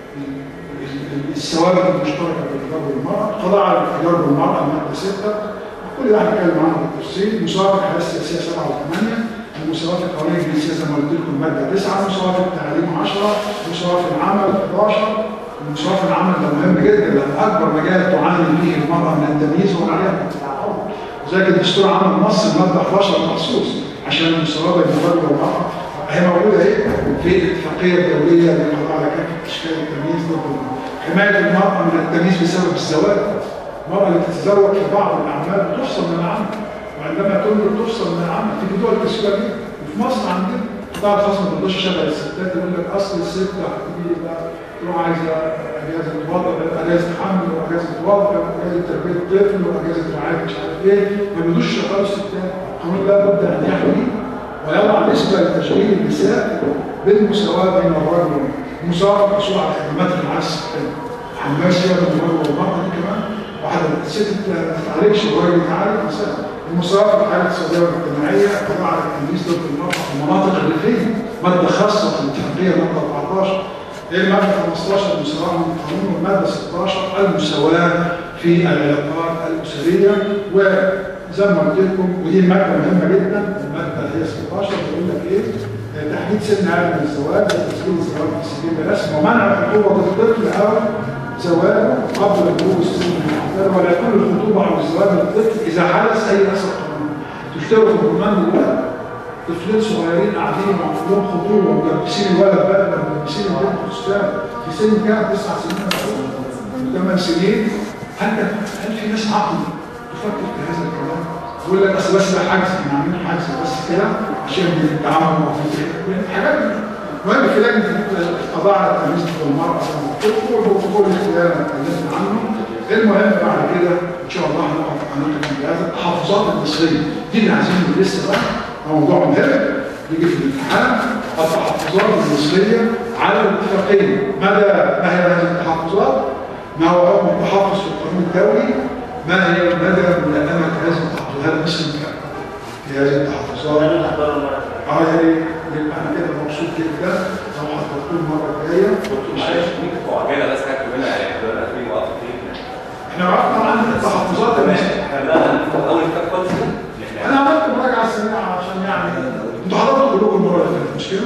S1: الثوابت المشتركه بين الرجل والمراه، القضاء على الانفجار بالمراه الماده 6، كل واحد يتكلم عنه بالتفصيل. مساواه الحياه السياسيه 7 و8، المساواه في القوانين الجنسيه زي ما قلت لكم الماده 9، مساواه في التعليم 10، مساواه في العمل 11. المساواه في العمل ده مهم جدا لان اكبر مجال تعاني فيه المراه من التمييز هو العمل. وذلك الدستور عمل مصر ماده 11 مخصوص عشان المساواه بين الرجل والمراه. هي موجوده ايه في الاتفاقيه الدوليه للقضاء على كافه اشكال التمييز ضد حمايه المراه من التمييز بسبب الزواج. المراه اللي تتزوج في بعض الاعمال بتفصل من العمل، وعندما تولد تفصل من العمل. في دول كثيره جدا وفي مصر عندنا القطاع الخاص ما بيرضاش يشغل الستات، يقول لك اصل الست هتيجي تروح عايزه اجازه وضع، اجازه حمل واجازه وضع واجازه تربيه طفل واجازه رعايه مش عارف ايه، ما بيرضوش يشغلوا الستات. القانون لا بد ان يحمي ويضع نسبه لتشغيل النساء بالمساواه بين الرجل والمراه. المساواه في الحصول على خدمات الرعايه الصحيه. حمايه فيها بين الرجل والمراه دي كمان واحده الست ما تتعالجش والراجل يتعالج مثلا. المساواه في الحاله الاقتصاديه والاجتماعيه، القضاء على التمييز ضد المراه في المناطق الريفيه، ماده خاصه في الاتفاقيه ماده 14. الماده 15 المساواه من القانون، والماده 16 المساواه في العلاقات الاسريه. وزي ما قلت لكم ودي ماده مهمه جدا، الماده هي 16 بيقول لك ايه؟ تحديد سن عالم الزواج وتسجيل الزواج في سبيل الرسم ومنع خطوبه الطفل او زواجه قبل بلوغ السن المحدد، ولا يكون الخطوبه او الزواج للطفل اذا حدث اي اثر قانوني. تشترك في البرنامج دلوقتي طفلين صغيرين قاعدين معمولين خطوبه وملبسين الولد بدله وملبسين البنت فستان في سن كام؟ 9 سنين او 8 سنين. هل في ناس عقل تفكر في هذا الكلام؟ يقول لك بس ده حجز، احنا عاملين حجز بس كده عشان التعامل مع حاجات مهم في لجنه القضاء على التمييز ضد المراه والبروتوكول الاختياري اللي اتكلمنا عنه. المهم بعد كده ان شاء الله هنقف بهذا التحفظات المصريه دي اللي عايزين ندرسها بقى، موضوع مهم يجي في الامتحان. التحفظات المصريه على الاتفاقيه، ما هي هذه التحفظات؟ ما هو حكم التحفظ في القانون الدولي؟ ما هي مدى ملائمه هذه التحفظات؟ هل مصر في هذه التحفظات؟ يبقى انا كده مبسوط جدا لو حضرتوه المره الجايه.
S2: معلش ممكن تعجلها بس حاجه منها يعني احنا في وقت كتير.
S1: احنا عرفنا عن التحفظات
S2: احنا اول كتاب خالص
S1: انا عملت مراجعه سريعه عشان يعني انتوا حضرتوا كلكم المره اللي فاتت مش كده؟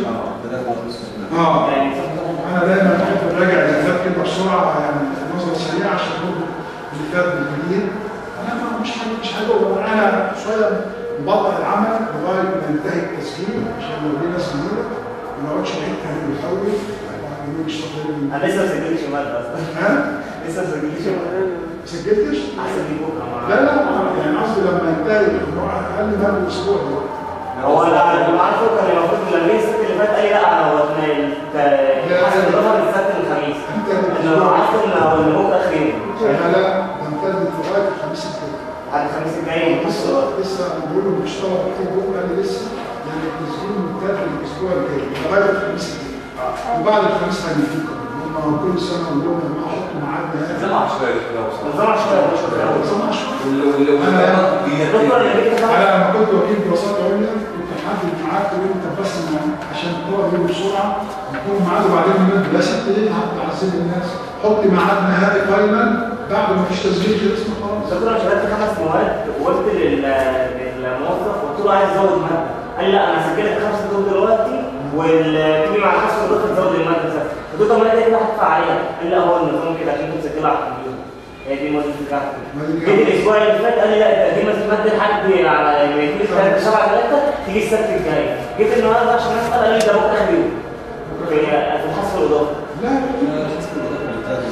S1: انا دايما بحب اراجع الكتاب كده بسرعه يعني نظره سريعه عشان برضه اللي فات بالجديد. انا مش هجاوب، انا شويه مبطئ العمل لغايه ما ينتهي التسجيل عشان لو جه ناس جديده ما نقعدش نعيد تاني من الاول.
S3: انا لسه ما سجلتش ماده اصلا.
S1: ها؟
S3: لسه ما سجلتش ماده.
S1: ما سجلتش؟
S3: احسن دي بكره.
S1: لا يعني قصدي لما ينتهي اقل من الاسبوع ده.
S3: هو انا اللي عارفه كان المفروض لما جه السبت اللي فات قال لي لا هو حسب الظهر السبت الخميس. انا عارفه ان بكره اخر يوم.
S1: لا تمتد لغايه الخميس الجاي.
S3: بعد الخميس الجاي
S1: لسه بقول له مش طلب كتير بكره، قال لي لسه يعني التسجيل ممتد الاسبوع الجاي لغايه الخميس الجاي. وبعد الخميس هنفكر هم كل سنه نقول لهم لما احطوا ميعاد
S2: نظام عشوائي
S3: نظام عشوائي
S1: انا لما كنت وكيل دراسات عليا كنت محدد معاك تقول انت بس عشان الطلبه يجوا بسرعه نكون ميعاد وبعدين نمد لا ست ليه هتعذب الناس. حط ميعاد نهائي فاينل بعد ما فيش تسجيل خلصنا خلاص.
S3: دكتور انا شغلت 5 مواد وقلت للموظف قلت له عايز ازود ماده، قال لي لا انا سجلت 5 دول دلوقتي والتيجي مع الخصم الدكتور تزود الماده بس. قلت له طب ما انا كده هدفع عليها، قال لي لا هو النظام كده عشان انت مسجلها على الكمبيوتر. هي دي ماده الكافي. جيت الاسبوع اللي فات قال لي لا تقديم الماده لحد على ما يجي 7/3 تيجي السبت الجاي. جيت النهارده عشان اسال قال لي ده بكره اخر يوم في الحصر الاضافي.
S1: لا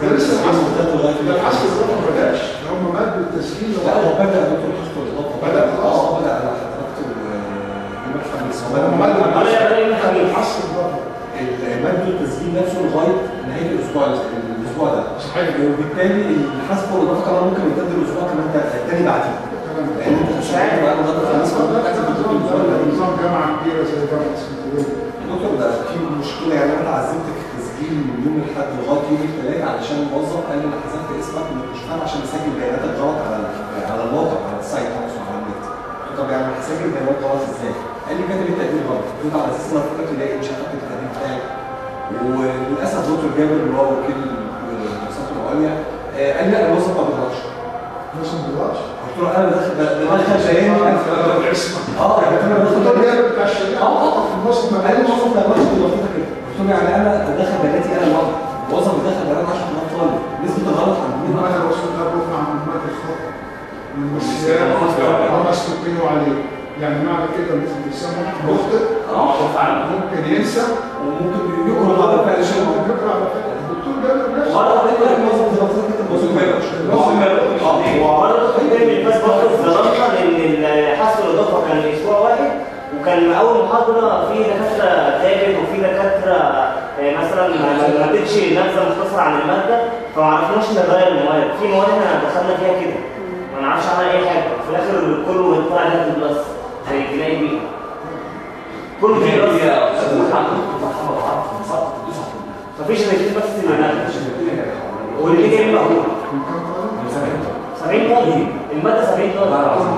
S1: ده لسه الحسب الاضافه ما بداش، ده هم مادوا التسجيل.
S5: لا هو بدا يا دكتور حسب الاضافه
S1: بدأ
S5: بدا على حضرتك يوم الخميس.
S1: هم مادوا
S3: الحسب
S1: الاضافه
S5: مادوا التسجيل نفسه لغايه نهايه الاسبوع ده.
S1: صحيح.
S5: وبالتالي الحسب والاضافه كمان ممكن يمتد الاسبوع كمان الثاني بعديه. لان انت مش عارف بقى لغايه الخميس
S1: نظام جامعه كبيره زي جامعه اسكندريه.
S5: دكتور ده في مشكله، يعني انا عزمتك التسجيل من يوم الاحد لغايه يوم الثلاث علشان الموظف قال لي انا حذفت اسمك من الاشتغال عشان اسجل بياناتك غلط على الموقع على السايت نفسه على النت. طب يعني هسجل بيانات غلط ازاي؟ قال لي كاتب التقدير غلط. قلت على اساس ان انا فكرت الاقي مش هكتب التقدير بتاعي. وللاسف دكتور جابر اللي هو وكيل المؤسسات العليا قال لي لا الموظف ما بيغلطش.
S1: الموظف ما بيغلطش؟
S5: قلت له انا بدخل بياني يعني انا
S1: الدكتور جابر بتاع الشريعه الموظف ما
S5: قال لي الموظف ما بيغلطش بالوظيفه كده. قلت له يعني انا بدخل بياناتي انا لوحدي، الموظف بيدخل بيانات 10 طالب، نسبه الغلط عند مين؟
S1: انا الرسول ده رفع عن ماده الخطا من الصيام وما استقيموا عليه. يعني معنى كده ان الانسان ممكن يخطئ ممكن ينسى
S5: وممكن يكره على فعل شيء،
S1: ممكن يكره على فعل. الدكتور جابر نفسه
S5: ولا حضرتك الموظف بيغلط كده، الموظف ما يغلطش.
S3: وبرضه الترم بس برضه ظلمنا لان الحسب الاضافه كان اسبوع واحد، وكان اول محاضره في دكاتره تابت وفي دكاتره مثلا ما ادتش نبذه مختصره عن الماده، فما عرفناش نغير المواد. في مواد احنا دخلنا فيها كده ما نعرفش عنها اي حاجه، في الاخر كله طلع جاهز بلس هيجي بيها كله فيه بس. مفيش غير بس اللي نازل واللي جاي من الاول 70 طالب الماده 70 طالب.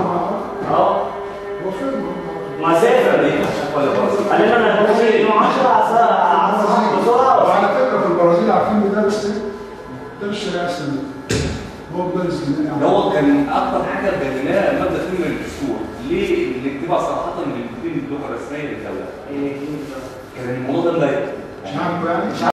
S3: ما سافر قال لنا انا همشي يوم 10 بسرعه.
S1: وعلى فكره في البرازيل عارفين مدرس ايه؟ مدرس الشريعه الاسلاميه. هو مدرس
S2: هو كان اكتر حاجه بيناها ماده فيلم الدستور. ليه؟ نكتبها صراحه من اللغه الرسميه للدوله. كان الموضوع ده مضايق.
S1: مش عارف يعني